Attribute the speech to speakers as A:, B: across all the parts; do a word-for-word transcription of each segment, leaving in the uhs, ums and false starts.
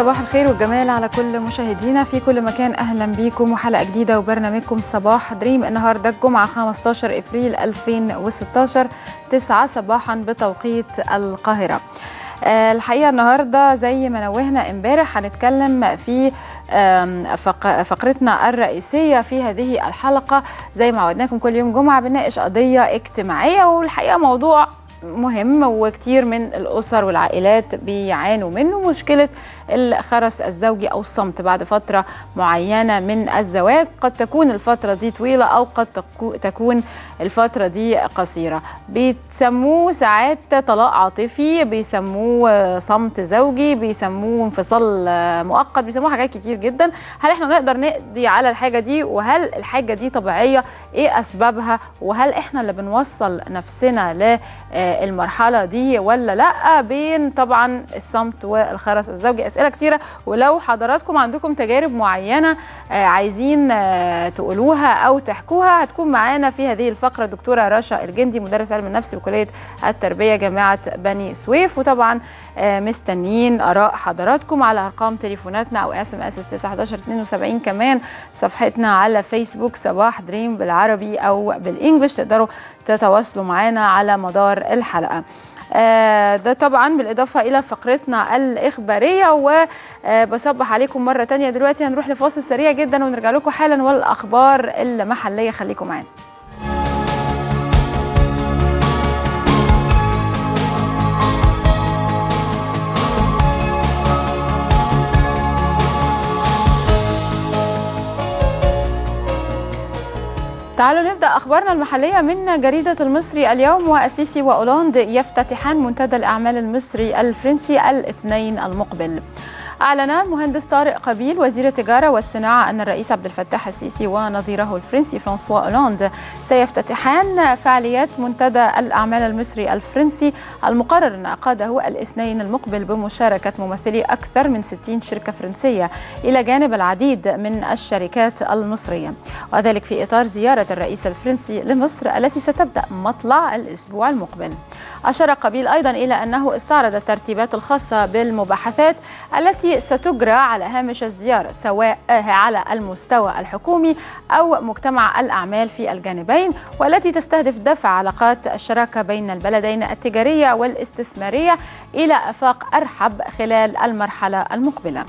A: صباح الخير والجمال على كل مشاهدينا في كل مكان. اهلا بيكم وحلقه جديده وبرنامجكم صباح دريم. النهارده الجمعه خمستاشر ابريل ألفين وستاشر تسعة صباحا بتوقيت القاهره. الحقيقه النهارده زي ما نوهنا امبارح هنتكلم في فقرتنا الرئيسيه في هذه الحلقه. زي ما عودناكم كل يوم جمعه بنناقش قضيه اجتماعيه، والحقيقه موضوع مهم وكتير من الأسر والعائلات بيعانوا منه، مشكلة الخرس الزوجي أو الصمت بعد فترة معينة من الزواج. قد تكون الفترة دي طويلة أو قد تكون الفترة دي قصيرة. بيسموه ساعات طلاق عاطفي، بيسموه صمت زوجي، بيسموه انفصال مؤقت، بيسموه حاجات كتير جدا. هل احنا نقدر نقضي على الحاجة دي؟ وهل الحاجة دي طبيعية؟ ايه أسبابها؟ وهل احنا اللي بنوصل نفسنا ل المرحلة دي ولا لا؟ بين طبعا الصمت والخرس الزوجي أسئلة كتيرة، ولو حضراتكم عندكم تجارب معينة عايزين تقولوها أو تحكوها هتكون معانا في هذه الفقرة دكتورة رشا الجندي، مدرس علم النفس بكلية التربية جامعة بني سويف. وطبعا مستنيين آراء حضراتكم على أرقام تليفوناتنا أو اس ام اس تسعة واحد اتنين وسبعين، كمان صفحتنا على فيسبوك صباح دريم بالعربي أو بالإنجلش. تقدروا تتواصلوا معنا على مدار الحلقة. ده طبعا بالإضافة إلى فقرتنا الإخبارية. وبصبح عليكم مرة تانية. دلوقتي هنروح لفاصل سريع جدا ونرجع لكم حالا والأخبار المحلية. خليكم معانا. تعالوا نبدأ أخبارنا المحلية من جريدة المصري اليوم. والسيسي وأولاند يفتتحان منتدى الأعمال المصري الفرنسي الاثنين المقبل. أعلن مهندس طارق قبيل وزير التجارة والصناعة أن الرئيس عبد الفتاح السيسي ونظيره الفرنسي فرانسوا أولاند سيفتتحان فعاليات منتدى الأعمال المصري الفرنسي المقرر انعقاده الاثنين المقبل بمشاركة ممثلي أكثر من ستين شركة فرنسية إلى جانب العديد من الشركات المصرية، وذلك في إطار زيارة الرئيس الفرنسي لمصر التي ستبدأ مطلع الأسبوع المقبل. أشار قبيل أيضا إلى أنه استعرض الترتيبات الخاصة بالمباحثات التي ستجرى على هامش الزيارة سواء على المستوى الحكومي أو مجتمع الأعمال في الجانبين، والتي تستهدف دفع علاقات الشراكة بين البلدين التجارية والاستثمارية إلى آفاق أرحب خلال المرحلة المقبلة.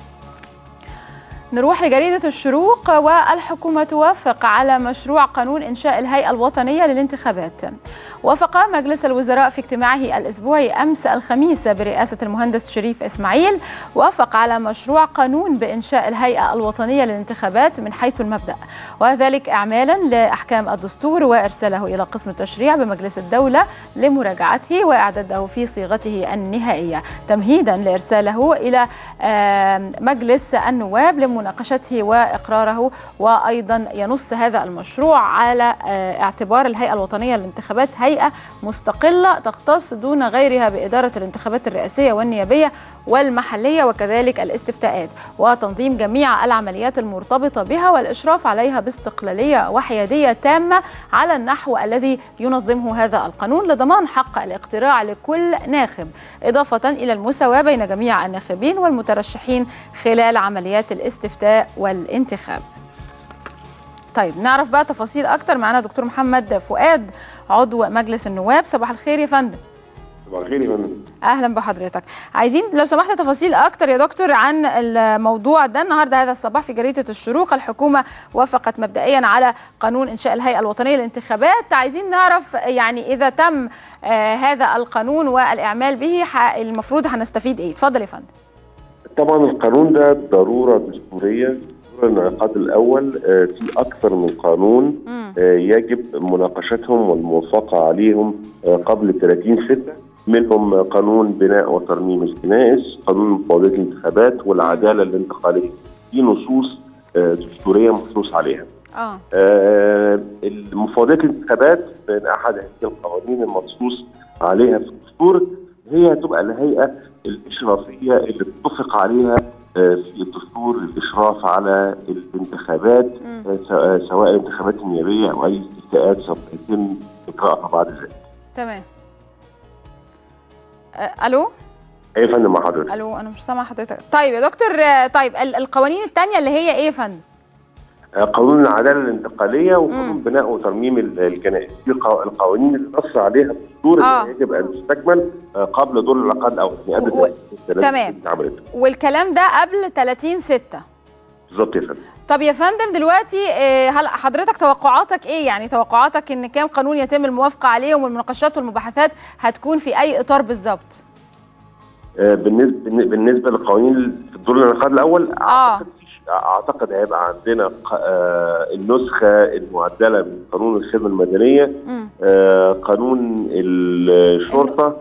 A: نروح لجريدة الشروق. والحكومة توافق على مشروع قانون إنشاء الهيئة الوطنية للانتخابات. وافق مجلس الوزراء في اجتماعه الأسبوعي أمس الخميس برئاسة المهندس شريف إسماعيل، وافق على مشروع قانون بإنشاء الهيئة الوطنية للانتخابات من حيث المبدأ، وذلك إعمالا لأحكام الدستور وإرساله إلى قسم التشريع بمجلس الدولة لمراجعته وإعداده في صيغته النهائية، تمهيدا لإرساله إلى مجلس النواب لمناقشته وإقراره. وأيضا ينص هذا المشروع على اعتبار الهيئة الوطنية للانتخابات هيئة مستقلة تختص دون غيرها بإدارة الانتخابات الرئاسية والنيابية والمحلية وكذلك الاستفتاءات، وتنظيم جميع العمليات المرتبطة بها والإشراف عليها باستقلالية وحيادية تامة على النحو الذي ينظمه هذا القانون لضمان حق الاقتراع لكل ناخب، إضافة إلى المساواة بين جميع الناخبين والمترشحين خلال عمليات الاستفتاء والانتخاب. طيب نعرف بقى تفاصيل أكتر. معنا دكتور محمد فؤاد عضو مجلس النواب. صباح الخير يا فندم.
B: صباح الخير يا فندم.
A: اهلا بحضرتك. عايزين لو سمحت تفاصيل اكتر يا دكتور عن الموضوع ده. النهارده هذا الصباح في جريده الشروق الحكومه وافقت مبدئيا على قانون انشاء الهيئه الوطنيه للانتخابات. عايزين نعرف يعني اذا تم آه هذا القانون والاعمال به المفروض هنستفيد ايه؟ اتفضل يا فندم.
B: طبعا القانون ده ضروره دستوريه. الانعقاد الاول في اكثر من قانون يجب مناقشتهم والموافقه عليهم قبل ثلاثين ستة، منهم قانون بناء وترميم الكنائس، قانون مفوضيه الانتخابات، والعداله الانتقاليه. دي نصوص دستوريه مخصوص عليها. اه مفوضيه الانتخابات من احد هذه القوانين المنصوص عليها في الدستور. هي تبقى الهيئه الاشرافيه اللي اتفق عليها في الدستور الاشراف على الانتخابات، سواء الانتخابات النيابيه او اي استفتاءات سوف يتم اجراءها بعد ذلك.
A: تمام. الو
B: ايه يا فندم مع حضرتك؟
A: الو انا مش سامعه حضرتك. طيب يا دكتور، طيب القوانين الثانيه اللي هي ايه يا فندم؟
B: قانون العداله الانتقاليه وقانون بناء وترميم الكنائس. دي القوانين اللي نص عليها الدستور
A: آه.
B: اللي يجب ان تستكمل قبل دور العقاد او قبل
A: و... تمام. والكلام ده قبل ثلاثين ستة
B: بالظبط يا فندم.
A: طب يا فندم دلوقتي هل حضرتك توقعاتك ايه؟ يعني توقعاتك ان كام قانون يتم الموافقه عليهم والمناقشات والمباحثات هتكون في اي اطار بالظبط؟
B: بالنسبه بالنسبه للقوانين في الدور الانعقاد الاول
A: آه.
B: اعتقد اعتقد هيبقى عندنا النسخه المعدله من قانون الخدمه المدنيه، آه قانون الشرطه،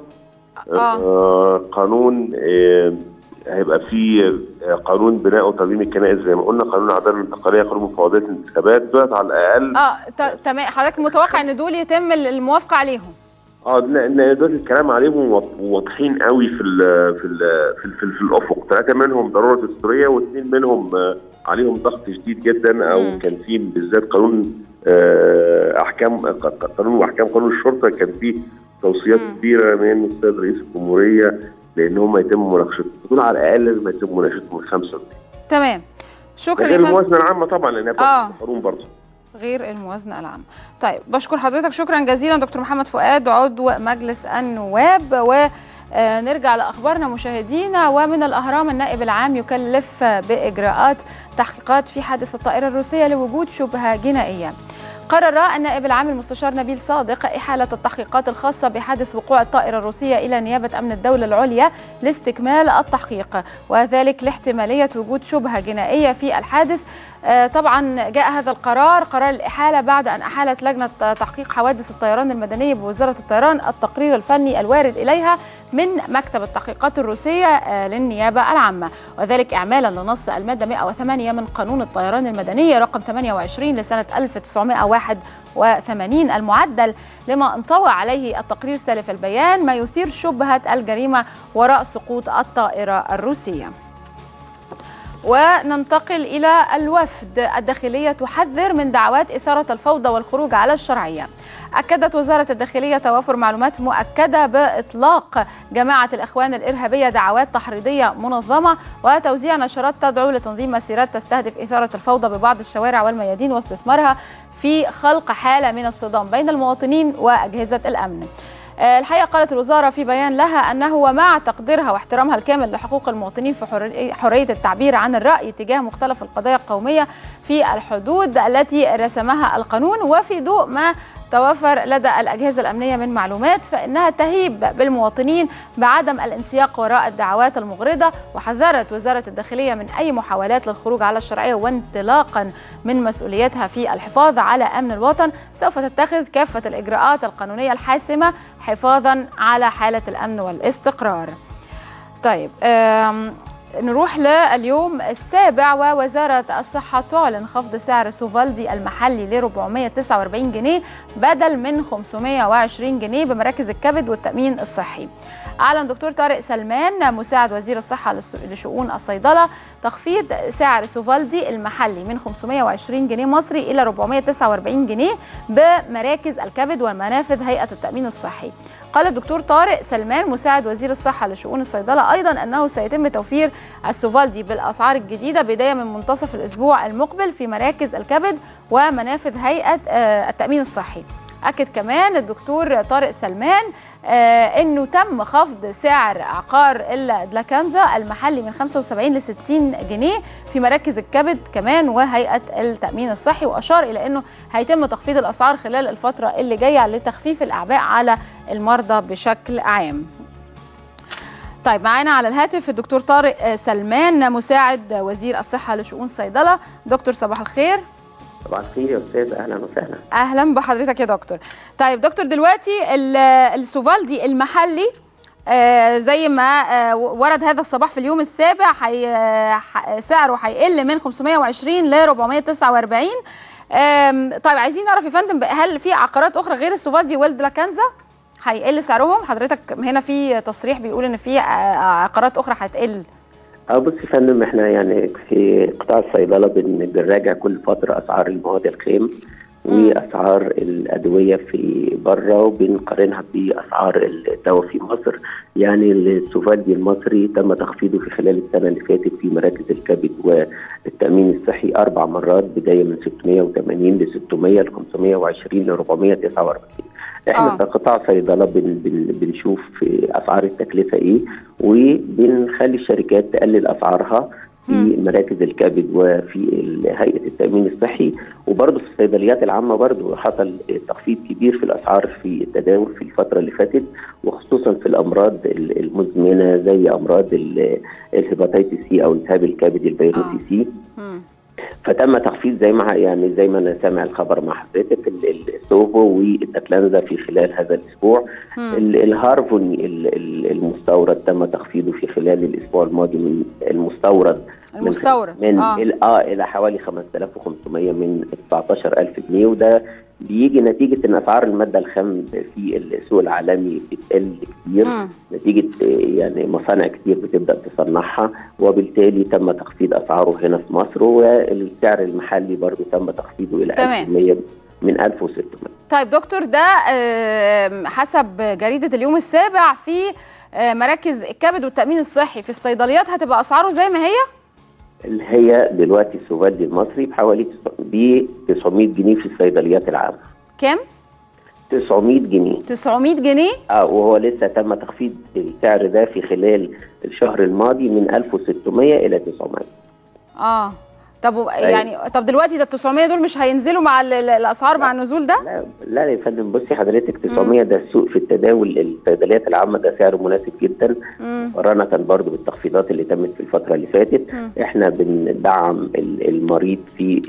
B: آه قانون آه هيبقى فيه قانون بناء وترميم الكنائس زي ما قلنا، قانون العداله الانتقاليه، قانون مفوضيه الانتخابات. دولت على الاقل
A: اه تمام. حضرتك متوقع ان دول يتم الموافقه عليهم؟
B: اه لان دول الكلام عليهم واضحين قوي في ال في ال في, ال في, ال في الافق. ثلاثه منهم ضروره دستوريه واثنين منهم عليهم ضغط شديد جدا، او م. كان في بالذات قانون احكام قانون واحكام قانون الشرطه كان فيه توصيات م. كبيره من السيد رئيس الجمهوريه لان هم يتم مناقشتهم. دول على الاقل لازم يتم مناقشتهم الخمسه دي.
A: تمام. شكرا.
B: غير الموازنه العامه طبعا لانها
A: آه.
B: قانون برضه.
A: غير الموازنه العامه. طيب بشكر حضرتك شكرا جزيلا دكتور محمد فؤاد عضو مجلس النواب. ونرجع لاخبارنا مشاهدينا. ومن الاهرام، النائب العام يكلف باجراءات تحقيقات في حادث الطائره الروسيه لوجود شبهه جنائيه. قرر النائب العام المستشار نبيل صادق إحالة التحقيقات الخاصة بحادث وقوع الطائرة الروسية إلى نيابة أمن الدولة العليا لاستكمال التحقيق، وذلك لاحتمالية وجود شبهة جنائية في الحادث. طبعا جاء هذا القرار قرار الإحالة بعد أن أحالت لجنة تحقيق حوادث الطيران المدنية بوزارة الطيران التقرير الفني الوارد إليها من مكتب التحقيقات الروسية للنيابة العامة، وذلك إعمالا لنص المادة مئة وثمانية من قانون الطيران المدني رقم ثمانية وعشرين لسنة ألف وتسعمئة وواحد وثمانين المعدل، لما انطوى عليه التقرير سالف البيان ما يثير شبهة الجريمة وراء سقوط الطائرة الروسية. وننتقل إلى الوفد. الداخلية تحذر من دعوات إثارة الفوضى والخروج على الشرعية. أكدت وزارة الداخلية توافر معلومات مؤكدة بإطلاق جماعة الإخوان الإرهابية دعوات تحريضية منظمة وتوزيع نشرات تدعو لتنظيم مسيرات تستهدف إثارة الفوضى ببعض الشوارع والميادين واستثمارها في خلق حالة من الصدام بين المواطنين وأجهزة الأمن. الحقيقة قالت الوزارة في بيان لها أنه ومع تقديرها واحترامها الكامل لحقوق المواطنين في حرية التعبير عن الرأي تجاه مختلف القضايا القومية في الحدود التي رسمها القانون، وفي ضوء ما توفر لدى الأجهزة الأمنية من معلومات، فإنها تهيب بالمواطنين بعدم الانسياق وراء الدعوات المغرضة. وحذرت وزارة الداخلية من أي محاولات للخروج على الشرعية وانطلاقا من مسؤوليتها في الحفاظ على أمن الوطن سوف تتخذ كافة الإجراءات القانونية الحاسمة حفاظا على حالة الأمن والاستقرار. طيب نروح لليوم السابع. ووزارة الصحة تعلن خفض سعر سوفالدي المحلي ل أربعمئة وتسعة وأربعين جنيه بدل من خمسمئة وعشرين جنيه بمراكز الكبد والتأمين الصحي. أعلن دكتور طارق سلمان مساعد وزير الصحة لشؤون الصيدلة تخفيض سعر سوفالدي المحلي من خمسمئة وعشرين جنيه مصري إلى أربعمئة وتسعة وأربعين جنيه بمراكز الكبد ومنافذ هيئة التأمين الصحي. قال الدكتور طارق سلمان مساعد وزير الصحة لشؤون الصيدلة أيضا أنه سيتم توفير السوفالدي بالأسعار الجديدة بداية من منتصف الأسبوع المقبل في مراكز الكبد ومنافذ هيئة التأمين الصحي. أكد كمان الدكتور طارق سلمان آه انه تم خفض سعر عقار الدلاكانزا المحلي من خمسة وسبعين ل ستين جنيه في مراكز الكبد كمان وهيئه التامين الصحي، واشار الى انه هيتم تخفيض الاسعار خلال الفتره اللي جايه لتخفيف الاعباء على المرضى بشكل عام. طيب معانا على الهاتف الدكتور طارق سلمان مساعد وزير الصحه لشؤون الصيدله. دكتور صباح الخير.
C: صباح الخير يا استاذ، اهلا وسهلا.
A: اهلا بحضرتك يا دكتور. طيب دكتور دلوقتي السوفالدي المحلي آه زي ما آه ورد هذا الصباح في اليوم السابع حي آه سعره هيقل من خمسمئة وعشرين ل أربعمئة وتسعة وأربعين. طيب عايزين نعرف يا فندم هل في عقارات اخرى غير السوفالدي والدلاكانزا هيقل سعرهم؟ حضرتك هنا في تصريح بيقول ان في عقارات اخرى هتقل.
C: اه بص يا فندم، احنا يعني في قطاع الصيدله بنراجع كل فتره اسعار المواد الخام واسعار الادويه في بره، وبنقارنها باسعار الدواء في مصر. يعني السوفالدي المصري تم تخفيضه في خلال السنه اللي فاتت في مراكز الكبد والتامين الصحي اربع مرات، بدايه من ستمائة وثمانين ل ستمائة ل خمسمائة وعشرين ل أربعمائة وتسعة وأربعين. احنا كقطاع صيدله بن بن بنشوف اسعار التكلفه ايه، وبنخلي الشركات تقلل اسعارها في مراكز الكبد وفي هيئه التامين الصحي. وبرضه في الصيدليات العامه برضه حصل تخفيض كبير في الاسعار في التداول في الفتره اللي فاتت، وخصوصا في الامراض المزمنه زي امراض الهيباتيتس سي او التهاب الكبد الفيروسي سي. فتم تخفيض زي ما يعني زي ما انا سامع الخبر مع حضرتك السوفو والدكلانزا في خلال هذا الاسبوع. الهارفون المستورد تم تخفيضه في خلال الاسبوع الماضي من المستورد
A: المستورد
C: من اه, آه الى حوالي خمسة آلاف وخمسمائة من تسعتاشر ألف جنيه، وده بيجي نتيجه ان اسعار الماده الخام في السوق العالمي بتقل كتير. م. نتيجه يعني مصانع كتير بتبدا تصنعها، وبالتالي تم تخفيض اسعاره هنا في مصر، والسعر المحلي برضه تم تخفيضه الى ألف ومائة من ألف وستمائة.
A: طيب دكتور، ده حسب جريده اليوم السابع في مراكز الكبد والتامين الصحي في الصيدليات هتبقى اسعاره زي ما هي؟
C: اللي هي دلوقتي السوفالدي المصري بحوالي ب تسعمائة جنيه في الصيدليات العامه.
A: كام؟
C: تسعمائة جنيه.
A: تسعمائة جنيه؟
C: اه، وهو لسه تم تخفيض السعر ده في خلال الشهر الماضي من ألف وستمائة الى تسعمائة.
A: اه طب يعني طب دلوقتي ده ال تسعمائة دول مش هينزلوا مع الاسعار مع النزول ده؟
C: لا لا يا فندم، بصي حضرتك تسعمائة ده السوق في التداول الصيدليات العامه ده سعر مناسب جدا مقارنه برضه بالتخفيضات اللي تمت في الفتره اللي فاتت. مم. احنا بندعم المريض في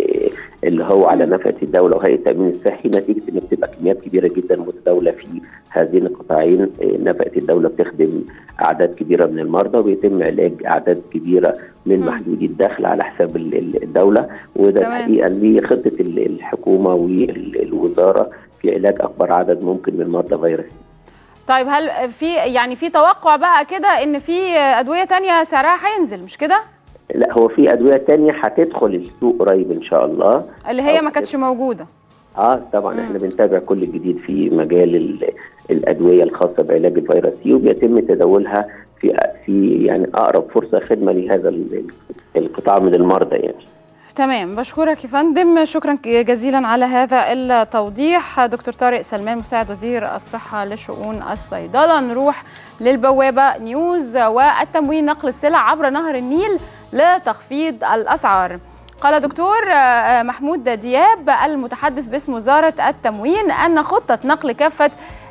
C: اللي هو على نفقه الدوله وهيئه التامين الصحي، نتيجه ان بتبقى كميات كبيره جدا متداوله في هذين القطاعين. نفقه الدوله بتخدم اعداد كبيره من المرضى، وبيتم علاج اعداد كبيره من محدودي الدخل على حساب الدوله، وده الحقيقه لخطه الحكومه والوزاره في علاج اكبر عدد ممكن من مرضى فيروس.
A: طيب هل في يعني في توقع بقى كده ان في ادويه ثانيه سعرها هينزل مش كده؟
C: لا، هو في ادويه ثانيه هتدخل السوق قريب ان شاء الله،
A: اللي هي ما كانتش موجوده.
C: اه طبعا. مم. احنا بنتابع كل الجديد في مجال الادويه الخاصه بعلاج الفيروس سي، وبيتم تداولها في في يعني اقرب فرصه خدمه لهذا القطاع من المرضى يعني.
A: تمام، بشكرك يا فندم، شكرا جزيلا على هذا التوضيح. دكتور طارق سلمان مساعد وزير الصحه لشؤون الصيدله. نروح للبوابه نيوز والتموين، نقل السلع عبر نهر النيل لتخفيض الاسعار. قال دكتور محمود دياب المتحدث باسم وزاره التموين ان خطه نقل كافه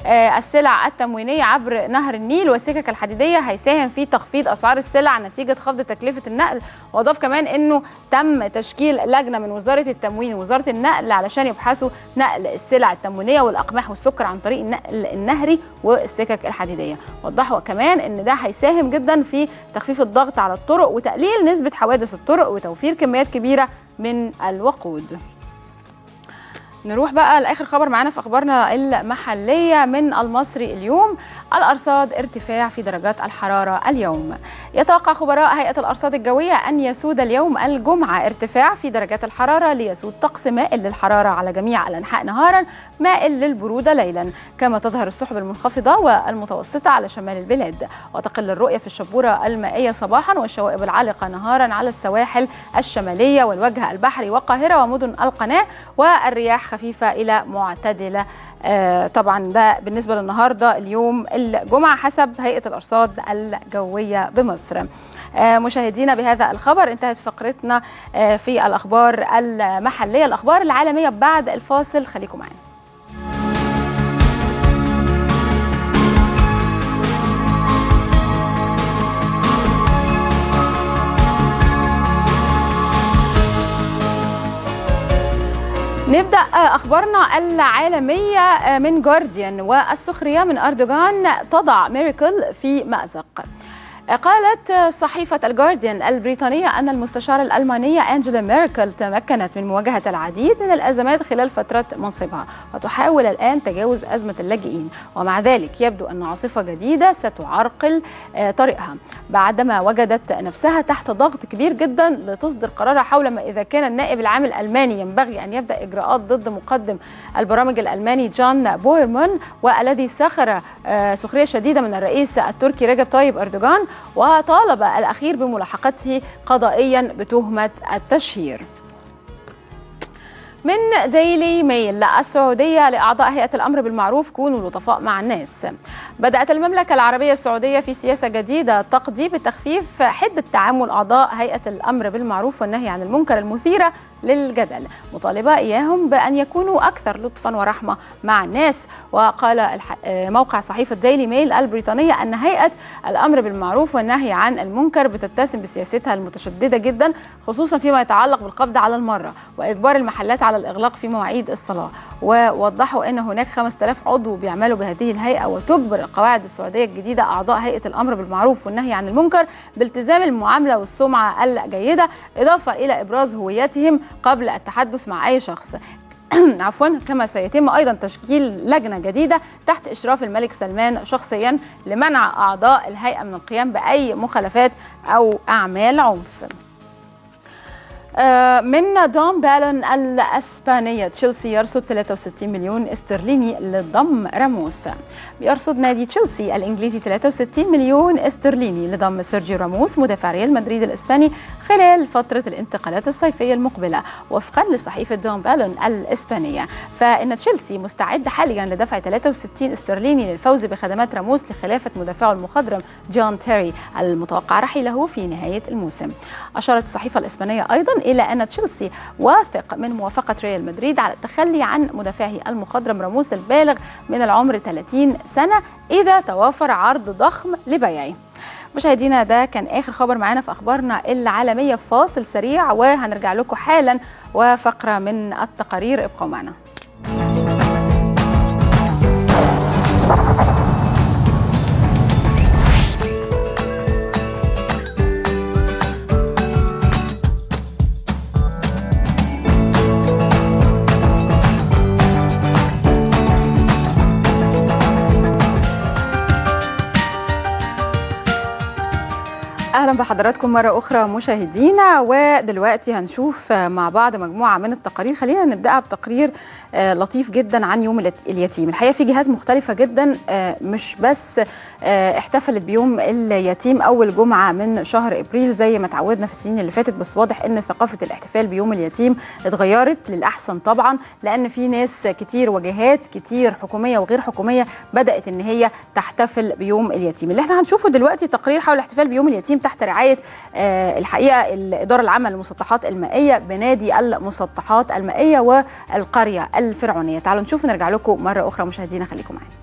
A: السلع التموينيه عبر نهر النيل والسكك الحديديه هيساهم في تخفيض اسعار السلع نتيجه خفض تكلفه النقل. واضاف كمان انه تم تشكيل لجنه من وزاره التموين ووزاره النقل علشان يبحثوا نقل السلع التموينيه والاقماح والسكر عن طريق النقل النهري والسكك الحديديه. وضحوا كمان ان ده هيساهم جدا في تخفيف الضغط على الطرق وتقليل نسبه حوادث الطرق وتوفير كميات كبيره من الوقود. نروح بقى لآخر خبر معانا في أخبارنا المحلية من المصري اليوم. الأرصاد ارتفاع في درجات الحرارة اليوم. يتوقع خبراء هيئة الأرصاد الجوية أن يسود اليوم الجمعة ارتفاع في درجات الحرارة ليسود طقس مائل للحرارة على جميع الأنحاء نهارا، مائل للبرودة ليلا، كما تظهر السحب المنخفضة والمتوسطة على شمال البلاد، وتقل الرؤية في الشبورة المائية صباحا والشوائب العالقة نهارا على السواحل الشمالية والوجه البحري والقاهرة ومدن القناة، والرياح خفيفة إلى معتدلة. آه طبعا ده بالنسبة للنهاردة اليوم الجمعة حسب هيئة الأرصاد الجوية بمصر. آه مشاهدينا، بهذا الخبر انتهت فقرتنا آه في الأخبار المحلية. الأخبار العالمية بعد الفاصل، خليكم معنا. نبدأ أخبارنا العالمية من جارديان. والسخرية من أردوغان تضع ميركل في مأزق. قالت صحيفة الجارديان البريطانية أن المستشارة الألمانية أنجيلا ميركل تمكنت من مواجهة العديد من الأزمات خلال فترة منصبها، وتحاول الآن تجاوز أزمة اللاجئين، ومع ذلك يبدو أن عاصفة جديدة ستعرقل طريقها بعدما وجدت نفسها تحت ضغط كبير جدا لتصدر قرارها حول ما إذا كان النائب العام الألماني ينبغي أن يبدأ إجراءات ضد مقدم البرامج الألماني جان بويرمان، والذي سخر سخرية شديدة من الرئيس التركي رجب طيب أردوغان، وطالب الأخير بملاحقته قضائيا بتهمة التشهير. من ديلي ميل السعودية لأعضاء هيئة الأمر بالمعروف كونوا لطفاء مع الناس. بدأت المملكة العربية السعودية في سياسة جديدة تقضي بتخفيف حدة تعامل أعضاء هيئة الأمر بالمعروف والنهي عن المنكر المثيرة للجدل، مطالبة إياهم بأن يكونوا أكثر لطفا ورحمة مع الناس. وقال موقع صحيفة ديلي ميل البريطانية أن هيئة الأمر بالمعروف والنهي عن المنكر بتتسم بسياستها المتشددة جدا، خصوصا فيما يتعلق بالقبض على المرة وإجبار المحلات على الإغلاق في مواعيد الصلاة. ووضحوا أن هناك خمسة آلاف عضو بيعملوا بهذه الهيئة، وتجبر القواعد السعودية الجديدة أعضاء هيئة الأمر بالمعروف والنهي عن المنكر بالتزام المعاملة والسمعة الجيدة، إضافة إلى إبراز هويتهم قبل التحدث مع أي شخص. عفوا كما سيتم أيضا تشكيل لجنة جديدة تحت إشراف الملك سلمان شخصيا لمنع أعضاء الهيئة من القيام بأي مخالفات أو أعمال عنف. من دون بالون الأسبانية، تشيلسي يرصد ثلاثة وستين مليون استرليني لضم راموس. بيرصد نادي تشيلسي الإنجليزي ثلاثة وستين مليون استرليني لضم سيرجيو راموس مدافع ريال مدريد الإسباني خلال فترة الانتقالات الصيفية المقبلة، وفقا لصحيفة دون بالون الإسبانية. فإن تشيلسي مستعد حاليا لدفع ثلاثة وستين استرليني للفوز بخدمات راموس لخلافة مدافعه المخضرم جون تيري المتوقع رحيله في نهاية الموسم. أشارت الصحيفة الإسبانية أيضا إلى أن تشيلسي واثق من موافقة ريال مدريد على التخلي عن مدافعه المخضرم راموس البالغ من العمر ثلاثين سنة إذا توافر عرض ضخم لبيعه. مشاهدينا ده كان آخر خبر معانا في أخبارنا العالمية. فاصل سريع وهنرجع لكم حالا وفقرة من التقارير، ابقوا معنا. أهلا بحضراتكم مرة أخرى مشاهدينا، ودلوقتي هنشوف مع بعض مجموعة من التقارير. خلينا نبدأ بتقرير لطيف جدا عن يوم اليتيم. الحقيقة في جهات مختلفة جدا مش بس احتفلت بيوم اليتيم أول جمعة من شهر إبريل زي ما تعودنا في السنين اللي فاتت، بس واضح إن ثقافة الاحتفال بيوم اليتيم اتغيرت للأحسن طبعا، لأن في ناس كتير وجهات كتير حكومية وغير حكومية بدأت إن هي تحتفل بيوم اليتيم. اللي احنا هنشوفه دلوقتي تقرير حول الاحتفال بيوم اليتيم تحت رعاية الحقيقة الإدارة العامة للمسطحات المائية بنادي المسطحات المائية والقرية الفرعونية. تعالوا نشوف ونرجع لكم مرة أخرى مشاهدينا، خليكم معانا.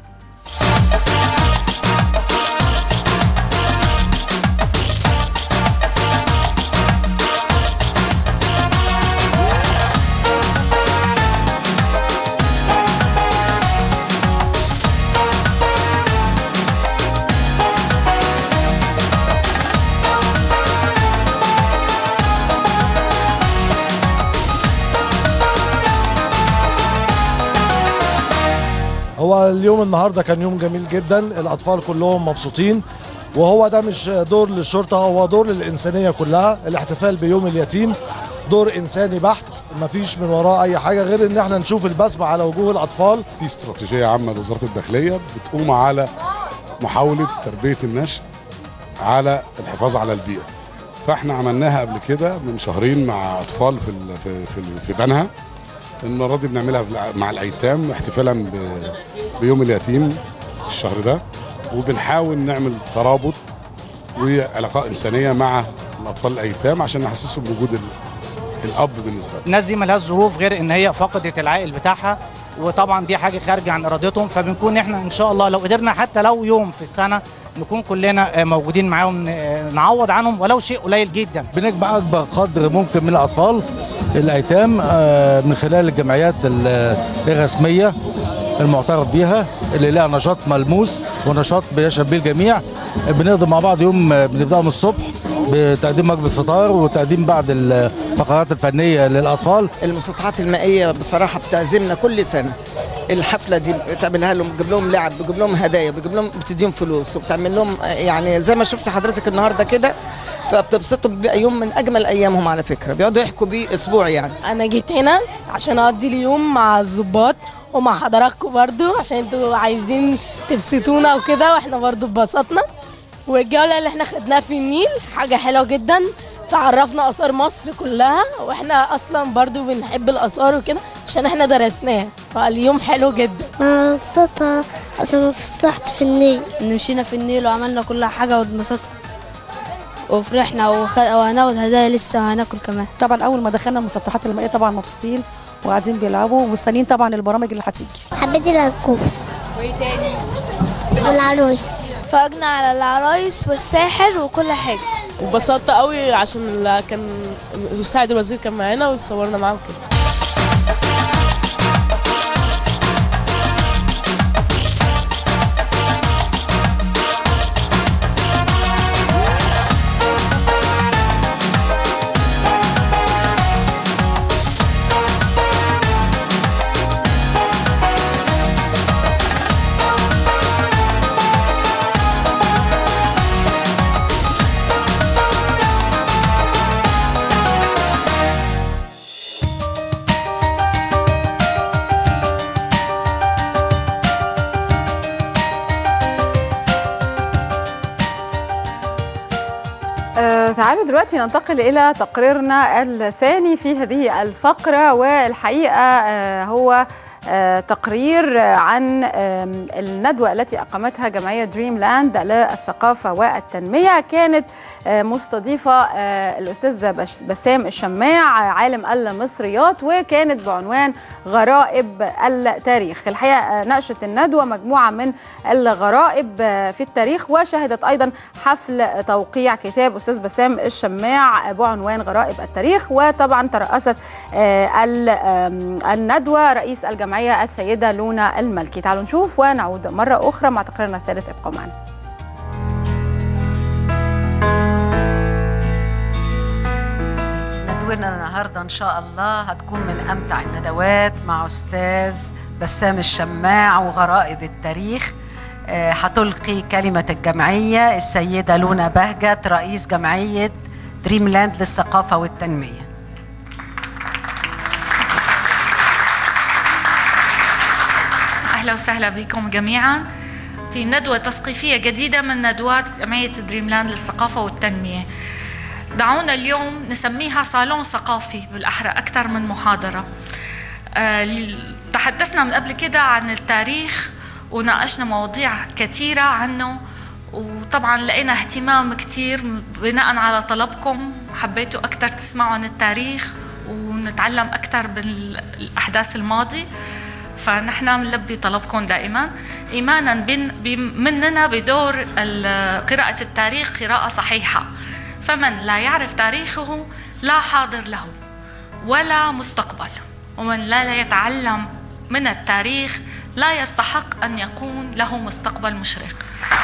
D: هو اليوم النهارده كان يوم جميل جدا، الاطفال كلهم مبسوطين، وهو ده مش دور للشرطه، هو دور للانسانيه كلها. الاحتفال بيوم اليتيم دور انساني بحت، مفيش من وراه اي حاجه غير ان احنا نشوف البسمه على وجوه الاطفال.
E: في استراتيجيه عامه لوزاره الداخليه بتقوم على محاوله تربيه النشء على الحفاظ على البيئه، فاحنا عملناها قبل كده من شهرين مع اطفال في في في, في بنها. المره دي بنعملها مع الايتام احتفالا بيوم اليتيم الشهر ده، وبنحاول نعمل ترابط وعلاقه انسانيه مع الاطفال الايتام عشان نحسسهم بوجود الاب بالنسبه لهم.
F: الناس دي مالهاش ظروف غير ان هي فقدت العائل بتاعها، وطبعا دي حاجه خارجه عن ارادتهم، فبنكون احنا ان شاء الله لو قدرنا حتى لو يوم في السنه نكون كلنا موجودين معاهم نعوض عنهم ولو شيء قليل جدا.
G: بنجمع اكبر قدر ممكن من الاطفال الايتام من خلال الجمعيات الرسميه المعترف بيها اللي لها نشاط ملموس ونشاط بيشهد بيه الجميع. بنقضي مع بعض يوم بنبدأ من الصبح بتقديم وجبة فطار وتقديم بعض الفقرات الفنية للأطفال.
H: المسطحات المائية بصراحة بتعزمنا كل سنة. الحفله دي بتعملها لهم، بتجيب لهم لعب، بتجيب لهم هدايا، بتجيب لهم بتديهم فلوس، وبتعمل لهم يعني زي ما شفت حضرتك النهارده كده، فبتبسطهم بيوم من اجمل ايامهم على فكره، بيقعدوا يحكوا بيه اسبوع يعني.
I: انا جيت هنا عشان اقضي اليوم مع الضباط ومع حضراتكم برضو عشان انتوا عايزين تبسطونا وكده، واحنا برضو اتبسطنا. والجوله اللي احنا خدناها في النيل حاجه حلوه جدا، تعرفنا اثار مصر كلها، واحنا اصلا برضو بنحب الاثار وكده عشان احنا درسناها، فاليوم حلو جدا.
J: انا انبسطت عشان فسحت في النيل، مشينا في النيل وعملنا كل حاجه واتبسطنا وفرحنا وخ... وهناخد هدايا لسه وهناكل كمان.
K: طبعا اول ما دخلنا المسطحات المائيه طبعا مبسوطين وقاعدين بيلعبوا ومستنيين طبعا البرامج اللي هتيجي.
J: حبيت الكوبس. وايه تاني؟ العرايس. اتفرجنا على العرايس والساحر وكل حاجه.
L: وبسطت قوي عشان كان مساعد الوزير كان معانا وتصورنا معاه كده.
A: تعالوا دلوقتي ننتقل إلى تقريرنا الثاني في هذه الفقرة، والحقيقة هو تقرير عن الندوة التي أقامتها جمعية دريم لاند للثقافة والتنمية. كانت مستضيفة الأستاذ بسام الشماع عالم المصريات، وكانت بعنوان غرائب التاريخ. الحقيقة ناقشت الندوة مجموعة من الغرائب في التاريخ، وشهدت أيضا حفل توقيع كتاب أستاذ بسام الشماع بعنوان غرائب التاريخ. وطبعا ترأست الندوة رئيس الجمعية السيدة لونا الملكي. تعالوا نشوف ونعود مرة أخرى مع تقريرنا الثالث، ابقوا معنا.
M: ندوتنا النهارده إن شاء الله هتكون من أمتع الندوات مع أستاذ بسام الشماع وغرائب التاريخ. هتلقي كلمة الجمعية السيدة لونا بهجت رئيس جمعية دريم لاند للثقافة والتنمية.
N: أهلا وسهلا بكم جميعا في ندوة تثقيفية جديدة من ندوات جمعية دريم لاند للثقافة والتنمية. دعونا اليوم نسميها صالون ثقافي بالأحرى، أكثر من محاضرة. أه تحدثنا من قبل كده عن التاريخ وناقشنا مواضيع كثيرة عنه، وطبعا لقينا اهتمام كثير بناء على طلبكم، حبيتوا أكثر تسمعوا عن التاريخ ونتعلم أكثر بالأحداث الماضية، فنحن بنلبي طلبكم دائما إيمانا مننا بدور قراءة التاريخ قراءة صحيحة. فمن لا يعرف تاريخه لا حاضر له ولا مستقبل، ومن لا يتعلم من التاريخ لا يستحق أن يكون له مستقبل مشرق.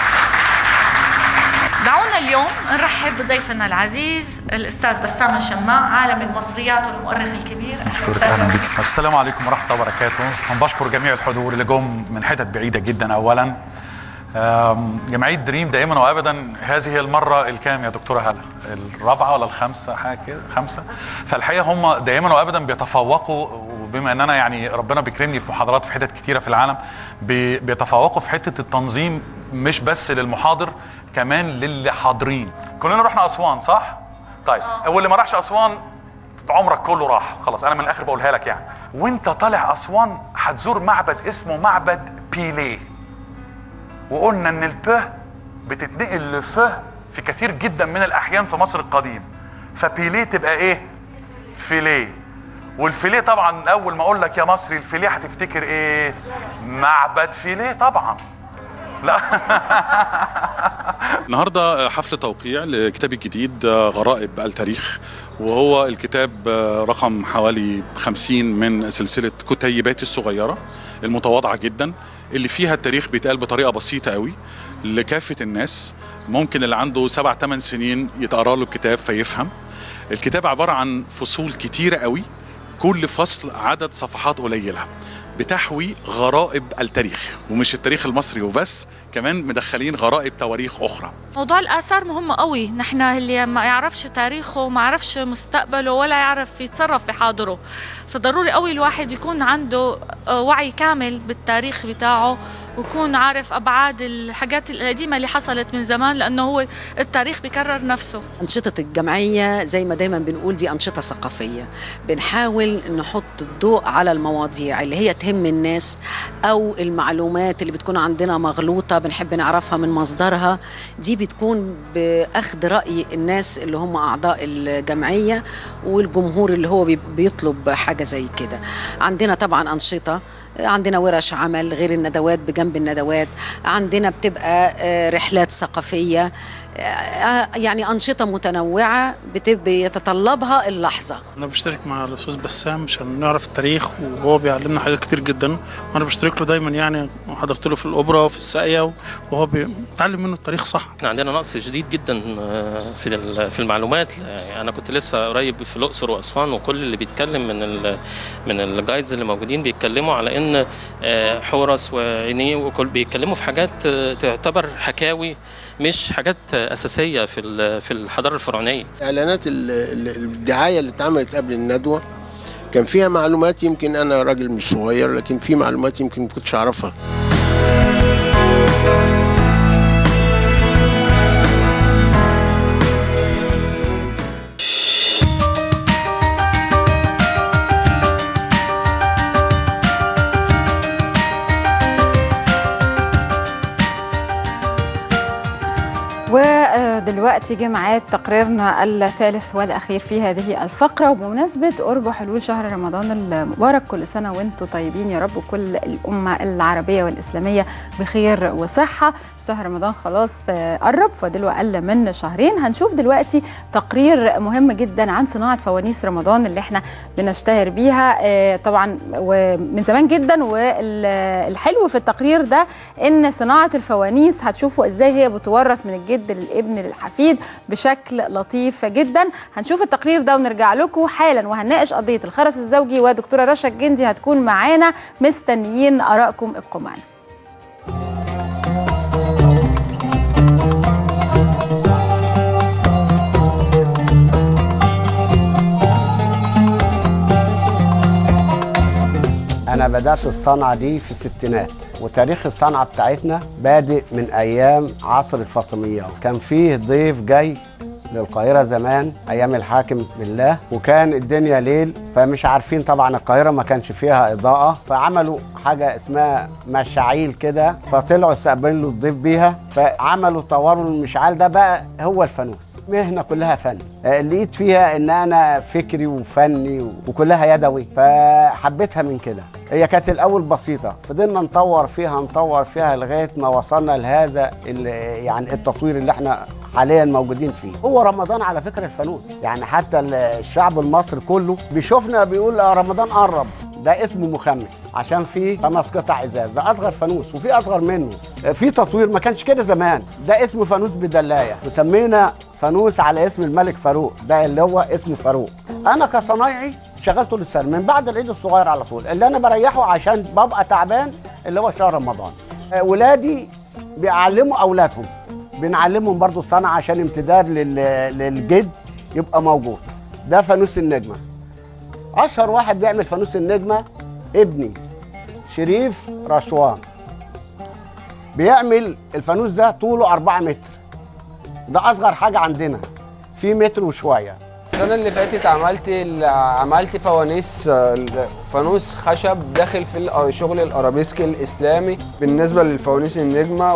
N: دعونا اليوم نرحب بضيفنا العزيز الأستاذ بسام الشماع عالم المصريات والمؤرخ الكبير.
O: أشكرك، أهلا بك. السلام عليكم ورحمة الله وبركاته. أنا بشكر جميع الحضور اللي جم من حتت بعيدة جدا. أولا جمعية دريم دائما وأبدا، هذه المرة الكام يا دكتورة هلا؟ الرابعة ولا الخامسة حاجة كده؟ خمسة. فالحقيقة هم دائما وأبدا بيتفوقوا، وبما أن أنا يعني ربنا بيكرمني في محاضرات في حتت كتيرة في العالم، بيتفوقوا في حتة التنظيم، مش بس للمحاضر كمان للي حاضرين. كلنا رحنا أسوان صح؟ طيب واللي ما راحش أسوان عمرك كله راح خلاص. أنا من الآخر بقولها لك يعني، وأنت طالع أسوان هتزور معبد اسمه معبد بيليه، وقلنا ان الب بتتنقل لف في كثير جدا من الاحيان في مصر القديم، فبيليه تبقى ايه؟ فيليه. والفيليه طبعا اول ما اقول لك يا مصري الفيليه هتفتكر ايه؟ معبد فيليه طبعا. لا
P: النهارده حفل توقيع لكتابي الجديد غرائب التاريخ، وهو الكتاب رقم حوالي خمسين من سلسلة كتيباتي الصغيرة المتواضعة جدا، اللي فيها التاريخ بيتقال بطريقة بسيطة قوي لكافة الناس. ممكن اللي عنده سبع ثمان سنين يتقرأ له الكتاب فيفهم. الكتاب عبارة عن فصول كتيرة قوي، كل فصل عدد صفحات قليلة، بتحوي غرائب التاريخ، ومش التاريخ المصري وبس، كمان مدخلين غرائب تواريخ أخرى.
N: موضوع الآثار مهم قوي. نحن اللي ما يعرفش تاريخه وما يعرفش مستقبله ولا يعرف يتصرف في حاضره، فضروري قوي الواحد يكون عنده وعي كامل بالتاريخ بتاعه، ويكون عارف أبعاد الحاجات القديمة اللي حصلت من زمان، لأنه هو التاريخ بيكرر نفسه.
M: أنشطة الجمعية زي ما دايما بنقول دي أنشطة ثقافية، بنحاول نحط الضوء على المواضيع اللي هي تهم الناس، أو المعلومات اللي بتكون عندنا مغلوطة بنحب نعرفها من مصدرها. دي بتكون بأخذ رأي الناس اللي هم أعضاء الجمعية والجمهور اللي هو بيطلب حاجة زي كده. عندنا طبعا أنشطة، عندنا ورش عمل غير الندوات، بجنب الندوات عندنا بتبقى رحلات ثقافية، يعني أنشطة متنوعة بيتطلبها اللحظة.
Q: أنا بشترك مع الأستاذ بسام عشان نعرف التاريخ، وهو بيعلمنا حاجات كتير جدا، وأنا بشترك له دايما. يعني حضرت له في الأوبرا وفي الساقية، وهو بيتعلم منه التاريخ صح.
R: احنا عندنا نقص شديد جدا في في المعلومات. يعني أنا كنت لسه قريب في الأقصر وأسوان، وكل اللي بيتكلم من ال من الجايدز اللي موجودين بيتكلموا على إن حورس وعينيه وكل بيتكلموا في حاجات تعتبر حكاوي، مش حاجات أساسية في في الحضارة الفرعونية.
S: إعلانات الدعاية اللي اتعملت قبل الندوة كان فيها معلومات، يمكن أنا راجل مش صغير لكن في معلومات يمكن ما كنتش أعرفها.
A: ودلوقتي جه ميعاد تقريرنا الثالث والأخير في هذه الفقرة، وبمناسبة قرب حلول شهر رمضان المبارك، كل سنة وانتم طيبين يا رب، وكل الأمة العربية والإسلامية بخير وصحة. شهر رمضان خلاص قرب، فاضله أقل من شهرين. هنشوف دلوقتي تقرير مهم جدا عن صناعة فوانيس رمضان اللي احنا بنشتهر بيها طبعا ومن زمان جدا. والحلو في التقرير ده ان صناعة الفوانيس هتشوفوا ازاي هي بتورث من الجد للابن للحفيد بشكل لطيف جدا. هنشوف التقرير ده ونرجع لكم حالا، وهنناقش قضية الخرس الزوجي، ودكتورة رشا الجندي هتكون معانا. مستنيين آرائكم، ابقوا معنا.
T: أنا بدأت الصنعة دي في الستينات، وتاريخ الصنعة بتاعتنا بادئ من أيام عصر الفاطميات. كان فيه ضيف جاي للقاهرة زمان أيام الحاكم بالله، وكان الدنيا ليل، فمش عارفين طبعا القاهرة ما كانش فيها إضاءة، فعملوا حاجة اسمها مشاعيل كده، فطلعوا استقبلوا الضيف بيها، فعملوا طوروا المشعال ده بقى هو الفانوس. مهنة كلها فن، لقيت فيها ان انا فكري وفني وكلها يدوي، فحبيتها من كده. هي كانت الاول بسيطة، فضلنا نطور فيها نطور فيها لغاية ما وصلنا لهذا يعني التطوير اللي احنا حاليا موجودين فيه. هو رمضان على فكرة الفانوس، يعني حتى الشعب المصري كله بيشوفنا بيقول رمضان قرب، ده اسمه مخمس عشان فيه خمس قطع ازاز، ده اصغر فانوس وفي اصغر منه. في تطوير ما كانش كده زمان، ده اسمه فانوس بدلايه، وسمينا فانوس على اسم الملك فاروق، ده اللي هو اسمه فاروق. انا كصنايعي شغلته للسنه من بعد العيد الصغير على طول، اللي انا بريحه عشان ببقى تعبان اللي هو شهر رمضان. ولادي بيعلموا اولادهم، بنعلمهم برضو الصنعه عشان امتداد للجد يبقى موجود. ده فانوس النجمه، اشهر واحد بيعمل فانوس النجمه ابني شريف رشوان، بيعمل الفانوس ده طوله أربعة متر، ده اصغر حاجه عندنا، في متر وشويه.
U: السنه اللي فاتت عملت عملت فوانيس فانوس خشب داخل في شغل الارابيسك الاسلامي بالنسبه للفوانيس النجمه،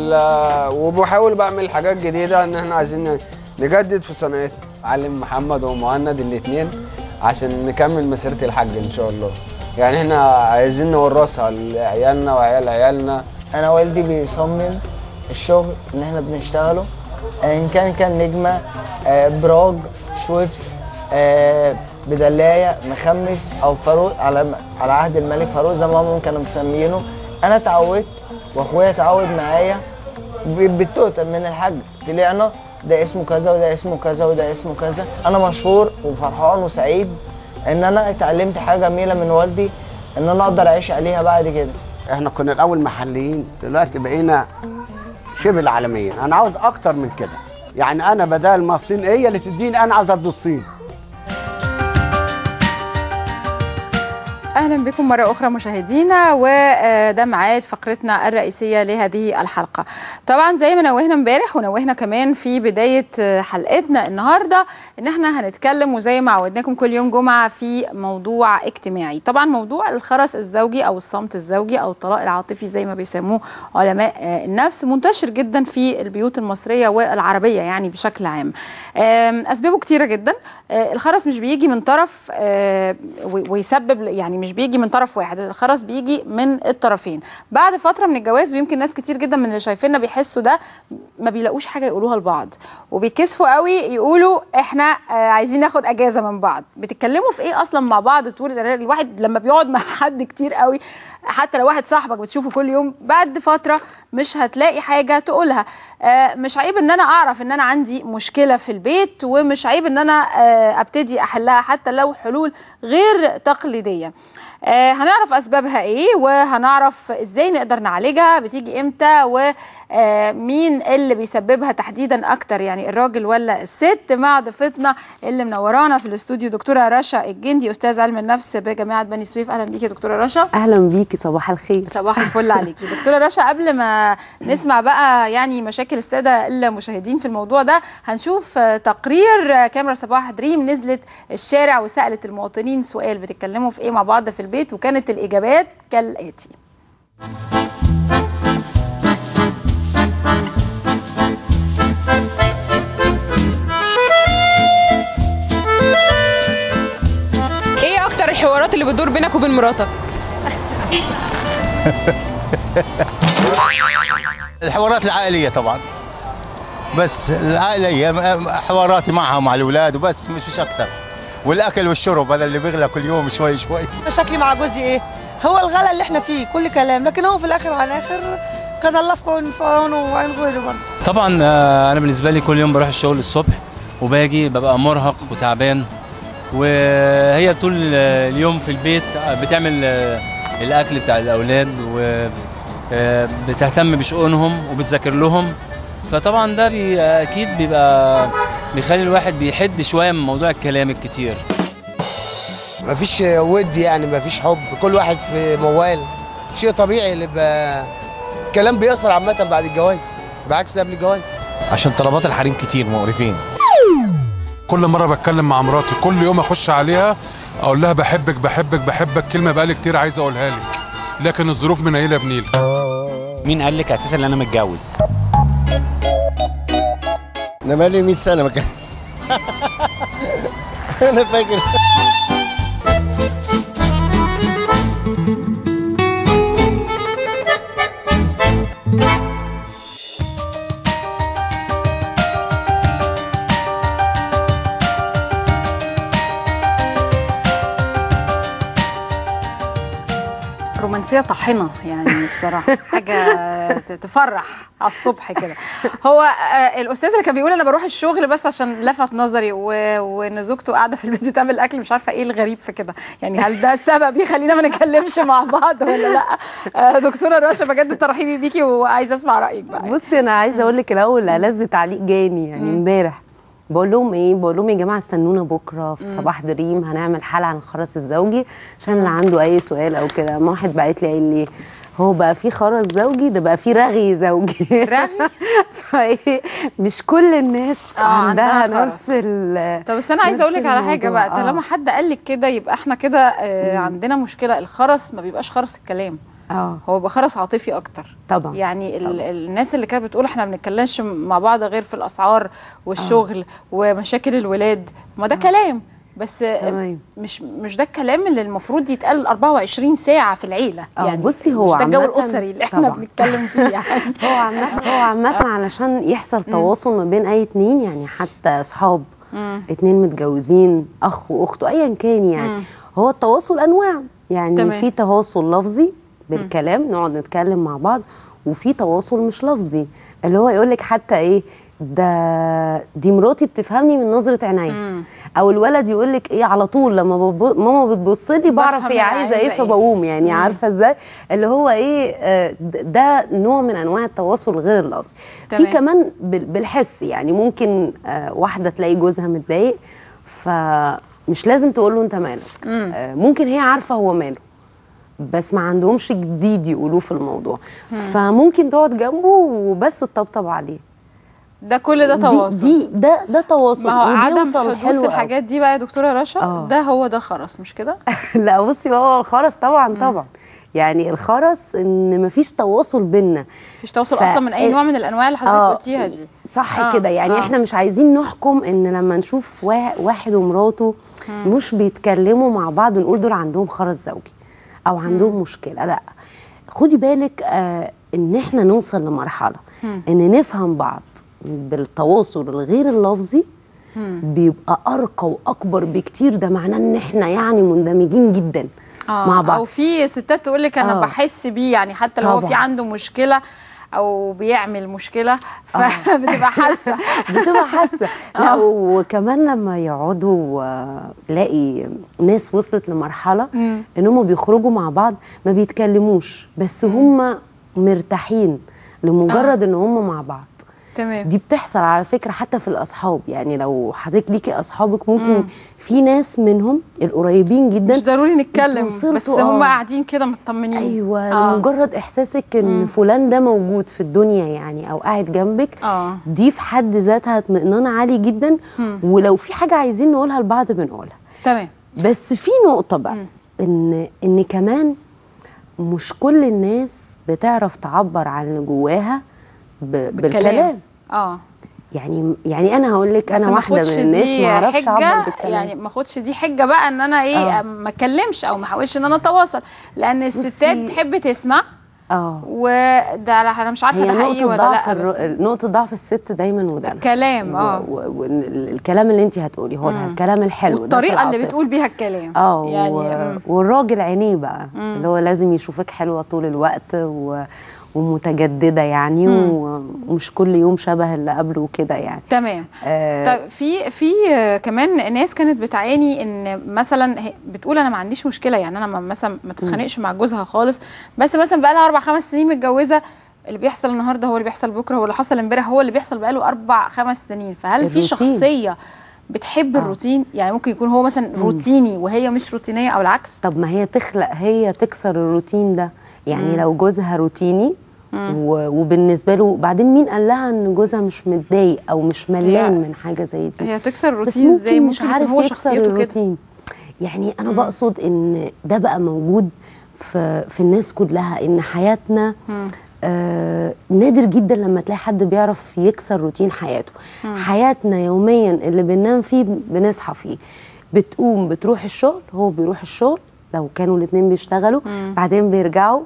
U: وبحاول بعمل حاجات جديده ان احنا عايزين نجدد في صناعتنا. علم محمد ومهند الاثنين عشان نكمل مسيره الحج ان شاء الله، يعني احنا عايزين نورثها لعيالنا وعيال عيالنا.
V: انا والدي بيصمم
B: الشغل اللي احنا بنشتغله، ان كان كان نجمه، آه براج، شويبس، آه بدلايه، مخمس او فاروق على على عهد الملك فاروق زي ما هم كانوا مسمينه. انا اتعودت واخويا اتعود معايا بالتوتال من الحاج، طلعنا ده اسمه كذا وده اسمه كذا وده اسمه كذا. انا مشهور وفرحان وسعيد ان انا اتعلمت حاجه جميله من والدي ان انا اقدر اعيش عليها بعد كده.
T: احنا كنا الاول محليين، دلوقتي بقينا شبه العالميين. انا عاوز اكتر من كده، يعني انا بدل ما الصين هي اللي تديني، انا عاوز ادي الصين.
A: اهلا بكم مره اخرى مشاهدينا، وده ميعاد فقرتنا الرئيسيه لهذه الحلقه. طبعا زي ما نوهنا امبارح ونوهنا كمان في بدايه حلقتنا النهارده ان احنا هنتكلم وزي ما عودناكم كل يوم جمعه في موضوع اجتماعي. طبعا موضوع الخرس الزوجي او الصمت الزوجي او الطلاق العاطفي زي ما بيسموه علماء النفس منتشر جدا في البيوت المصريه والعربيه يعني بشكل عام. اسبابه كتيره جدا. الخرس مش بيجي من طرف ويسبب، يعني مش بيجي من طرف واحد، الخرس بيجي من الطرفين. بعد فتره من الجواز، ويمكن ناس كتير جدا من اللي شايفيننا بيحسوا ده، ما بيلاقوش حاجه يقولوها لبعض وبيكسفوا قوي يقولوا احنا عايزين ناخد اجازه من بعض. بتتكلموا في ايه اصلا مع بعض طول الواحد لما بيقعد مع حد كتير قوي، حتى لو واحد صاحبك بتشوفه كل يوم، بعد فتره مش هتلاقي حاجه تقولها. مش عيب ان انا اعرف ان انا عندي مشكله في البيت، ومش عيب ان انا ابتدي احلها حتى لو حلول غير تقليديه. آه هنعرف اسبابها ايه، وهنعرف ازاي نقدر نعالجها، بتيجي امتى، ومين آه اللي بيسببها تحديدا اكتر، يعني الراجل ولا الست، مع ضيفتنا اللي منورانا في الاستوديو دكتوره رشا الجندي، استاذ علم النفس بجامعه بني سويف. اهلا بيكي يا دكتوره رشا.
V: اهلا بيكي، صباح الخير.
A: صباح الفل عليكي دكتوره رشا. قبل ما نسمع بقى يعني مشاكل الساده المشاهدين في الموضوع ده، هنشوف تقرير كاميرا صباح دريم نزلت الشارع وسالت المواطنين سؤال بتتكلموا في ايه مع بعض في البيت، وكانت الإجابات كالآتي.
W: ايه اكتر الحوارات اللي بتدور بينك وبين مراتك؟
X: الحوارات العائلية طبعا، بس العائلية حواراتي معها ومع الأولاد وبس، مش فيش أكتر. والاكل والشرب انا اللي بغلى كل يوم شوي شوي.
K: مشاكلي مع جوزي ايه؟ هو الغلا اللي احنا فيه كل كلام، لكن هو في الاخر على الاخر كان الله في عون في عونه وعين غيره برضه.
Y: طبعا انا بالنسبه لي كل يوم بروح الشغل الصبح وباجي ببقى مرهق وتعبان، وهي طول اليوم في البيت بتعمل الاكل بتاع الاولاد وبتهتم بشؤونهم وبتذاكر لهم، فطبعا ده بي اكيد بيبقى بيخلي الواحد بيحد شويه من موضوع الكلام الكتير.
Z: مفيش ود، يعني مفيش حب، كل واحد في موال، شيء طبيعي اللي بقى الكلام بيأثر عامه بعد الجواز بعكس قبل الجواز،
X: عشان طلبات الحريم كتير مقرفين.
E: كل مره بتكلم مع مراتي كل يوم اخش عليها اقول لها بحبك بحبك بحبك، كلمه بقالي كتير عايز اقولها لك، لكن الظروف منيله بنيله.
X: مين قال لك اساسا ان انا متجوز؟
Z: انا بقالي مية سنه مكان. انا فاكر.
A: رومانسيه طاحنه يعني بصراحه، حاجه تفرح على الصبح كده. هو الاستاذ اللي كان بيقول انا بروح الشغل بس عشان لفت نظري وان زوجته قاعده في البيت بتعمل الاكل، مش عارفه ايه الغريب في كده، يعني هل ده السبب يخلينا ما نتكلمش مع بعض ولا لا؟ دكتوره رشا بجد ترحيبي بيكي وعايزه اسمع رايك بقى.
V: بصي انا عايزه اقول لك الاول ألذ تعليق جاني يعني امبارح، بقول لهم ايه؟ بقول لهم يا جماعه استنونا بكره في صباح دريم هنعمل حلقه عن الخرس الزوجي، عشان اللي عنده اي سؤال او كده. ما واحد بعت لي قال لي هو بقى في خرس زوجي، ده بقى في رغي زوجي. رغي؟ فايه مش كل الناس آه عندها, عندها نفس ال
A: طب بس انا عايزه اقول لك على حاجه بقى، طالما آه. حد قال لك كده يبقى احنا كده آه عندنا مشكله. الخرس ما بيبقاش خرس الكلام، اه هو بيبقى خرس عاطفي اكتر
V: طبعا.
A: يعني طبعا. الناس اللي كانت بتقول احنا ما بنتكلمش مع بعض غير في الاسعار والشغل آه. ومشاكل الولاد، ما ده آه. كلام بس تمام. مش مش ده الكلام اللي المفروض يتقال أربعة وعشرين ساعه في العيله
V: يعني. بصي هو
A: مش ده الجو الاسري اللي احنا بنتكلم فيه يعني.
V: هو عامه هو عامه علشان يحصل تواصل ما بين اي اتنين، يعني حتى اصحاب اتنين متجوزين، اخ واخته ايا كان يعني. مم. هو التواصل انواع يعني. تمام. في تواصل لفظي بالكلام، نقعد نتكلم مع بعض، وفي تواصل مش لفظي اللي هو يقول لك حتى ايه ده، دي مراتي بتفهمني من نظره عينيا، او الولد يقول لك ايه على طول لما ماما بتبص لي بعرف هي عايزه ايه فبقوم يعني. مم. عارفه ازاي اللي هو ايه، ده نوع من انواع التواصل غير اللفظي. في كمان بالحس يعني، ممكن واحده تلاقي جوزها متضايق فمش لازم تقول له انت مالك، ممكن هي عارفه هو ماله بس ما عندهمش جديد يقولوه في الموضوع. مم. فممكن تقعد جنبه وبس تطبطب عليه.
A: ده كل ده تواصل.
V: دي, دي ده ده تواصل.
A: ما هو عدم حدوث الحاجات دي بقى يا دكتوره رشا، آه. ده هو ده الخرس مش كده؟
V: لا بصي، هو الخرس طبعا طبعا يعني الخرس ان مفيش تواصل بينا،
A: مفيش تواصل ف... اصلا من اي نوع من الانواع اللي حضرتك آه قلتيها دي.
V: صح آه. كده يعني. آه. احنا مش عايزين نحكم ان لما نشوف واحد ومراته مم. مش بيتكلموا مع بعض نقول دول عندهم خرس زوجي او عندهم مم. مشكله. لا، خدي بالك آه ان احنا نوصل لمرحله مم. ان نفهم بعض بالتواصل الغير اللفظي مم. بيبقى ارقى واكبر بكتير. ده معناه ان احنا يعني مندمجين جدا آه. مع بعض.
A: او في ستات تقول لك انا آه. بحس بيه يعني، حتى لو هو في عنده مشكله او بيعمل مشكله فبتبقى حاسه
V: بتبقى حاسه. لا وكمان لما يقعدوا تلاقي ناس وصلت لمرحله ان هم بيخرجوا مع بعض ما بيتكلموش بس هم مرتاحين لمجرد آه. ان هم مع بعض.
A: تمام.
V: دي بتحصل على فكره حتى في الاصحاب يعني. لو حضرتك ليكي اصحابك ممكن مم. في ناس منهم القريبين جدا
A: مش ضروري نتكلم بس آه. هم قاعدين كده مطمنين.
V: ايوه آه. مجرد احساسك ان مم. فلان ده موجود في الدنيا يعني او قاعد جنبك آه. دي في حد ذاتها اطمئنان عالي جدا. مم. ولو في حاجه عايزين نقولها لبعض بنقولها.
A: تمام.
V: بس في نقطه بقى مم. ان ان كمان مش كل الناس بتعرف تعبر عن اللي جواها بالكلام.
A: اه
V: يعني يعني انا هقول لك انا واحده من الناس ما اعرفش اعبر بالكلام.
A: يعني ما اخدش دي حجه بقى ان انا ايه آه. ما اتكلمش او ما احاولش ان انا اتواصل، لان الستات بتحب تسمع.
V: اه
A: وده انا مش عارفه ده حقيقي ولا لا.
V: بس نقطه ضعف الست دايما وده
A: الكلام. اه
V: والكلام اللي انت هتقوليه هو ده الكلام الحلو،
A: والطريقه اللي بتقول بيها الكلام.
V: اه يعني و... والراجل عينيه بقى مم. اللي هو لازم يشوفك حلوه طول الوقت و... ومتجدده يعني مم. ومش كل يوم شبه اللي قبله وكده يعني.
A: تمام. آه طب في في كمان ناس كانت بتعاني ان مثلا بتقول انا ما عنديش مشكله يعني، انا مثلا ما تتخانقش مع جوزها خالص، بس مثلا بقى لها اربع خمس سنين متجوزه، اللي بيحصل النهارده هو اللي بيحصل بكره، واللي حصل امبارح هو اللي بيحصل بقى له اربع خمس سنين. فهل في شخصيه بتحب آه. الروتين؟ يعني ممكن يكون هو مثلا روتيني وهي مش روتينيه او العكس؟
V: طب ما هي تخلق هي تكسر الروتين ده يعني. مم. لو جوزها روتيني وبالنسبه له، بعدين مين قال لها ان جوزها مش متضايق او مش ملان من حاجه زي دي؟
A: هي تكسر الروتين ازاي؟
V: ممكن مش عارف هو شخصيته كده يعني. انا مم. بقصد ان ده بقى موجود في في الناس كلها، ان حياتنا آه نادر جدا لما تلاقي حد بيعرف يكسر روتين حياته. مم. حياتنا يوميا اللي بننام فيه بنصحى فيه، بتقوم بتروح الشغل، هو بيروح الشغل لو كانوا الاثنين بيشتغلوا، مم. بعدين بيرجعوا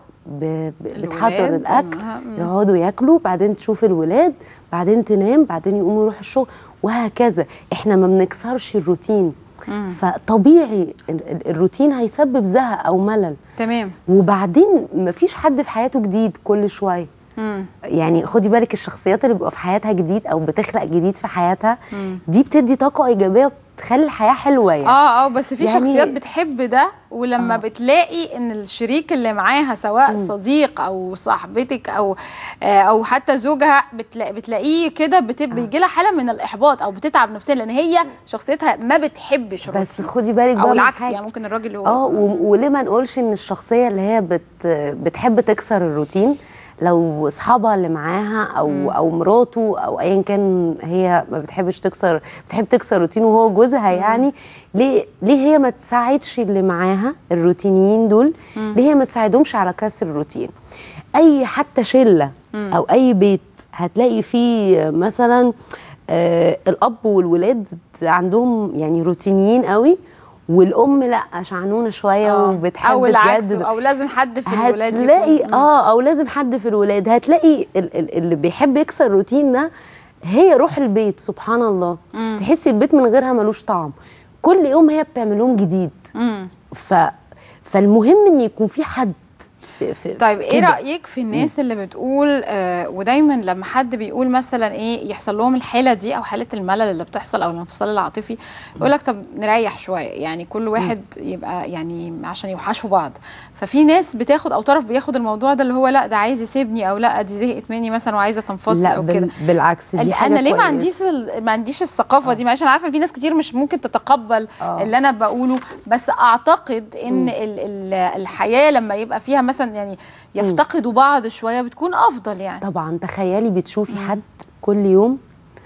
V: بتحضر الاكل، يقعدوا ياكلوا، بعدين تشوف الولاد، بعدين تنام، بعدين يقوموا يروحوا الشغل، وهكذا. احنا ما بنكسرش الروتين. مم. فطبيعي الروتين هيسبب زهق او ملل.
A: تمام.
V: وبعدين ما فيش حد في حياته جديد كل شويه. مم. يعني خدي بالك الشخصيات اللي بيبقى في حياتها جديد او بتخلق جديد في حياتها مم. دي بتدي طاقه ايجابيه، تخلي الحياه حلوه يعني.
A: اه اه بس في يعني شخصيات بتحب ده، ولما آه. بتلاقي ان الشريك اللي معاها سواء مم. صديق او صاحبتك او آه او حتى زوجها، بتلاقي بتلاقيه كده بيجي لها حاله من الاحباط او بتتعب نفسيا، لان هي شخصيتها ما بتحبش الروتين.
V: بس خدي بالك
A: او العكس يعني، ممكن الراجل هو
V: اه وليه ما نقولش ان الشخصيه اللي هي بت بتحب تكسر الروتين، لو اصحابها اللي معاها او مم. او مراته او ايا كان هي ما بتحبش تكسر، بتحب تكسر روتين وهو جوزها يعني، ليه ليه هي ما تساعدش اللي معاها الروتينيين دول؟ مم. ليه هي ما تساعدهمش على كسر الروتين؟ اي حتى شله مم. او اي بيت هتلاقي فيه مثلا آه الاب والولاد عندهم يعني روتينيين قوي، والام لا شعنونه شويه
A: آه.
V: وبتحب
A: او العكس،
V: تجدد.
A: او لازم حد في الولاد
V: هتلاقي
A: يكون
V: اه او لازم حد في الولاد. هتلاقي ال- ال- اللي بيحب يكسر الروتين ده هي روح البيت، سبحان الله.
A: مم.
V: تحسي البيت من غيرها ملوش طعم، كل يوم هي بتعمل لهم جديد.
A: مم.
V: ف فالمهم ان يكون في حد في في
A: طيب ايه
V: كده.
A: رايك في الناس اللي بتقول آه ودايما لما حد بيقول مثلا ايه يحصل لهم الحاله دي او حاله الملل اللي بتحصل او الانفصال العاطفي، يقول لك طب نريح شويه، يعني كل واحد يبقى يعني عشان يوحشوا بعض. ففي ناس بتاخد او طرف بياخد الموضوع ده اللي هو لا ده عايز يسيبني، او لا دي زهقت مني مثلا وعايزه تنفصل
V: لا
A: او
V: بال-
A: كده.
V: بالعكس دي حاجه
A: انا ليه ما
V: كويسة.
A: عنديش ال- ما عنديش الثقافه دي؟ معلش انا عارفه ان في ناس كتير مش ممكن تتقبل
V: آه.
A: اللي انا بقوله، بس اعتقد ان ال ال الحياه لما يبقى فيها مثلا يعني يفتقدوا بعض شويه بتكون افضل يعني.
V: طبعا تخيلي بتشوفي حد كل يوم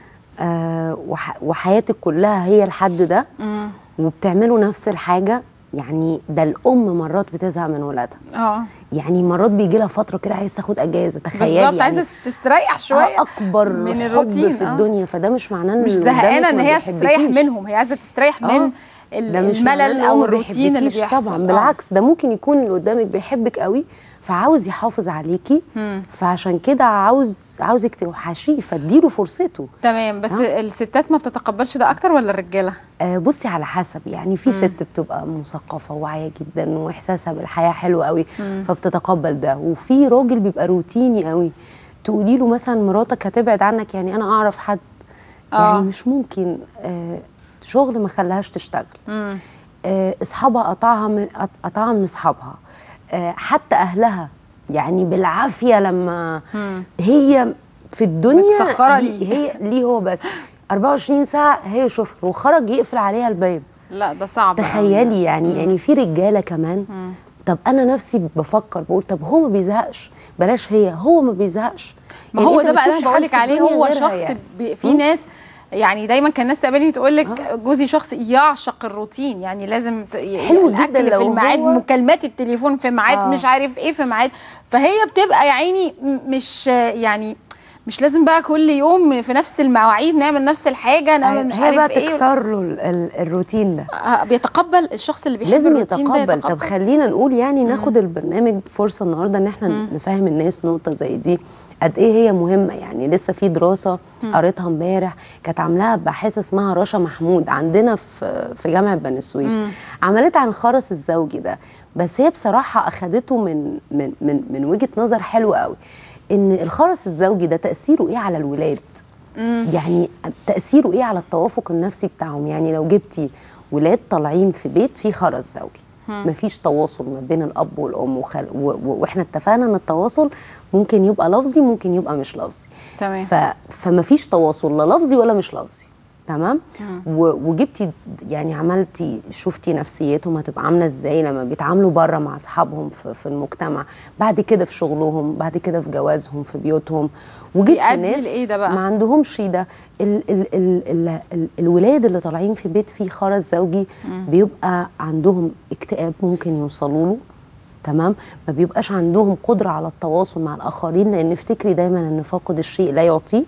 V: آه وح وحياتك كلها هي الحد ده،
A: مم.
V: وبتعملوا نفس الحاجه. يعني ده الام مرات بتزهق من ولادها،
A: اه
V: يعني مرات بيجي لها فتره كده عايز تاخد اجازه. تخيلي
A: بالظبط،
V: يعني
A: عايزه تستريح شويه
V: آه اكبر
A: من
V: حب
A: الروتين
V: في
A: آه.
V: الدنيا. فده مش معناه ان
A: مش
V: اللي قدامك
A: زهقانه ان
V: ما
A: هي تستريح
V: بيحبكيش.
A: منهم، هي عايزه تستريح
V: آه.
A: من ال-
V: ده مش معناه
A: الملل
V: إن هو
A: او
V: ما
A: الروتين اللي
V: بيحبكيش
A: بيحصل.
V: طبعا،
A: آه.
V: بالعكس ده ممكن يكون اللي قدامك بيحبك قوي فعاوز يحافظ عليكي،
A: مم.
V: فعشان كده عاوز عاوزك توحشيه فاديله فرصته.
A: تمام، بس
V: آه.
A: الستات ما بتتقبلش ده اكتر ولا الرجاله؟
V: آه بصي على حسب، يعني في
A: مم.
V: ست بتبقى مثقفه وواعيه جدا واحساسها بالحياه حلو قوي
A: مم.
V: فبتتقبل ده، وفي راجل بيبقى روتيني قوي تقولي له مثلا مراتك هتبعد عنك. يعني انا اعرف حد
A: آه.
V: يعني مش ممكن آه شغل ما خلاهاش تشتغل،
A: مم.
V: آه اصحابها قطعها من قطعها من اصحابها، آه حتى اهلها يعني بالعافيه لما
A: مم.
V: هي في الدنيا
A: متسخرة
V: ليه-
A: ليه.
V: هي ليه هو بس أربعة وعشرين ساعه هي شوفها وخرج يقفل عليها الباب.
A: لا ده صعب أوي.
V: تخيلي يعني يعني في رجاله كمان.
A: مم.
V: طب انا نفسي بفكر بقول طب هو ما بيزهقش، بلاش هي هو ما بيزهقش.
A: ما
V: يعني
A: هو
V: أنت
A: ده بقى اللي
V: بتشوفش
A: انا بقول
V: حد
A: لك
V: في
A: عليه،
V: الدنيا
A: هو
V: غيرها
A: شخص
V: يعني.
A: بي في
V: مم.
A: ناس يعني دايما كان الناس تقابلني تقول لك جوزي شخص يعشق الروتين، يعني لازم ت-
V: حلو جدا
A: الاكل
V: لو
A: في الميعاد،
V: هو-
A: مكالمات التليفون في ميعاد،
V: آه.
A: مش عارف ايه في ميعاد. فهي بتبقى يا عيني م- مش يعني مش لازم بقى كل يوم في نفس المواعيد نعمل نفس الحاجه، نعمل مش
V: هي
A: عارف
V: بقى
A: ايه.
V: تكسر له ال- ال- الروتين ده.
A: آه، بيتقبل الشخص اللي بيحب
V: لازم
A: الروتين ده
V: يتقبل. طب خلينا نقول يعني ناخد البرنامج فرصه النهارده ان احنا
A: مم.
V: نفهم الناس نقطه زي دي قد ايه هي مهمه. يعني لسه في دراسه
A: مم.
V: قريتها امبارح كانت عاملاها باحثه اسمها رشا محمود عندنا في في جامعه بني سويف،
A: مم.
V: عملت عن الخرس الزوجي ده. بس هي بصراحه اخدته من من من من وجهه نظر حلوه قوي، ان الخرس الزوجي ده تاثيره ايه على الولاد.
A: مم.
V: يعني تاثيره ايه على التوافق النفسي بتاعهم. يعني لو جبتي ولاد طالعين في بيت فيه خرس زوجي
A: مم.
V: مفيش تواصل ما بين الاب والام وخل... و... و... واحنا اتفقنا ان التواصل ممكن يبقى لفظي ممكن يبقى مش لفظي.
A: تمام.
V: ف... فمفيش تواصل لا لفظي ولا مش لفظي. تمام.
A: مم.
V: و... وجبتي يعني عملتي شفتي نفسيتهم هتبقى عامله ازاي لما بيتعاملوا بره مع اصحابهم في... في المجتمع، بعد كده في شغلهم، بعد كده في جوازهم، في بيوتهم. وجبتي
A: بيؤدي
V: ناس
A: لإيه ده بقى؟
V: ما عندهمش ده. ال... ال... ال... ال... ال... الولاد اللي طالعين في بيت فيه خرس زوجي
A: مم.
V: بيبقى عندهم اكتئاب ممكن يوصلوا له. تمام. ما بيبقاش عندهم قدره على التواصل مع الاخرين، لان افتكري دايما ان فاقد الشيء لا يعطيه.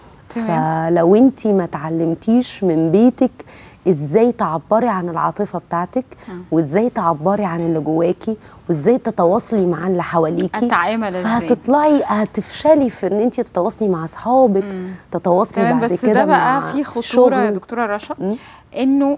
A: تمام.
V: فلو انت ما تعلمتيش من بيتك ازاي تعبري عن العاطفه بتاعتك
A: مم.
V: وازاي تعبري عن اللي جواكي وازاي تتواصلي مع اللي حواليكي،
A: اتعامل ازاي؟
V: فهتطلعي هتفشلي في ان انت تتواصلي مع اصحابك، تتواصلي
A: تمام.
V: بعد
A: بس
V: كده
A: ده
V: مع
A: بقى في خطوره
V: شغل.
A: يا دكتوره رشا، انه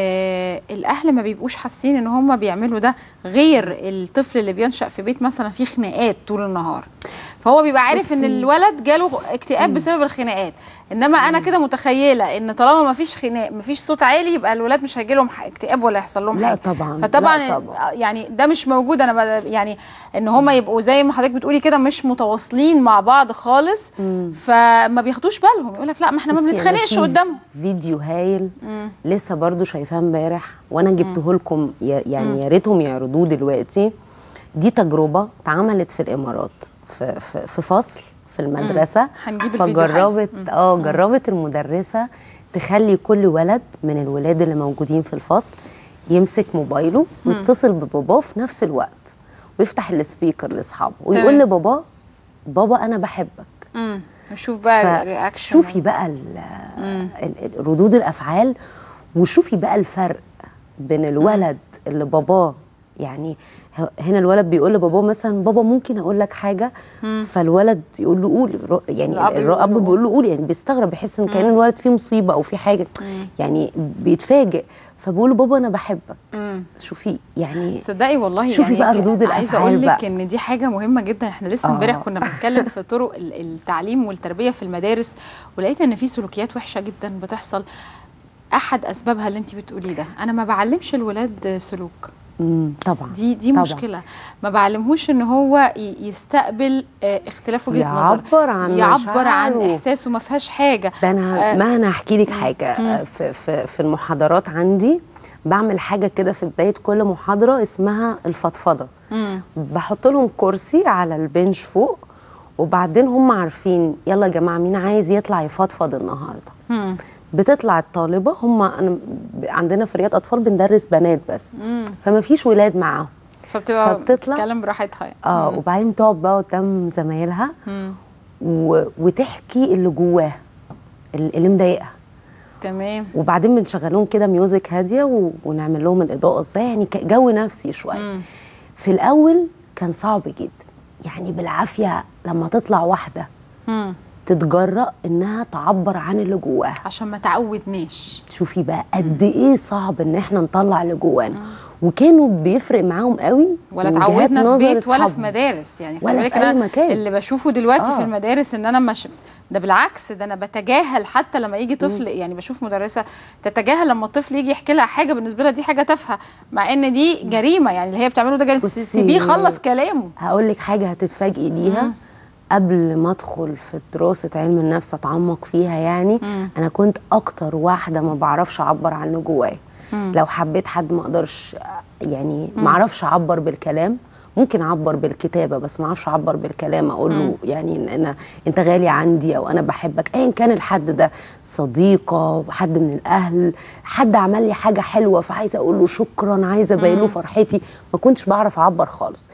A: آه الاهل ما بيبقوش حاسين ان هم بيعملوا ده، غير الطفل اللي بينشأ في بيت مثلا فيه خناقات طول النهار، فهو بيبقى عارف ان الولد جاله اكتئاب بسبب الخناقات. انما انا كده متخيله ان طالما ما فيش خناق ما فيش صوت عالي يبقى الولاد مش هيجي لهم اكتئاب ولا هيحصل لهم
V: لا
A: حاجه.
V: طبعا.
A: فطبعا
V: لا طبعا.
A: يعني ده مش موجود. انا يعني ان هم يبقوا زي ما حضرتك بتقولي كده مش متواصلين مع بعض خالص،
V: مم.
A: فما بياخدوش بالهم، يقول لك لا ما احنا ما
V: بصي، أنا
A: بنتخانقش
V: في
A: قدامهم.
V: فيديو هايل
A: مم.
V: لسه برضو شايفاه امبارح وانا جبته لكم، يا-
A: مم.
V: يعني يا ريتهم يعرضوه دلوقتي. دي تجربه اتعملت في الامارات في في, في فصل في المدرسه.
A: هنجيب الفيديو حالا.
V: فجربت
A: مم.
V: اه
A: مم.
V: جربت المدرسه تخلي كل ولد من الولاد اللي موجودين في الفصل يمسك موبايله
A: مم.
V: ويتصل بباباه في نفس الوقت ويفتح السبيكر لاصحابه ويقول
A: تمام.
V: لباباه بابا انا بحبك.
A: مم. نشوف بقى الرياكشن.
V: شوفي بقى ال ال ردود الافعال، وشوفي بقى الفرق بين الولد اللي باباه، يعني هنا الولد بيقول لباباه مثلا بابا ممكن اقول لك حاجه، مم. فالولد يقول له قول، يعني الاب بيقول له قول، يعني بيستغرب، بيحس ان كان الولد فيه مصيبه او في حاجه، مم. يعني بيتفاجئ، فبقول له بابا انا بحبك. مم. شوفي يعني
A: صدقي والله،
V: شوفي
A: يعني
V: بقى ردود الافعال.
A: عايزه اقول لك ان دي حاجه مهمه جدا. احنا لسه امبارح آه. كنا بنتكلم في طرق التعليم والتربيه في المدارس، ولقيت ان في سلوكيات وحشه جدا بتحصل. احد اسبابها اللي انت بتقوليه ده، انا ما بعلمش الولاد سلوك.
V: امم طبعا
A: دي دي طبعًا. مشكله، ما بعلمهوش ان هو يستقبل اه وجهه نظر،
V: يعبر عن
A: يعبر عن احساسه، ما فيهاش حاجه.
V: ده انا آه ما انا هحكي لك حاجه. مم. في, في في المحاضرات عندي بعمل حاجه كده في بدايه كل محاضره اسمها الفضفضه. مم. بحط لهم كرسي على البنش فوق، وبعدين هم عارفين يلا يا جماعه مين عايز يطلع يفضفض النهارده. مم. بتطلع الطالبه، هم أنا عندنا في رياض اطفال بندرس بنات بس، مم. فما فيش ولاد معاهم،
A: فبتبقى بتتكلم براحتها يعني.
V: اه مم. وبعدين تقعد بقى قدام زمايلها و... وتحكي اللي جواها اللي مضايقها.
A: تمام.
V: وبعدين بنشغل لهم كده ميوزك هاديه و... ونعمل لهم الاضاءه ازاي، يعني جو نفسي شويه. مم. في الاول كان صعب جدا، يعني بالعافيه لما تطلع واحده مم. تتجرأ انها تعبر عن اللي جواها،
A: عشان ما تعودناش.
V: شوفي بقى قد ايه صعب ان احنا نطلع اللي جوانا، وكانوا بيفرق معاهم قوي.
A: ولا اتعودنا في بيت ولا في مدارس، يعني
V: ولا في اي مكان.
A: اللي بشوفه دلوقتي آه. في المدارس ان انا مش، ده بالعكس، ده انا بتجاهل حتى لما يجي طفل. م. يعني بشوف مدرسه تتجاهل لما الطفل يجي يحكي لها حاجه بالنسبه لها دي حاجه تافهه، مع ان دي جريمه، يعني اللي هي بتعمله ده جريمه. سيبيه يخلص كلامه.
V: هقول لك حاجه هتتفاجئي ليها. م. قبل ما ادخل في دراسه علم النفس اتعمق فيها، يعني مم. انا كنت اكتر واحده ما بعرفش اعبر عن اللي جوايا. لو حبيت حد ما اقدرش، يعني ما اعرفش اعبر بالكلام، ممكن اعبر بالكتابه بس ما اعرفش اعبر بالكلام. اقول له يعني انا انت غالي عندي، او انا بحبك، ايا كان الحد ده، صديقه، حد من الاهل، حد عمل لي حاجه حلوه فعايزه اقول له شكرا، عايزه ابين له فرحتي. ما كنتش بعرف اعبر خالص.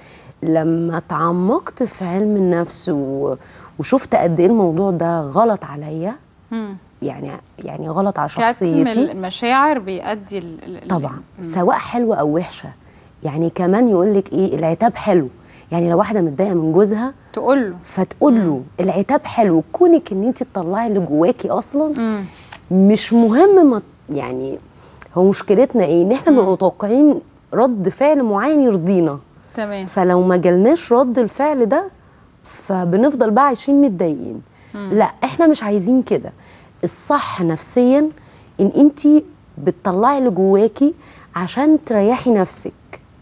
V: لما تعمقت في علم النفس و... وشفت قد ايه الموضوع ده غلط عليا، يعني يعني غلط على شخصيتي.
A: كتم المشاعر بيؤدي ال...
V: طبعا مم. سواء حلوه او وحشه. يعني كمان يقول لك ايه، العتاب حلو. يعني لو واحده متضايقه من جوزها
A: تقول له
V: فتقول له العتاب حلو، كونك ان انت تطلعي اللي جواكي اصلا. مم. مش مهم ما يعني، هو مشكلتنا ايه، ان احنا بنبقى متوقعين رد فعل معين يرضينا.
A: تمام.
V: فلو ما جالناش رد الفعل ده فبنفضل بقى عايشين متضايقين. لا احنا مش عايزين كده. الصح نفسيا ان انتي بتطلعي اللي جواكي عشان تريحي نفسك،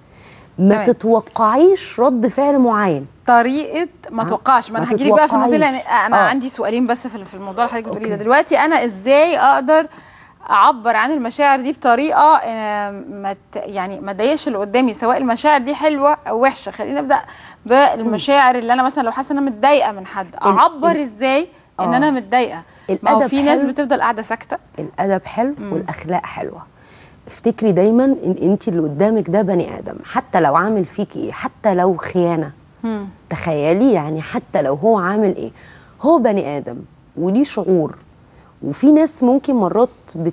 V: ما تمام. تتوقعيش رد فعل معين،
A: طريقه ما توقعش. ما انا هجيلك بقى في الموضوع، لان انا آه. عندي سؤالين بس في الموضوع اللي حضرتك بتقوليه ده. دلوقتي انا ازاي اقدر اعبر عن المشاعر دي بطريقه ما يعني ما تضايقش اللي قدامي، سواء المشاعر دي حلوه او وحشه؟ خلينا نبدا بالمشاعر اللي انا مثلا لو حاسه ان انا متضايقه من حد، اعبر ازاي ان انا متضايقه؟ ما هو في ناس بتفضل قاعده ساكته.
V: الادب حلو مم. والاخلاق حلوه. افتكري دايما ان انت اللي قدامك ده بني ادم، حتى لو عامل فيكي ايه، حتى لو خيانه. مم. تخيلي يعني حتى لو هو عامل ايه، هو بني ادم وليه شعور. وفي ناس ممكن مرات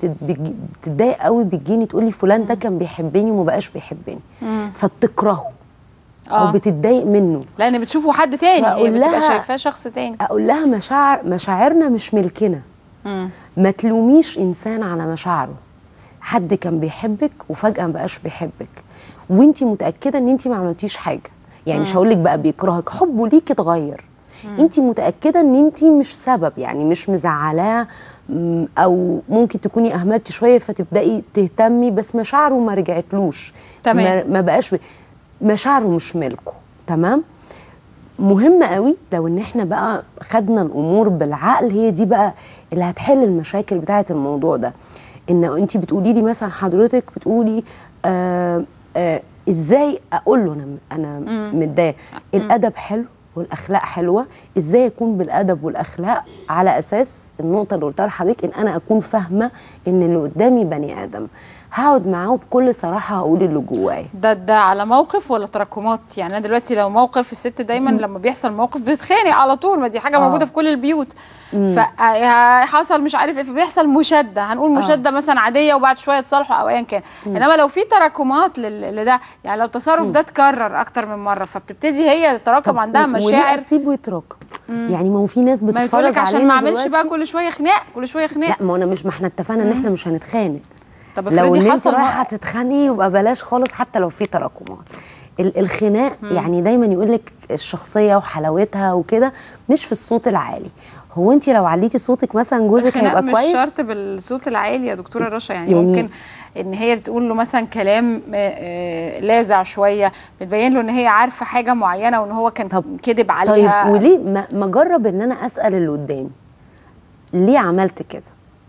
V: بتتضايق قوي، بتجيني تقول لي فلان ده كان بيحبني وما بقاش بيحبني، مم. فبتكرهه او بتتضايق منه
A: لان بتشوفه حد تاني، هي بتبقى شايفاه شخص تاني.
V: اقول لها مشاعر مشاعرنا مش ملكنا. مم. ما تلوميش انسان على مشاعره. حد كان بيحبك وفجاه ما بقاش بيحبك وانتي متاكده ان انتي ما عملتيش حاجه، يعني مم. مش هقول لك بقى بيكرهك، حبه ليك اتغير. انتي متاكده ان انتي مش سبب، يعني مش مزعلاه، او ممكن تكوني اهملتي شويه فتبداي تهتمي، بس مشاعره ما رجعتلوش.
A: تمام.
V: ما بقاش ب... مشاعره مش ملكه. تمام. مهم قوي لو ان احنا بقى خدنا الامور بالعقل، هي دي بقى اللي هتحل المشاكل بتاعه الموضوع ده. ان انت بتقولي لي مثلا، حضرتك بتقولي آه آه ازاي اقول له انا انا متضايقه. الادب حلو والاخلاق حلوه. ازاي اكون بالادب والاخلاق على اساس النقطه اللي قلتها لحضرتك، ان انا اكون فاهمه ان اللي قدامي بني ادم. هقعد معاه بكل صراحه هقول اللي جوايا.
A: ده ده على موقف ولا تراكمات؟ يعني انا دلوقتي لو موقف، الست دايما م. لما بيحصل موقف بتتخانق على طول، ما دي حاجه آه. موجوده في كل البيوت. فحصل مش عارف ايه، فبيحصل مشاده، هنقول مشاده آه. مثلا عاديه وبعد شويه تصالحوا او ايا كان. م. انما لو في تراكمات لده، يعني لو تصرف م. ده اتكرر اكتر من مره، فبتبتدي هي تتراكم عندها مشاعر.
V: اسيبه يتراكم. يعني ما هو في ناس بتتفرج علينا
A: دلوقتي عشان ما اعملش بقى كل شويه خناق كل شويه خناق.
V: لا ما انا مش، ما احنا اتفقنا ان احنا مش هنتخانق.
A: طب
V: لو ان انت
A: حصل
V: رايحه تتخانقي يبقى بلاش خالص، حتى لو في تراكمات. الخناق يعني دايما يقول لك الشخصيه وحلاوتها وكده مش في الصوت العالي. هو انت لو عليتي صوتك مثلا جوزك هيبقى كويس؟
A: مش شرط بالصوت العالي يا دكتوره رشا، يعني, يعني ممكن ان هي بتقول له مثلا كلام لاذع شويه، بتبين له ان هي عارفه حاجه معينه وان هو كان كذب عليها.
V: طيب وليه ما اجرب ان انا اسال اللي قدامي ليه عملت كده؟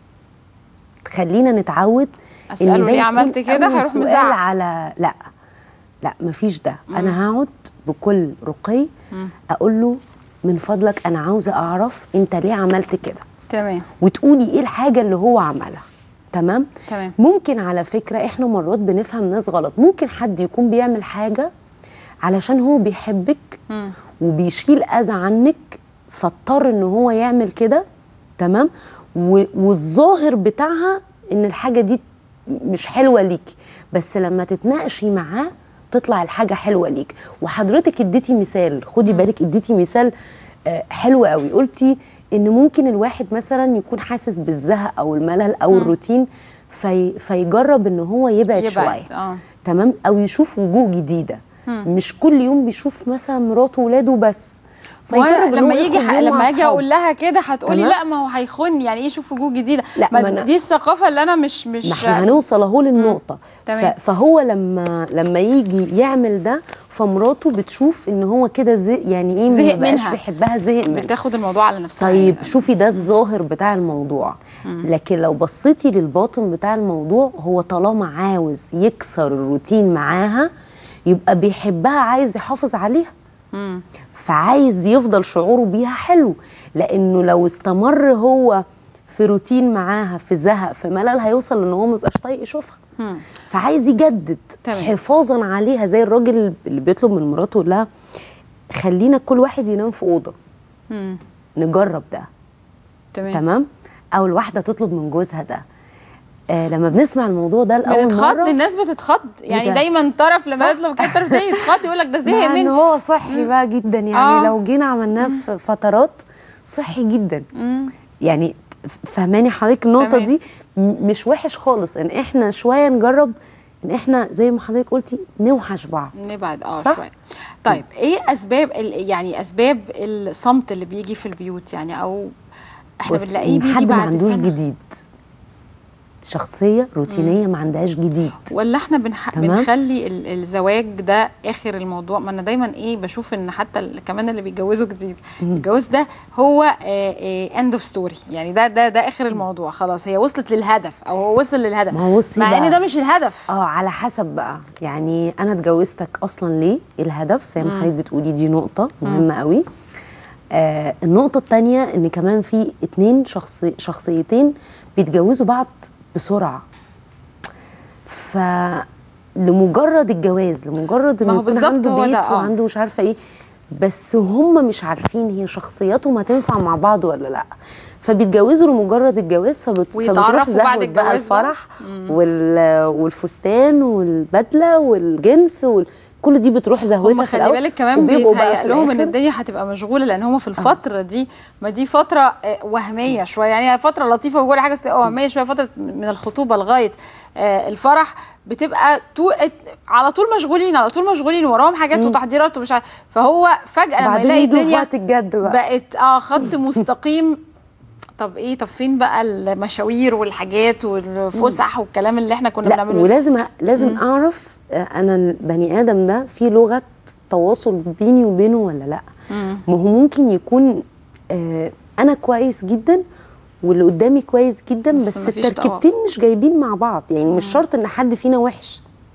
V: خلينا نتعود
A: اساله ليه عملت كده، هيروح مزعل
V: على لا لا مفيش ده. مم. انا هقعد بكل رقي اقول له من فضلك انا عاوزه اعرف انت ليه عملت كده.
A: تمام.
V: وتقولي ايه الحاجه اللي هو عملها. تمام.
A: تمام.
V: ممكن على فكره احنا مرات بنفهم ناس غلط، ممكن حد يكون بيعمل حاجه علشان هو بيحبك مم. وبيشيل اذى عنك فاضطر ان هو يعمل كده. تمام. والظاهر بتاعها ان الحاجه دي مش حلوه ليكي، بس لما تتناقشي معاه تطلع الحاجه حلوه ليك. وحضرتك اديتي مثال، خدي بالك اديتي مثال حلو قوي، قلتي ان ممكن الواحد مثلا يكون حاسس بالزهق او الملل او م. الروتين في فيجرب ان هو يبعد, يبعد. شويه.
A: آه.
V: تمام. او يشوف وجوه جديده. م. مش كل يوم بيشوف مثلا مراته وولاده بس.
A: لما يجي لما اجي اقول لها كده هتقولي لا ما هو هيخن، يعني ايه يشوف وجوه جديده؟
V: لا
A: ما دي الثقافه اللي انا مش مش
V: ما احنا هنوصل اهو للنقطه. فهو لما لما يجي يعمل ده فمراته بتشوف ان هو كده زي يعني ايه
A: زهق
V: ما
A: منها،
V: بيحبها، زهق منها،
A: بتاخد الموضوع على نفسها.
V: طيب يعني. شوفي ده الظاهر بتاع الموضوع. مم. لكن لو بصيتي للباطن بتاع الموضوع، هو طالما عاوز يكسر الروتين معاها يبقى بيحبها، عايز يحافظ عليها. مم. فعايز يفضل شعوره بيها حلو، لانه لو استمر هو في روتين معاها في زهق في ملل هيوصل ان هو ما يبقاش طايق يشوفها. فعايز يجدد تمام. حفاظا عليها، زي الراجل اللي بيطلب من مراته يقول لها خلينا كل واحد ينام في اوضه. مم. نجرب ده.
A: تمام.
V: تمام. او الواحده تطلب من جوزها ده. آه لما بنسمع الموضوع ده لاول
A: مره الناس بتتخض، يعني دايما طرف لما يطلب كده طرف تاني يتخض يقول لك ده زهق منه.
V: هو صحي بقى جدا، يعني آه. لو جينا عملناه في فترات صحي جدا. مم. يعني فهماني حضرتك النقطه تمام. دي مش وحش خالص ان احنا شويه نجرب ان احنا زي ما حضرتك قلتي نوحش بعض،
A: نبعد اه شويه. طيب ايه اسباب يعني اسباب الصمت اللي بيجي في البيوت، يعني او احنا بنلاقيه بيجي بعد
V: ما عندوش سنة. جديد، شخصيه روتينيه مم. ما عندهاش جديد،
A: ولا احنا بنح... بنخلي الزواج ده اخر الموضوع؟ ما انا دايما ايه بشوف ان حتى كمان اللي بيتجوزوا جديد مم. الجواز ده هو اند اوف ستوري، يعني ده ده ده اخر الموضوع، خلاص هي وصلت للهدف او هو وصل للهدف، مع ان ده مش الهدف.
V: اه على حسب بقى، يعني انا اتجوزتك اصلا ليه؟ الهدف زي ما حضرتك بتقولي دي نقطه مهمه قوي. آه النقطه الثانيه ان كمان في اتنين شخصي شخصيتين بيتجوزوا بعض بسرعه، فلمجرد الجواز، لمجرد انه يكون عنده بيت وعنده مش عارفه ايه، بس هم مش عارفين هي شخصياتهم هتنفع مع بعض ولا لا، فبيتجوزوا لمجرد الجواز، فبت...
A: ويتعرفوا بعد الجواز
V: بقى الفرح وال... والفستان والبدله والجنس وال... كل دي بتروح زهوتها.
A: في خلي بالك كمان بيتهيأ لهم ان الدنيا هتبقى مشغوله، لان هم في الفتره دي، ما دي فتره وهميه شويه، يعني فتره لطيفه وكل حاجه وهميه شويه، فتره من الخطوبه لغايه الفرح بتبقى تو... على طول مشغولين، على طول مشغولين وراهم حاجات وتحضيرات ومش عارف، فهو فجاه لما يلاقي الدنيا
V: الجد بقى.
A: بقت اه خط مستقيم. طب ايه، طب فين بقى المشاوير والحاجات والفسح والكلام اللي احنا كنا بنعمله؟
V: ولازم لازم مم. اعرف انا البني ادم ده في لغه تواصل بيني وبينه ولا لا. ما هو ممكن يكون آه انا كويس جدا واللي قدامي كويس جدا، بس, بس التركيبتين مش جايبين مع بعض، يعني مم. مش شرط ان حد فينا وحش،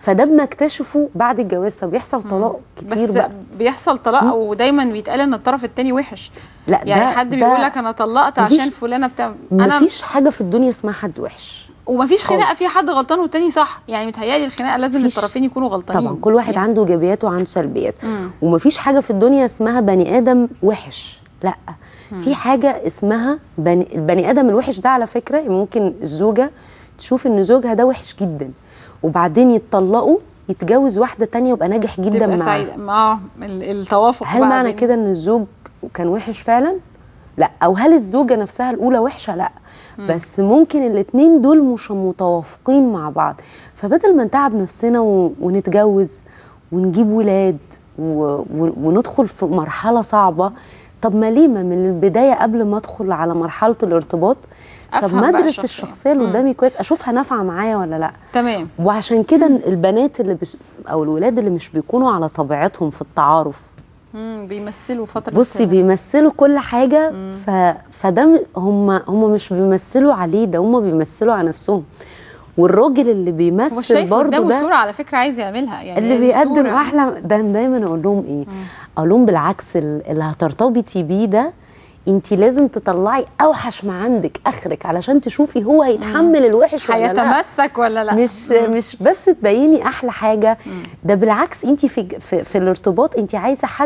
V: فده بنكتشفه بعد الجواز، فبيحصل طلاق كتير
A: بس
V: بقى.
A: بيحصل طلاق ودايما بيتقال ان الطرف الثاني وحش.
V: لا
A: يعني
V: ده
A: حد
V: ده
A: بيقول لك انا طلقت عشان فلانه بتاع.
V: انا مفيش حاجه في الدنيا اسمها حد وحش،
A: ومفيش خناقه فيها حد غلطان والتاني صح. يعني متهيألي الخناقه لازم الطرفين يكونوا غلطانين.
V: طبعا كل واحد يعني. عنده ايجابيات وعنده سلبيات، ومفيش حاجه في الدنيا اسمها بني ادم وحش، لا. مم. في حاجه اسمها بني البني ادم الوحش ده. على فكره ممكن الزوجه تشوف ان زوجها ده وحش جدا وبعدين يتطلقوا، يتجوز واحده تانية ويبقى ناجح جدا معاها.
A: سعيدة. اه التوافق.
V: هل معنى كده ان الزوج كان وحش فعلا؟ لا. او هل الزوجه نفسها الاولى وحشه؟ لا. مم. بس ممكن الاتنين دول مش متوافقين مع بعض، فبدل ما نتعب نفسنا و... ونتجوز ونجيب ولاد و... و... وندخل في مرحله صعبه، طب ما ليه ما من البدايه قبل ما ادخل على مرحله الارتباط طب ما ادرس الشخصيه اللي قدامي كويس، اشوفها نافعه معايا ولا لا.
A: تمام.
V: وعشان كده البنات اللي بش... او الولاد اللي مش بيكونوا على طبيعتهم في التعارف
A: امم بيمثلوا فتره.
V: بصي بيمثلوا كل حاجه. ف... فده هم هم مش بيمثلوا عليه، ده هم بيمثلوا على نفسهم. والراجل اللي بيمثل برضه
A: ده صوره على فكره عايز يعملها، يعني
V: اللي بيقدم احلى. ده دايما اقول لهم ايه؟ مم. اقول لهم بالعكس، اللي هترتبطي بيه ده انت لازم تطلعي اوحش ما عندك اخرك علشان تشوفي هو هيتحمل مم. الوحش ولا لا،
A: هيتمسك ولا لا.
V: مش مم. مش بس تبيني احلى حاجه. مم. ده بالعكس انت في, في في الارتباط انت عايزه حد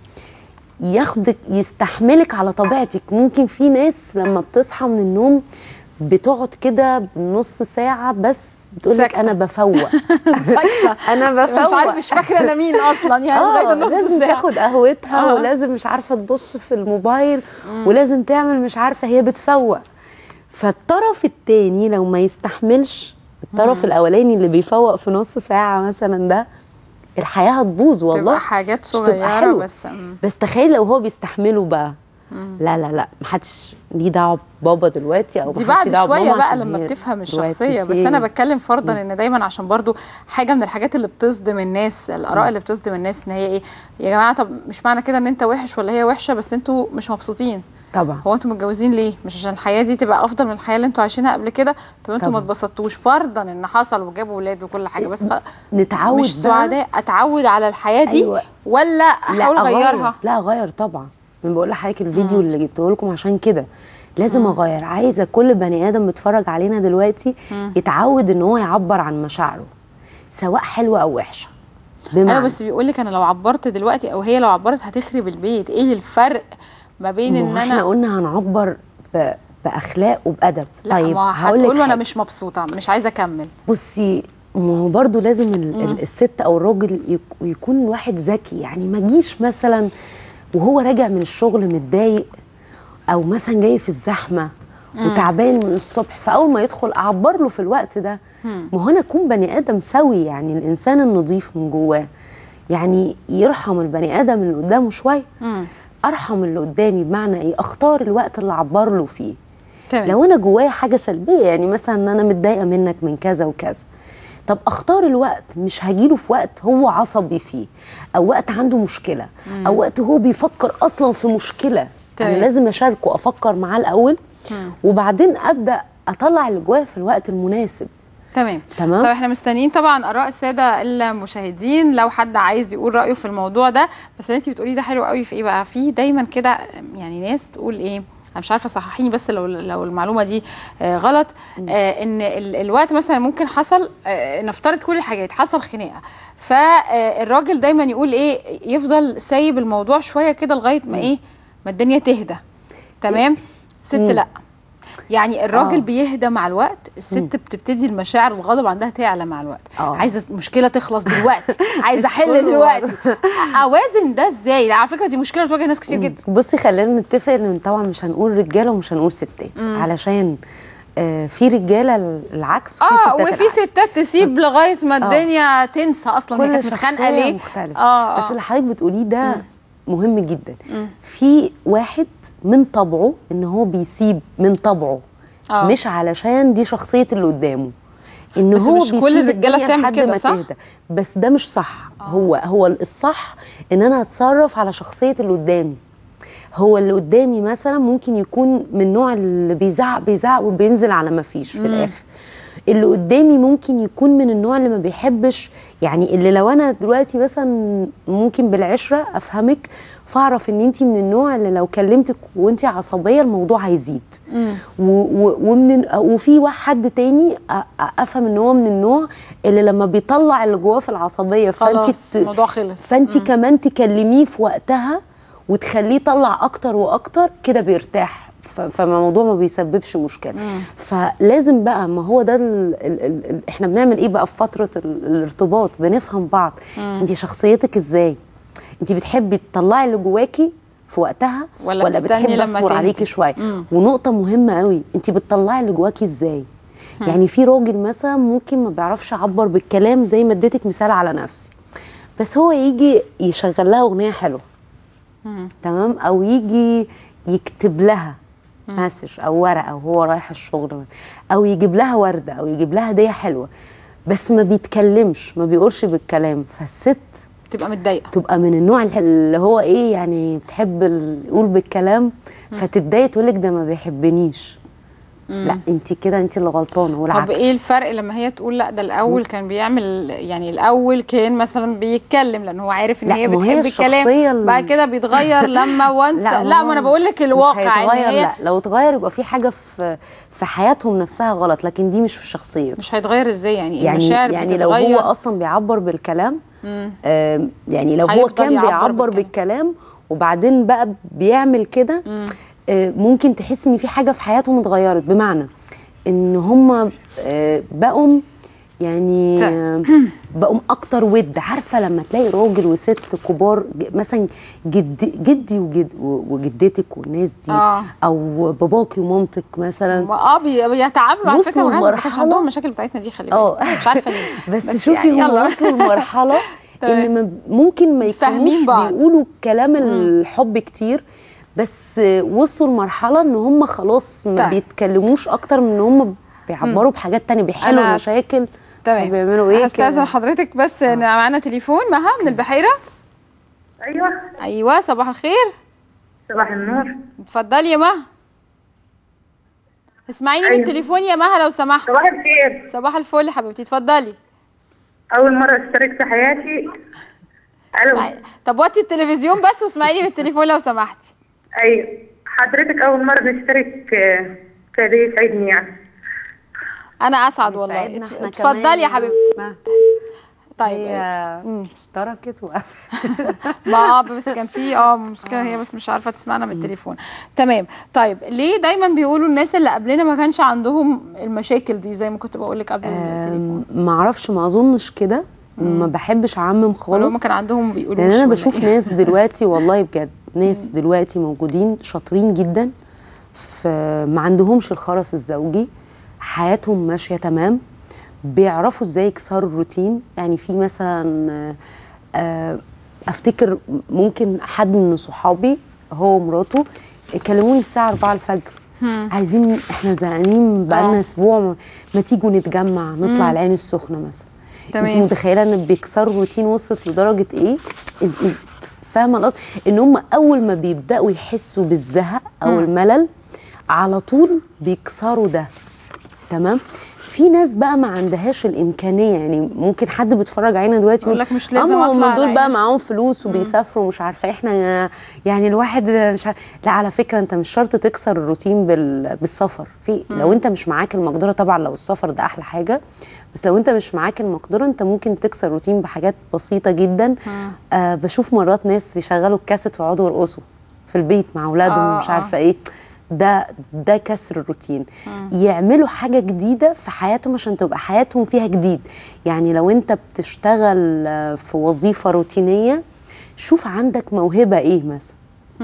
V: ياخدك يستحملك على طبيعتك. ممكن في ناس لما بتصحى من النوم بتقعد كده بنص ساعه بس بتقول لك انا بفوق.
A: ساكته
V: انا بفوق،
A: مش عارفه مش فاكره انا مين اصلا يعني لغايه النص ساعه.
V: لازم تاخد قهوتها آه. ولازم مش عارفه تبص في الموبايل مم. ولازم تعمل مش عارفه، هي بتفوق. فالطرف التاني لو ما يستحملش الطرف مم. الاولاني اللي بيفوق في نص ساعه مثلا، ده الحياه هتبوظ والله.
A: تبقى حاجات صغيره بس مم.
V: بس تخيل لو هو بيستحمله بقى. مم. لا لا لا محدش ليه دعوه بابا دلوقتي او
A: دي بعد شويه بقى لما بتفهم الشخصيه. بس انا بتكلم فرضا مم. ان دايما عشان برضو حاجه من الحاجات اللي بتصدم الناس، الاراء اللي بتصدم الناس، ان هي ايه يا جماعه طب مش معنى كده ان انت وحش ولا هي وحشه بس انتوا مش مبسوطين.
V: طبعا
A: هو انتوا متجوزين ليه؟ مش عشان الحياه دي تبقى افضل من الحياه اللي انتوا عايشينها قبل كده؟ طب انتوا ما اتبسطتوش. فرضا ان حصل وجابوا ولاد وكل حاجه بس
V: نتعود
A: مش سعداء، اتعود على الحياه دي أيوة. ولا احاول اغيرها؟
V: لا اغير طبعا. من بقول لحضرتك الفيديو مم. اللي جبته لكم عشان كده لازم مم. اغير. عايزه كل بني ادم بيتفرج علينا دلوقتي مم. يتعود ان هو يعبر عن مشاعره سواء حلوه او وحشه.
A: ايوه بس بيقول لك انا لو عبرت دلوقتي او هي لو عبرت هتخرب البيت. ايه الفرق ما بين ان انا
V: احنا قلنا هنعبر ب... باخلاق وبادب.
A: لا طيب هقول لك انا مش مبسوطه مش عايزه اكمل.
V: بصي ما هو برضه لازم ال... الست او الراجل يك... يكون واحد ذكي. يعني ما جيش مثلا وهو راجع من الشغل متضايق او مثلا جاي في الزحمه مم. وتعبان من الصبح، فاول ما يدخل اعبر له في الوقت ده. ما هو انا اكون بني ادم سوي، يعني الانسان النظيف من جواه يعني يرحم البني ادم اللي قدامه شويه. مم. ارحم اللي قدامي بمعنى ايه؟ اختار الوقت اللي اعبر له فيه. طيب. لو انا جوايا حاجه سلبيه، يعني مثلا ان انا متضايقه منك من كذا وكذا، طب اختار الوقت، مش هجيله في وقت هو عصبي فيه او وقت عنده مشكله مم. او وقت هو بيفكر اصلا في مشكله. طيب. انا لازم اشاركه، افكر معاه الاول مم. وبعدين ابدا اطلع اللي جوايا في الوقت المناسب.
A: تمام تمام. طب احنا مستنيين طبعا اراء الساده المشاهدين لو حد عايز يقول رايه في الموضوع ده. بس اللي انت بتقوليه ده حلو قوي في ايه بقى؟ في دايما كده يعني ناس بتقول ايه، انا مش عارفه صححيني بس لو لو المعلومه دي آه غلط، آه ان ال الوقت مثلا ممكن حصل آه نفترض كل الحاجات، حصل خناقه، فالراجل دايما يقول ايه، يفضل سايب الموضوع شويه كده لغايه ما ايه ما الدنيا تهدى. تمام. ست لا، يعني الراجل آه. بيهدى مع الوقت، الست مم. بتبتدي المشاعر والغضب عندها تعلى مع الوقت. آه. عايزه المشكله تخلص دلوقتي، عايزه احل دلوقتي. اوازن ده ازاي؟ على فكره دي مشكله بتواجه ناس كتير جدا.
V: بصي خلينا نتفق ان طبعا مش هنقول رجاله ومش هنقول ستات، مم. علشان آه في رجاله العكس وفي
A: اه
V: ستات
A: وفي ستات تسيب لغايه ما الدنيا آه. تنسى اصلا هي كانت متخانقه ليه.
V: اه, آه. بس اللي حضرتك بتقوليه ده مم. مهم جدا. مم. في واحد من طبعه ان هو بيسيب من طبعه آه. مش علشان دي شخصيه اللي قدامه، ان
A: بس
V: هو
A: مش كل الرجاله بتعمل كده صح؟
V: تهدى. بس ده مش صح. آه. هو هو الصح ان انا اتصرف على شخصيه اللي قدامي. هو اللي قدامي مثلا ممكن يكون من نوع اللي بيزعق بيزعق وبينزل على ما فيش في مم. الاخر. اللي قدامي ممكن يكون من النوع اللي ما بيحبش، يعني اللي لو انا دلوقتي مثلا ممكن بالعشره افهمك فاعرف ان انت من النوع اللي لو كلمتك وانت عصبيه الموضوع هيزيد. ومن وفي حد تاني افهم ان هو من النوع اللي لما بيطلع اللي جواه في العصبيه
A: فانت الموضوع خلص،
V: فانت كمان تكلميه في وقتها وتخليه يطلع اكتر واكتر كده بيرتاح، فالموضوع ما بيسببش مشكله. مم. فلازم بقى، ما هو ده ال ال ال احنا بنعمل ايه بقى في فتره الارتباط؟ بنفهم بعض. انت شخصيتك ازاي؟ انت بتحبي تطلعي اللي جواكي في وقتها
A: ولا,
V: ولا بتحبي اصبر عليكي شويه؟ ونقطه مهمه قوي، انت بتطلعي اللي جواكي ازاي؟ مم. يعني في راجل مثلا ممكن ما بيعرفش يعبر بالكلام، زي ما اديتك مثال على نفسي، بس هو يجي يشغل لها اغنيه حلوه، تمام، او يجي يكتب لها مسج او ورقه وهو رايح الشغل، او يجيب لها ورده، او يجيب لها هديه حلوه، بس ما بيتكلمش، ما بيقولش بالكلام، فالست
A: تبقى متضايقه،
V: تبقى من النوع اللي هو ايه، يعني بتحب يقول بالكلام، فتتضايق تقول لك ده ما بيحبنيش. مم. لا انت كده انت اللي غلطانه، والعكس.
A: طب ايه الفرق لما هي تقول لا ده الاول مم. كان بيعمل، يعني الاول كان مثلا بيتكلم لان هو عارف ان هي بتحب الكلام، بعد كده بيتغير لما وانس لا, لا ما انا بقول لك الواقع
V: ان هي لا لو اتغير يبقى في حاجه في في حياتهم نفسها غلط، لكن دي مش في شخصيته.
A: مش هيتغير ازاي يعني؟
V: يعني
A: المشاعر
V: يعني لو هو اصلا بيعبر بالكلام، آه يعني لو هو كان بيعبر بالكلام, بالكلام وبعدين بقى بيعمل كده، ممكن تحس ان في حاجه في حياتهم اتغيرت، بمعنى ان هم بقوا يعني بقوا اكتر ود. عارفه لما تلاقي راجل وست كبار مثلا، جد جدي وجد وجدتك والناس دي، آه. او باباكي ومامتك مثلا،
A: اه بيتعاملوا على فكره ما كانش عندهم المشاكل بتاعتنا دي، خلي بالك مش عارفه ليه
V: بس, بس شوفي يعني هم وصلوا لمرحله ان ممكن ما يكونوش بيقولوا كلام الحب كتير، بس وصلوا لمرحله ان هم خلاص ما بيتكلموش اكتر من ان هم بيعبروا بحاجات تانية، بيحلوا مشاكل.
A: تمام،
V: بيعملوا ايه؟
A: هستاذن حضرتك بس، آه. معانا تليفون. مها من البحيره.
C: ايوه
A: ايوه، صباح الخير.
C: صباح النور.
A: اتفضلي يا مها، اسمعيني أيوة. من التليفون يا مها لو سمحتي.
C: صباح الخير.
A: صباح الفل حبيبتي، اتفضلي.
C: اول مره اشترك في حياتي.
A: الو. طب وطي التلفزيون بس واسمعيني من التليفون لو سمحتي.
C: ايوه حضرتك اول مره نشترك في دي، يسعدني يعني.
A: انا اسعد والله. اتفضلي يا حبيبتي. طيب
V: هي اشتركت وقفت.
A: ما بس كان في اه مشكله، هي بس مش عارفه تسمعنا من التليفون. تمام. طيب ليه دايما بيقولوا الناس اللي قبلنا ما كانش عندهم المشاكل دي زي ما كنت بقول لك قبل التليفون؟
V: ما اعرفش، ما اظنش كده، ما بحبش اعمم خالص.
A: هم كان عندهم بيقولوا،
V: لان انا بشوف إيه؟ ناس دلوقتي والله بجد، ناس دلوقتي موجودين شاطرين جدا، ما عندهمش الخرس الزوجي، حياتهم ماشيه تمام، بيعرفوا ازاي يكسروا الروتين. يعني في مثلا افتكر ممكن حد من صحابي هو ومراته كلموني الساعه أربعة الفجر، عايزين احنا زهقانين بقالنا اسبوع، ما تيجوا نتجمع نطلع العين السخنه مثلا. تمام. انت متخيله ان بيكسروا الروتين وصلت لدرجه ايه؟ انت فاهمه القصد؟ ان هم اول ما بيبداوا يحسوا بالزهق او مم. الملل على طول بيكسروا ده. تمام. في ناس بقى ما عندهاش الامكانيه، يعني ممكن حد بيتفرج علينا دلوقتي
A: يقول لك مش لازم اطلع،
V: دول بقى معاهم فلوس وبيسافروا ومش عارفه احنا يعني الواحد مش عارفة. لا على فكره انت مش شرط تكسر الروتين بال... بالسفر. في مم. لو انت مش معاك المقدره، طبعا لو السفر ده احلى حاجه، بس لو انت مش معاك المقدره انت ممكن تكسر روتين بحاجات بسيطه جدا. آه بشوف مرات ناس بيشغلوا الكاسيت ويقعدوا يرقصوا في البيت مع اولادهم آه مش عارفه آه. ايه ده ده كسر الروتين. مم. يعملوا حاجه جديده في حياتهم عشان تبقى حياتهم فيها جديد. يعني لو انت بتشتغل في وظيفه روتينيه، شوف عندك موهبه ايه مثلا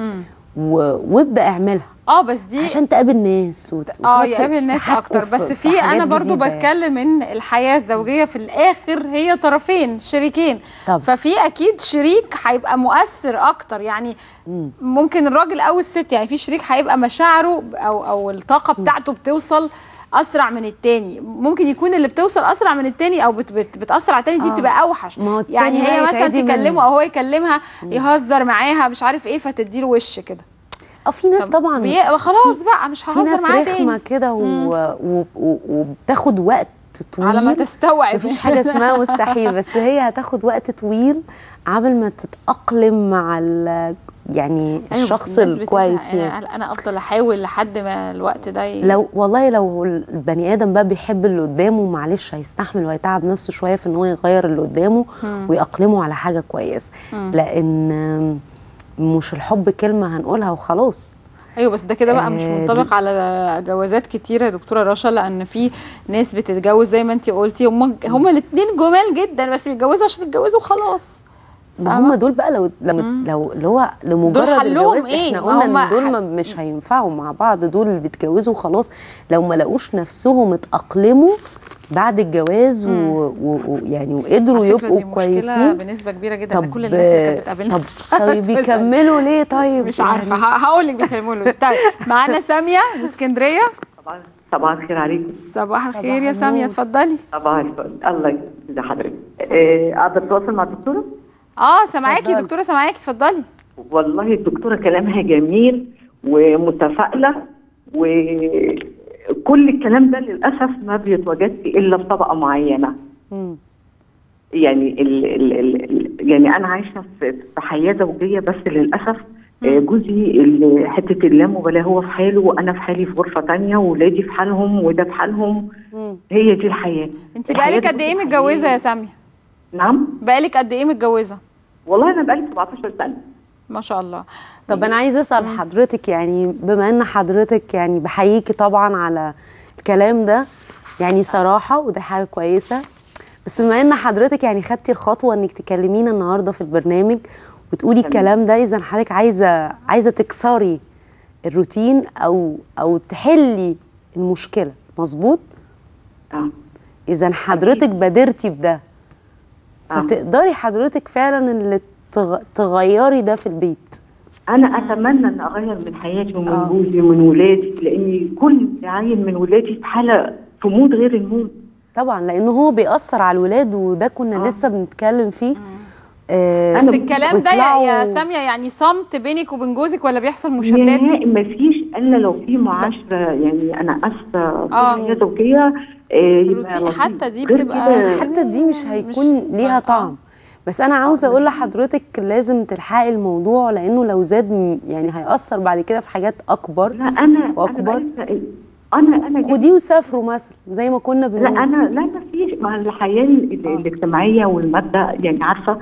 V: وابدا اعملها.
A: اه بس دي
V: عشان تقابل ناس وت...
A: اه يقابل ناس اكتر. بس في, في انا برضو بتكلم ان الحياه الزوجيه في الاخر هي طرفين شريكين. طب. ففي اكيد شريك هيبقى مؤثر اكتر، يعني مم. ممكن الراجل او الست، يعني في شريك هيبقى مشاعره او او الطاقه بتاعته بتوصل اسرع من التاني، ممكن يكون اللي بتوصل اسرع من التاني او بت بت بتاثر على التاني دي آه. بتبقى اوحش. يعني هي مثلا تكلمه او هو يكلمها يهزر معاها مش عارف ايه فتديله وش كده.
V: اه في ناس طبعا
A: خلاص بقى مش ههزر معاه تاني
V: كده وبتاخد وقت طويل
A: على ما تستوعب.
V: مفيش حاجه اسمها مستحيل، بس هي هتاخد وقت طويل عبل ما تتاقلم مع ال يعني
A: أيوة
V: الشخص الكويس.
A: يعني انا افضل احاول لحد ما الوقت ده ي...
V: لو والله لو البني ادم بقى بيحب اللي قدامه معلش هيستحمل وهيتعب نفسه شويه في ان هو يغير اللي قدامه ويأقلمه على حاجه كويسه، لان مش الحب كلمه هنقولها وخلاص.
A: ايوه بس ده كده بقى مش منطبق على جوازات كتيره يا دكتوره رشا، لان في ناس بتتجوز زي ما انت قلتي هم هم الاثنين جمال جدا بس بيتجوزوا عشان يتجوزوا وخلاص.
V: هم دول بقى لو لو لو اللي هو لمجرد الجواز
A: إيه؟
V: احنا قلنا ان دول مش هينفعوا مع بعض، دول اللي بيتجوزوا خلاص لو ما لقوش نفسهم اتأقلموا بعد الجواز ويعني وقدروا يبقوا كويسين.
A: مشكله بنسبه كبيره جدا ان كل الناس اللي كانت بتقابلنا
V: طب طيب بيكملوا ليه؟ طيب
A: مش عارفه يعني. هقول لك بيكملوا ليه. طيب معانا ساميه من اسكندريه.
D: طبعا صباح الخير عليكم.
A: صباح الخير يا ساميه، اتفضلي.
D: صباح الفل، الله يسعد حضرتك. اقدر اتواصل مع الدكتوره؟
A: اه سامعاكي يا دكتوره، سامعاكي، اتفضلي.
D: والله الدكتوره كلامها جميل ومتفائله، وكل الكلام ده للاسف ما بيتواجدش الا في طبقه معينه.
V: امم
D: يعني ال ال ال يعني انا عايشه في حياه زوجيه، بس للاسف جوزي حته اللامبالاه هو في حاله وانا في حالي في غرفه ثانيه واولادي في حالهم وده في حالهم.
V: مم.
D: هي دي الحياه.
A: انت بقالك قد ايه متجوزه يا ساميه؟
D: نعم؟
A: بقالك قد ايه متجوزه؟
D: والله انا بقالي سبعتاشر سنه.
A: ما شاء الله.
V: طب انا عايزه اسال مم. حضرتك، يعني بما ان حضرتك يعني بحييكي طبعا على الكلام ده، يعني صراحه وده حاجه كويسه، بس بما ان حضرتك يعني خدتي الخطوه انك تكلمينا النهارده في البرنامج وتقولي الكلام ده، اذا حضرتك عايزه عايزه تكسري الروتين او او تحلي المشكله، مظبوط؟
D: اه.
V: اذا حضرتك بادرتي بده فتقدري حضرتك فعلا اللي تغيري ده في البيت.
D: انا اتمنى ان اغير من حياتي ومن جوزي ومن ولادي، لاني كل عيل من ولادي في حاله في مود غير المود.
V: طبعا لانه هو بيأثر على الولاد، وده كنا آه. لسه بنتكلم فيه.
A: آه بس الكلام ده يا ساميه يعني صمت بينك وبين جوزك ولا بيحصل مشادات؟
D: لا مفيش الا لو في معاشره، يعني انا اسفه في حياه زوجيه
A: آه حتى دي بتبقى
V: حتى دي مش هيكون مش ليها طعم. بس انا عاوزه اقول لحضرتك لازم تلحقي الموضوع، لانه لو زاد يعني هيأثر بعد كده في حاجات اكبر.
D: لا انا
V: واكبر
D: انا انا
V: خديه وسافروا مثلا زي ما كنا بنقول.
D: لا انا لا ما فيش مع الحياه الاجتماعيه والماده، يعني عارفه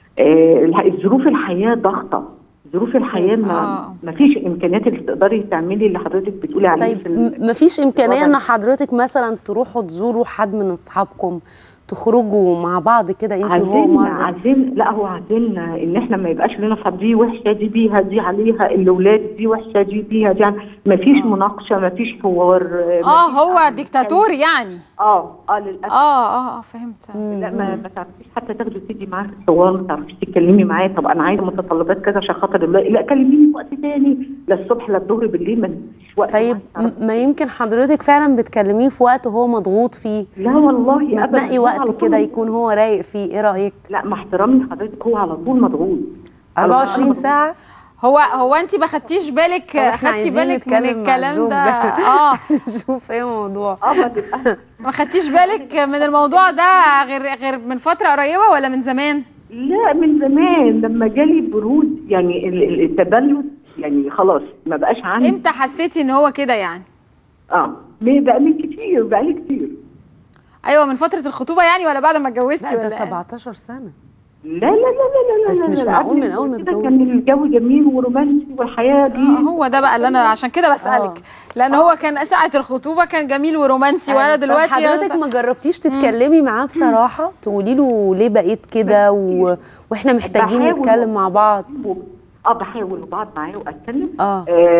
D: آه ظروف الحياه ضغطه، ظروف الحياه ما آه. ما فيش امكانيات اللي تقدري تعملي اللي حضرتك بتقولي عليه.
V: طيب ما فيش امكانيه ان حضرتك مثلا تروحوا تزوروا حد من اصحابكم، تخرجوا مع بعض كده انت وهو مره؟
D: عايزين لا هو عايزين ان احنا ما يبقاش لنا صحاب دي وحشه دي بيها دي عليها، الاولاد دي وحشه دي بيها دي، ما فيش آه. مناقشه، ما فيش حوار.
A: اه هو ديكتاتوري يعني.
D: اه اه للاسف.
A: اه اه فهمت.
D: لا ما, ما تعرفيش حتى تاخدي وتدي معاه في الحوار، ما تعرفيش تتكلمي معاه. طب انا عايزه متطلبات كذا عشان خاطر الله، لا كلميني في وقت ثاني، لا الصبح لا الظهر بالليل، ما فيش وقت.
V: طيب ما يمكن حضرتك فعلا بتكلميه في وقت هو مضغوط فيه.
D: لا والله
V: ابدا، تنقي وقت كده يكون هو رايق فيه، ايه رايك؟
D: لا مع احترامي لحضرتك هو على طول مضغوط
V: أربعة وعشرين ساعه.
A: هو هو انت ما خدتيش بالك اخدتي بالك من الكلام ده؟ اه
V: شوف ايه الموضوع.
D: اه
A: ما خدتيش بالك من الموضوع ده غير غير من فتره قريبه ولا من زمان؟
D: لا من زمان، لما جالي برود يعني التبلد، يعني خلاص ما بقاش عندي.
A: امتى حسيتي ان هو كده يعني؟
D: اه بقى من كتير، بقى لي كتير.
A: ايوه من فتره الخطوبه يعني ولا بعد ما اتجوزتي ولا؟
V: ده سبعتاشر سنه.
D: لا لا لا لا لا
V: بس مش معقول من اول ما اتجوزت.
D: كان الجو جميل ورومانسي والحياه دي.
A: آه هو ده بقى اللي انا عشان كده بسالك، لان آه. هو كان ساعه الخطوبه كان جميل ورومانسي، آه. وانا دلوقتي
V: حضرتك ما جربتيش تتكلمي معاه بصراحه، تقولي له ليه بقيت كده و... واحنا محتاجين نتكلم مع بعض؟
D: اه بحاول وبقعد معاه واتكلم.
V: اه,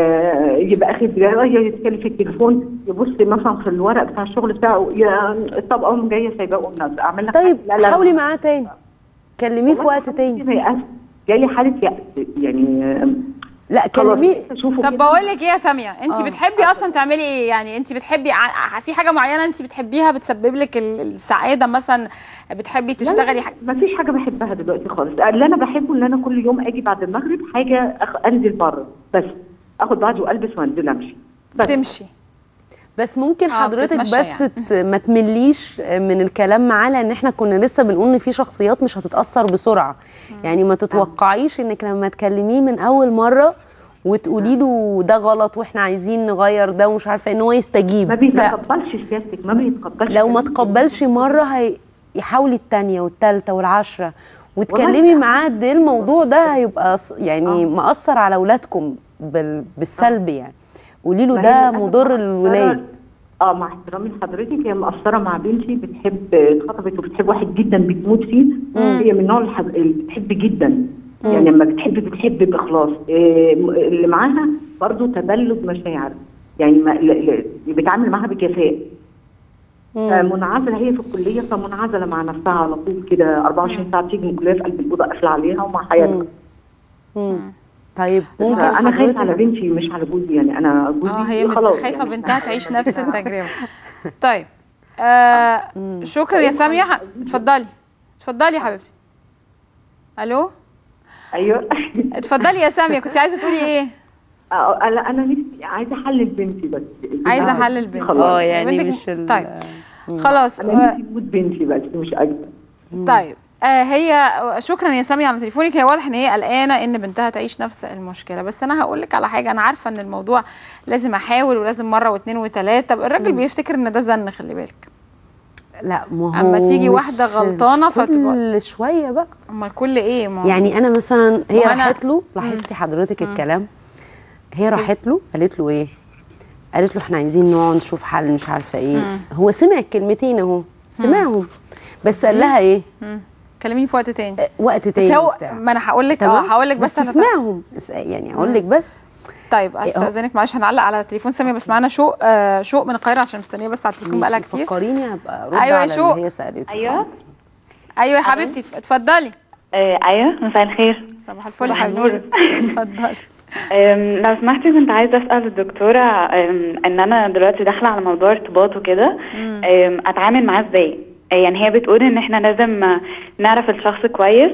D: آه يبقى اخد باله، يتكلم في التليفون، يبص مثلا في الورق بتاع الشغل بتاعه، طب اقوم جايه سايباه ومنزل اعمل لك.
V: طيب حاولي معاه تاني، كلميه في وقت تاني.
D: جالي حاله يأس يعني.
V: لا كلميه.
A: طب بقول لك ايه يا ساميه، انت بتحبي اصلا تعملي ايه؟ يعني انت بتحبي في حاجه معينه انت بتحبيها بتسبب لك السعاده مثلا؟ بتحبي تشتغلي حاجه؟
D: ما فيش حاجه بحبها دلوقتي خالص. اللي انا بحبه ان انا كل يوم اجي بعد المغرب حاجه أخ... انزل بره، بس اخد بعضي والبس وانزل امشي بس.
A: تمشي.
V: بس ممكن حضرتك
A: بتتمشى
V: بس يعني. ما تمليش من الكلام معاه، لان احنا كنا لسه بنقول ان في شخصيات مش هتتاثر بسرعه. يعني ما تتوقعيش انك لما تكلميه من اول مره وتقولي له ده غلط واحنا عايزين نغير ده ومش عارفه ان هو يستجيب.
D: ما بيتقبلش سيادتك، ما بيتقبلش.
V: لو ما تقبلش مره هيحاول الثانيه والثالثه والعشره وتكلمي معاه قد ايه الموضوع ده هيبقى يعني آه. مأثر على اولادكم بالسلب. يعني قولي له ده مضر للولاد.
D: اه مع احترامي لحضرتك، هي مقصره مع بنتي، بتحب اتخطبت وبتحب واحد جدا بتموت فيه. مم. هي من النوع اللي بتحب جدا. مم. يعني لما بتحب بتحب باخلاص. إيه اللي معاها برضه تبلد مشاعر، يعني ما بيتعامل معاها بكفاءه. منعزله هي في الكليه، فمنعزله مع نفسها على طول كده أربعة وعشرين ساعه، تيجي من الكليه في قلب الاوضه قافله عليها ومع حياتها.
V: امم طيب
D: ممكن انا خايفه على بنتي مش على جوزي، يعني انا جوزي
A: اه هي
D: خلاص
A: خايفه
D: يعني.
A: بنتها تعيش نفس التجربه. طيب آه شكرا يا ساميه. اتفضلي اتفضلي يا حبيبتي. الو
D: ايوه
A: اتفضلي يا ساميه، كنت عايزه تقولي ايه؟
D: اه انا انا نفسي عايزه احلل بنتي، بس
A: عايزه احلل بنتي.
V: اه يعني مش
A: ال... طيب خلاص
D: انا نفسي تموت بنتي بس مش اكتر.
A: طيب آه هي شكرا يا ساميه على تليفونك. هي واضح ان هي قلقانه ان بنتها تعيش نفس المشكله، بس انا هقول لك على حاجه. انا عارفه ان الموضوع لازم احاول ولازم مره واثنين وثلاثه. الراجل بيفتكر ان ده زن، خلي بالك.
V: لا ما هو
A: اما تيجي واحده غلطانه
V: فتبقى كل شويه بقى.
A: امال كل ايه؟ ما
V: يعني انا مثلا هي راحت له، لاحظتي حضرتك مم. الكلام؟ هي راحت له قالت له ايه؟ قالت له احنا عايزين نقعد نشوف حل مش عارفه ايه. مم. هو سمع الكلمتين اهو، سمعهم، بس قال لها ايه؟
A: مم. كلميني في وقت تاني.
V: وقت تاني.
A: بس هو ما انا هقول لك اه هقول لك بس
V: انا اسمعهم يعني هقول لك بس.
A: طيب استاذنك معلش هنعلق على تليفون ساميه، بس معانا شوق آه شوق من القاهره عشان مستنيه بس على التليفون بقالها كتير.
V: فكريني هبقى ارد
A: أيوة
V: على
A: شوق.
V: اللي هي سالته.
F: ايوه
A: ايوه يا حبيبتي اتفضلي.
F: آه ايوه مساء الخير.
A: صباح الفل يا حبيبتي اتفضلي.
F: لو سمحتي كنت عايزه اسال الدكتوره ان انا دلوقتي داخله على موضوع ارتباط وكده، اتعامل معاه ازاي؟ يعني هي بتقول ان احنا لازم نعرف الشخص كويس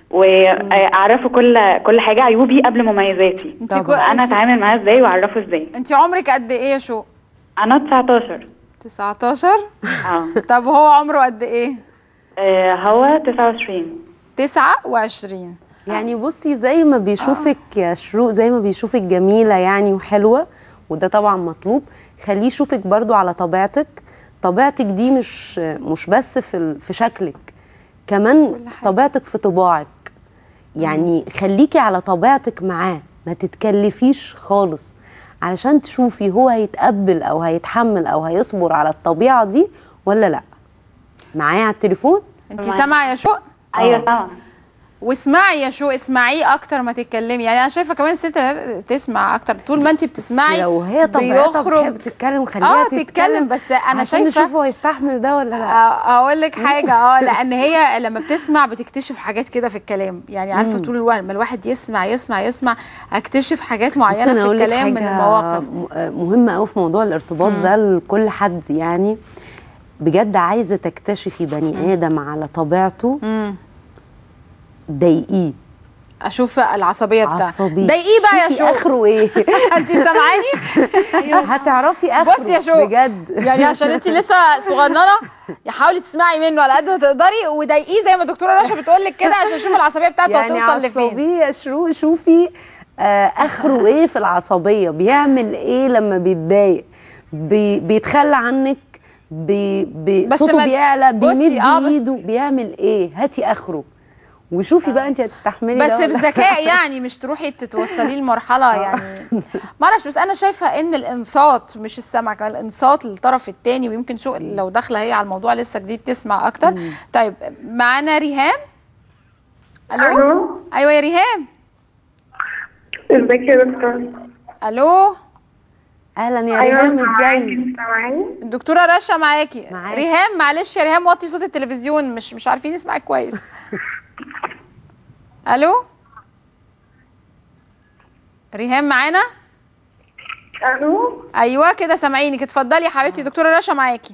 F: واعرفه كل كل حاجه عيوبي قبل مميزاتي. انا اتعامل معاه ازاي واعرفه ازاي؟
A: انت عمرك قد ايه يا شو؟
F: انا تسعتاشر.
A: تسعتاشر؟
F: اه
A: طب هو عمره قد ايه؟
F: آه هو تسعة وعشرين.
A: تسعة وعشرين.
V: يعني بصي زي ما بيشوفك آه. يا شروق، زي ما بيشوفك جميله يعني وحلوه، وده طبعا مطلوب، خليه يشوفك برضو على طبيعتك. طبيعتك دي مش مش بس في في شكلك، كمان طبيعتك في طباعك. يعني خليكي على طبيعتك معاه، ما تتكلفيش خالص، علشان تشوفي هو هيتقبل او هيتحمل او هيصبر على الطبيعه دي ولا لا. معايا على التليفون؟
A: انت سامعه يا شوق؟
F: ايوه سامعه.
A: واسمعي يا شو، اسمعيه اكتر ما تتكلمي. يعني انا شايفه كمان الست تسمع اكتر. طول ما انت بتسمعي
V: لو هي طبيعتها بتحب تتكلم خليها
A: اه تتكلم. بس انا شايفه
V: نشوف هو يستحمل ده ولا لا.
A: اقول لك حاجه اه لان هي لما بتسمع بتكتشف حاجات كده في الكلام. يعني عارفه طول الوقت ما الواحد يسمع يسمع يسمع اكتشف حاجات معينه في الكلام من المواقف.
V: مهمه قوي في موضوع الارتباط مم. ده لكل حد. يعني بجد عايزه تكتشفي بني مم. ادم على طبيعته، ضايقيه،
A: اشوف العصبيه بتاعته.
V: ضايقيه
A: بقى يا شو
V: اخره ايه.
A: انت سامعاني؟
V: هتعرفي اخره.
A: بصي يا شو
V: بجد
A: يعني عشان انت لسه صغننه حاولي تسمعي منه على قد ما تقدري، وضايقيه زي ما الدكتوره رشا بتقول لك كده عشان تشوفي العصبيه بتاعته
V: يعني
A: هتوصل لفين.
V: يعني عصبيه يا شروق، شوفي آه اخره ايه في العصبيه، بيعمل ايه لما بيتضايق، بي بيتخلى عنك، بي بي صوته بيعلى، بيمد آه ايده، بيعمل ايه. هاتي اخره وشوفي بقى انت هتستحملي
A: بس بذكاء. يعني مش تروحي تتوصلي لمرحله يعني ما اعرفش. بس انا شايفه ان الانصات مش السمع، كمان الانصات للطرف الثاني. ويمكن شو لو داخله هي على الموضوع لسه جديد تسمع اكتر. مم. طيب معانا ريهام. الو, ألو؟ ايوه يا ريهام.
C: ازيك يا دكتور؟
A: الو
V: اهلا يا ريهام. ازيك؟
A: الدكتوره رشا معاكي. معاكي ريهام. معلش يا ريهام وطي صوت التلفزيون، مش مش عارفين نسمعك كويس. الو ريهام معانا؟
C: الو
A: ايوه كده سامعينك. اتفضلي يا حبيبتي دكتوره رشا معاكي.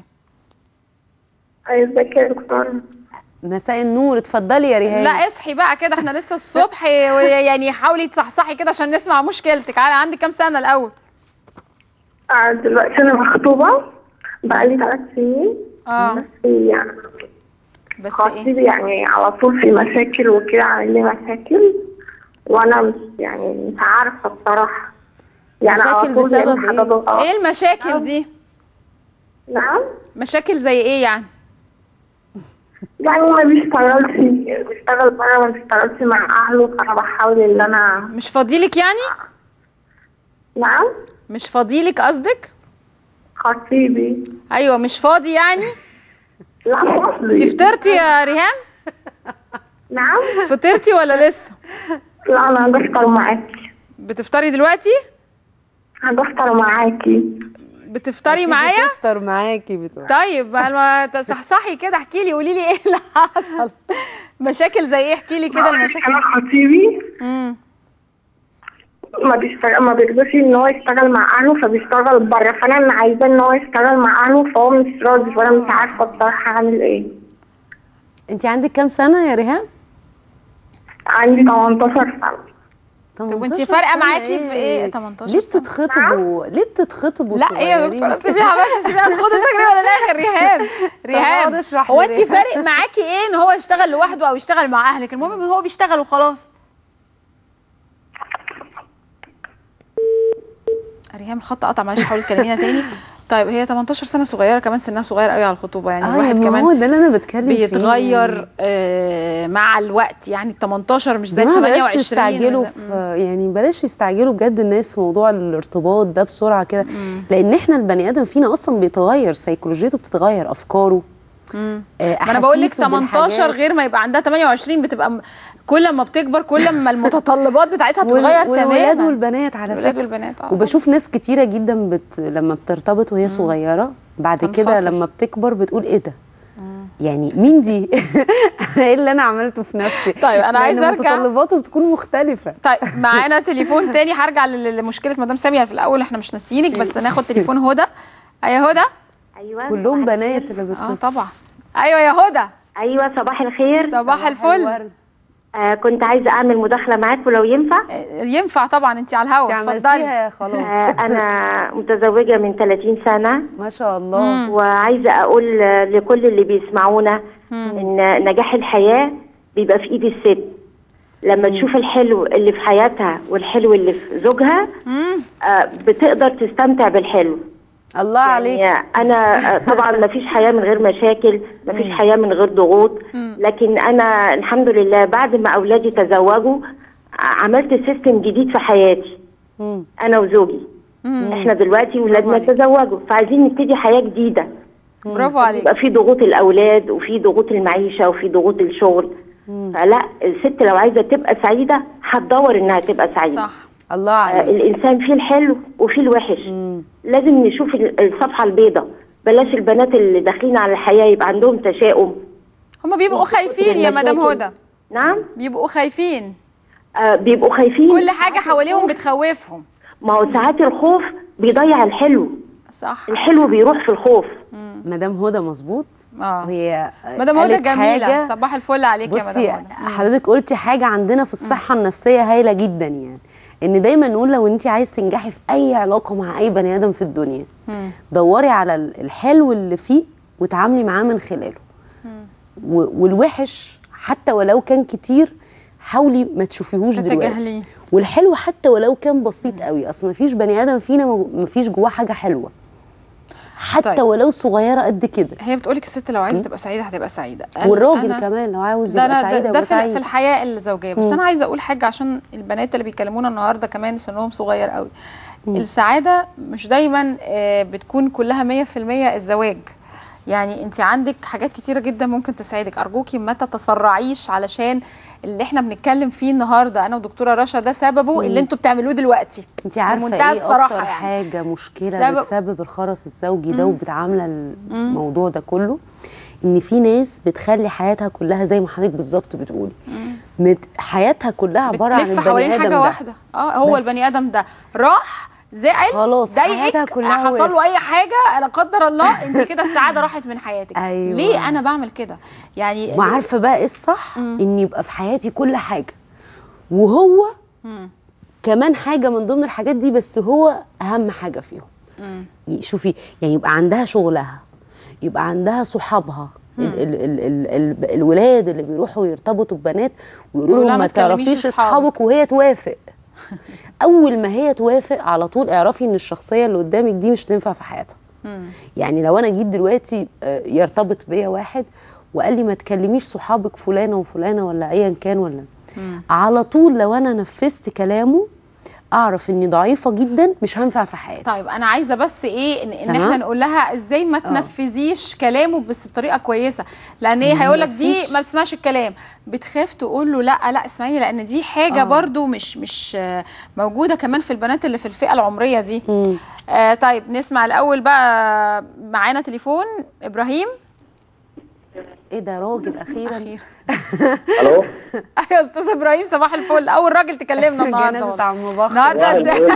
C: ازيك يا دكتوره؟
V: مساء النور. اتفضلي يا ريهام.
A: لا اصحي بقى كده، احنا لسه الصبح. يعني حاولي تصحصحي كده عشان نسمع مشكلتك. عندك كام سنه الاول؟
C: آه دلوقتي انا مخطوبه بقالي ثلاث سنين.
A: اه
C: بس يعني
A: بس
C: خطيبي يعني على طول في مشاكل وكده، عامل لي مشاكل وانا مش يعني مش عارفه بصراحه. يعني
A: مشاكل
C: على طول
A: بسبب
C: يعني حاجة غلط.
A: ايه المشاكل دي؟
C: نعم.
A: مشاكل زي ايه يعني؟
C: يعني ما بيشتغلش، بيشتغل بره، ما بيشتغلش مع اهله، فانا بحاول ان انا.
A: مش فاضيلك يعني؟
C: نعم.
A: مش فاضيلك قصدك؟
C: خطيبي.
A: ايوه مش فاضي يعني؟
C: لا فاضي.
A: انت فطرتي يا ريهام؟
C: نعم.
A: فطرتي ولا لسه؟
C: لا انا بفطر معاكي.
A: بتفطري دلوقتي؟
C: انا بفطر معاكي.
A: بتفطري معايا؟
V: بتفطر معاكي بتقول.
A: طيب ما تصحصحي كده، احكي لي، قولي لي ايه اللي حصل. مشاكل زي ايه؟ احكي لي كده المشاكل.
C: انا خطيبي
A: امم
C: ما بيشتغل، ما بيقدرش ان هو يشتغل مع اهله، فبيشتغل بره، فانا اللي عايزاه ان هو يشتغل مع اهله، فهو مش راضي، وانا مش عارفه بصراحه اعمل ايه.
V: انت عندك كام سنه يا ريهام؟
C: عندي تمنتاشر سنه.
A: طب وانت فارقه معاكي في ايه؟ تمنتاشر
V: ليه بتتخطبوا؟ ليه بتتخطبوا؟
A: لا ايه يا دكتوره، سيبيها بس، سيبيها تاخد التجربه للاخر. ريهام ريهام هو انت فارق معاكي ايه ان هو يشتغل لوحده او يشتغل مع اهلك؟ المهم ان هو بيشتغل وخلاص. ريهام الخط قطع، معلش حاولي تكلمينا تاني. طيب هي تمنتاشر سنه، صغيره كمان، سنها صغير قوي على الخطوبه يعني.
V: آه
A: الواحد كمان
V: هو ده اللي انا بتكلم فيه،
A: بيتغير آه مع الوقت يعني. ال تمنتاشر مش زي ال تمنية وعشرين.
V: بلاش يستعجلوا في يعني بلاش يستعجلوا بجد الناس في موضوع الارتباط ده بسرعه كده، لان احنا البني ادم فينا اصلا بيتغير، سيكولوجيته بتتغير، افكاره.
A: امم ما انا بقول لك تمنتاشر غير ما يبقى عندها تمنية وعشرين، بتبقى م... كل ما بتكبر كل ما المتطلبات بتاعتها بتتغير تماما.
V: والولاد والبنات على فكره،
A: الولاد والبنات اه.
V: وبشوف ناس كتيره جدا بت... لما بترتبط وهي صغيره بعد تنفصل. كده لما بتكبر بتقول ايه ده؟ يعني مين دي؟ ايه اللي انا عملته في نفسي؟
A: طيب انا عايزه ارجع،
V: متطلباته بتكون مختلفه.
A: طيب معانا تليفون تاني، هرجع لمشكله مدام ساميه في الاول، احنا مش ناسيينك، بس ناخد تليفون هدى. ايوه هدى.
G: ايوه
V: كلهم بنات اللي بتصل.
A: اه طبعا. ايوه يا هدى.
G: ايوه صباح الخير.
A: صباح الفل.
G: آه كنت عايزه اعمل مداخله معاكم لو ينفع.
A: ينفع طبعا، انت على الهوا،
V: اتفضلي. خلاص.
G: آه انا متزوجه من ثلاثين سنه
V: ما شاء الله.
G: مم. وعايزه اقول لكل اللي بيسمعونا مم. ان نجاح الحياه بيبقى في ايد الست. لما مم. تشوف الحلو اللي في حياتها والحلو اللي في زوجها آه بتقدر تستمتع بالحلو.
V: الله عليك.
G: يعني انا طبعا ما فيش حياه من غير مشاكل، ما فيش حياه من غير ضغوط، لكن انا الحمد لله بعد ما اولادي تزوجوا عملت سيستم جديد في حياتي. مم. انا وزوجي. مم. احنا دلوقتي ولادنا تزوجوا، فعايزين نبتدي حياه جديده.
A: برافو عليك.
G: يبقى في ضغوط الاولاد وفي ضغوط المعيشه وفي ضغوط الشغل. مم. فلا الست لو عايزه تبقى سعيده هتدور انها تبقى سعيده.
A: صح.
V: الله عليك.
G: آه الانسان فيه الحلو وفيه الوحش. مم. لازم نشوف الصفحه البيضاء، بلاش البنات اللي داخلين على الحياه يبقى عندهم تشاؤم.
A: هم بيبقوا خايفين يا مدام هدى.
G: نعم
A: بيبقوا خايفين.
G: آه بيبقوا خايفين،
A: كل حاجه حواليهم بتخوفهم.
G: ما هو ساعات الخوف بيضيع الحلو.
A: صح.
G: الحلو بيروح في الخوف.
V: مدام هدى مظبوط.
A: اه
V: وهي
A: مدام هدى جميله، صباح الفل عليك يا مدام هدى.
V: حضرتك قلتي حاجه عندنا في الصحه النفسيه هايله جدا، يعني ان دايما نقول لو انت عايز تنجحي في اي علاقه مع اي بني ادم في الدنيا مم. دوري على الحلو اللي فيه وتعاملي معاه من خلاله. والوحش حتى ولو كان كتير حاولي ما تشوفيهوش دلوقتي، والحلو حتى ولو كان بسيط مم. قوي. اصل ما فيش بني ادم فينا ما فيش جواه حاجه حلوه حتى طيب. ولو صغيره قد كده.
A: هي بتقولك الست لو عايزه تبقى سعيده هتبقى سعيده،
V: والراجل كمان لو عاوز يبقى سعيده
A: ده, ده في الحياه الزوجيه. بس مم. انا عايزه اقول حاجه عشان البنات اللي بيكلمونا النهارده كمان سنهم صغير قوي. مم. السعاده مش دايما بتكون كلها مية في المية الزواج. يعني انت عندك حاجات كتيره جدا ممكن تسعدك. ارجوكي ما تتسرعيش، علشان اللي احنا بنتكلم فيه النهارده انا ودكتوره رشا ده سببه مم. اللي انتوا بتعملوه دلوقتي.
V: انت عارفه ايه اكتر يعني. حاجه مشكله سبب... بتسبب الخرس الزوجي ده وبتعامله الموضوع ده كله، ان في ناس بتخلي حياتها كلها زي ما حضرتك بالظبط بتقولي مت... حياتها كلها عباره عن البني ادم
A: حوالين حاجه
V: ده.
A: واحده. اه هو البني ادم ده راح زعل
V: خلاص
A: ضايقك حصل له اي حاجه لا قدر الله، انت كده السعاده راحت من حياتك.
V: أيوة.
A: ليه انا بعمل كده يعني؟
V: وعارفه بقى ايه الصح؟ ان يبقى في حياتي كل حاجه وهو مم. كمان حاجه من ضمن الحاجات دي، بس هو اهم حاجه فيهم. شوفي يعني يبقى عندها شغلها، يبقى عندها صحابها، ال ال ال ال ال الولاد اللي بيروحوا يرتبطوا ببنات ويقولوا لهم ما تعرفيش اصحابك وهي توافق. اول ما هي توافق على طول اعرفي ان الشخصيه اللي قدامك دي مش تنفع في حياتها. يعني لو انا جيت دلوقتي يرتبط بيا واحد وقال لي ما تكلميش صحابك فلانه وفلانه ولا ايا كان ولا مم. على طول لو انا نفذت كلامه اعرف اني ضعيفه جدا مش هنفع في حياتي.
A: طيب انا عايزه بس ايه ان, إن احنا نقول لها ازاي ما تنفذيش كلامه بس بطريقه كويسه، لان ايه هيقول لك دي ما بتسمعش الكلام، بتخاف تقول له لا لا اسمعيني، لان دي حاجه أوه. برضو مش مش موجوده كمان في البنات اللي في الفئه العمريه دي. آه طيب نسمع الاول بقى، معانا تليفون ابراهيم.
V: ايه ده راجل اخيرا اخيرا
H: الو
A: ايوه يا استاذ ابراهيم صباح الفل، اول راجل تكلمنا النهارده.
V: جنازه عم بخر
A: النهارده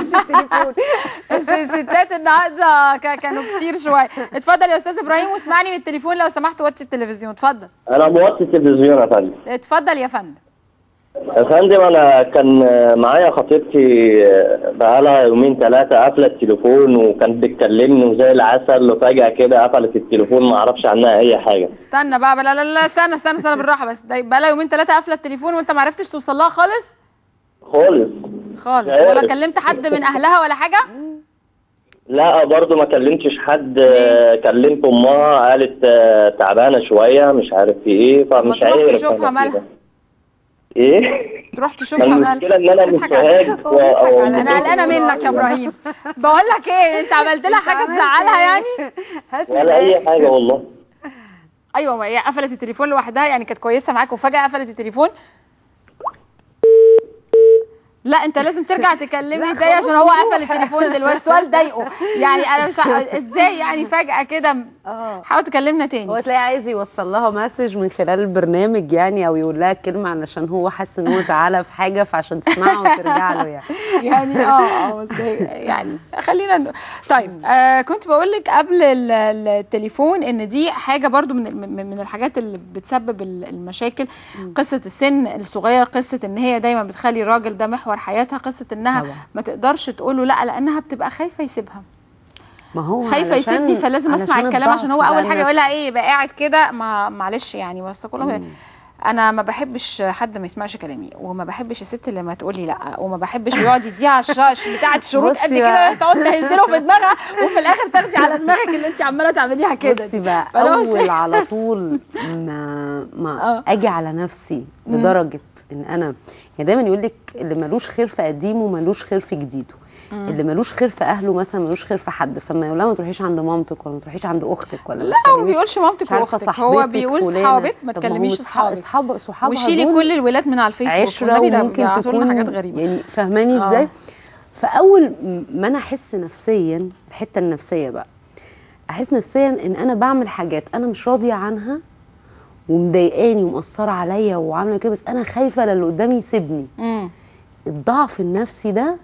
A: الستات النهارده كانوا كتير شويه. اتفضل يا استاذ ابراهيم واسمعني من التليفون لو سمحت، وطي التلفزيون. اتفضل.
H: انا موطي التلفزيون يا فندم.
A: اتفضل يا فندم.
H: يا فندم انا كان معايا خطيبتي بقالها يومين ثلاثه قافله التليفون وكانت بتكلمني وزي العسل، وفجاه كده قفلت التليفون ما اعرفش عنها اي حاجه.
A: استنى بقى، لا لا لا استنى استنى استنى بالراحه بس. بقالها يومين ثلاثه قافله التليفون وانت ما عرفتش توصل لها خالص؟
H: خالص
A: خالص ولا كلمت حد من اهلها ولا حاجه؟
H: لا برضه ما كلمتش حد. كلمت امها قالت تعبانه شويه مش عارف في ايه، فمش عارف.
A: تروح تشوفها مالها؟
H: ايه؟
A: تروح تشوفها مالها؟
H: المشكله ان انا مش مهاجم.
A: انا قلقانه منك يا ابراهيم. بقول لك ايه، انت عملت لها حاجه تزعلها يعني؟
H: ولا اي حاجه والله.
A: ايوه ما هي قفلت التليفون لوحدها يعني، كانت كويسه معاك وفجاه قفلت التليفون. لا انت لازم ترجع تكلمني تاني عشان هو قفل التليفون دلوقتي. السؤال ضايقه يعني، انا مش ازاي يعني فجاه كده. حاول تكلمنا تاني.
V: هو تلاقي عايز يوصل لها مسج من خلال البرنامج يعني، او يقول لها كلمه علشان هو حاسس ان هو زعلها في حاجه فعشان تسمعها وترجع له يعني.
A: يعني اه اه بس يعني خلينا ن... طيب آه كنت بقول لك قبل التليفون ان دي حاجه برضو من من الحاجات اللي بتسبب المشاكل. قصه السن الصغير، قصه ان هي دايما بتخلي الراجل ده محور حياتها، قصه انها طبعا. ما تقدرش تقول له لا لانها بتبقى خايفه يسيبها.
V: ما هو
A: خايفه يسيبني فلازم اسمع الكلام عشان هو اول حاجه يقولها ايه يبقى قاعد كده. ما معلش يعني بس كلهم انا ما بحبش حد ما يسمعش كلامي، وما بحبش الست اللي ما تقولي لا، وما بحبش يقعد يديها الشاش بتاعه شروط قد كده تقعد تهزله في دماغها وفي الاخر تاخدي على دماغك اللي انت عماله تعمليها كده.
V: بصي بقى اول على طول ما ما اجي على نفسي لدرجه ان انا يعني دايما يقول لك اللي ملوش خير في قديمه ملوش خير في جديده. مم. اللي ملوش خير في اهله مثلا ملوش خير في حد، فما يقول لها ما تروحيش عند مامتك ولا ما تروحيش عند اختك ولا
A: لا هو ما بيقولش مامتك واختك، هو بيقول صحابك ما تكلميش اصحابك
V: اصحاب صحابها
A: وشيلي كل الولاد من على الفيسبوك.
V: عشرة وممكن تكون حاجات غريبه يعني فاهماني ازاي؟ آه. فاول ما انا احس نفسيا الحته النفسيه بقى احس نفسيا ان انا بعمل حاجات انا مش راضيه عنها ومضايقاني ومأثره عليا وعامله كده، بس انا خايفه للي قدامي يسيبني. مم. الضعف النفسي ده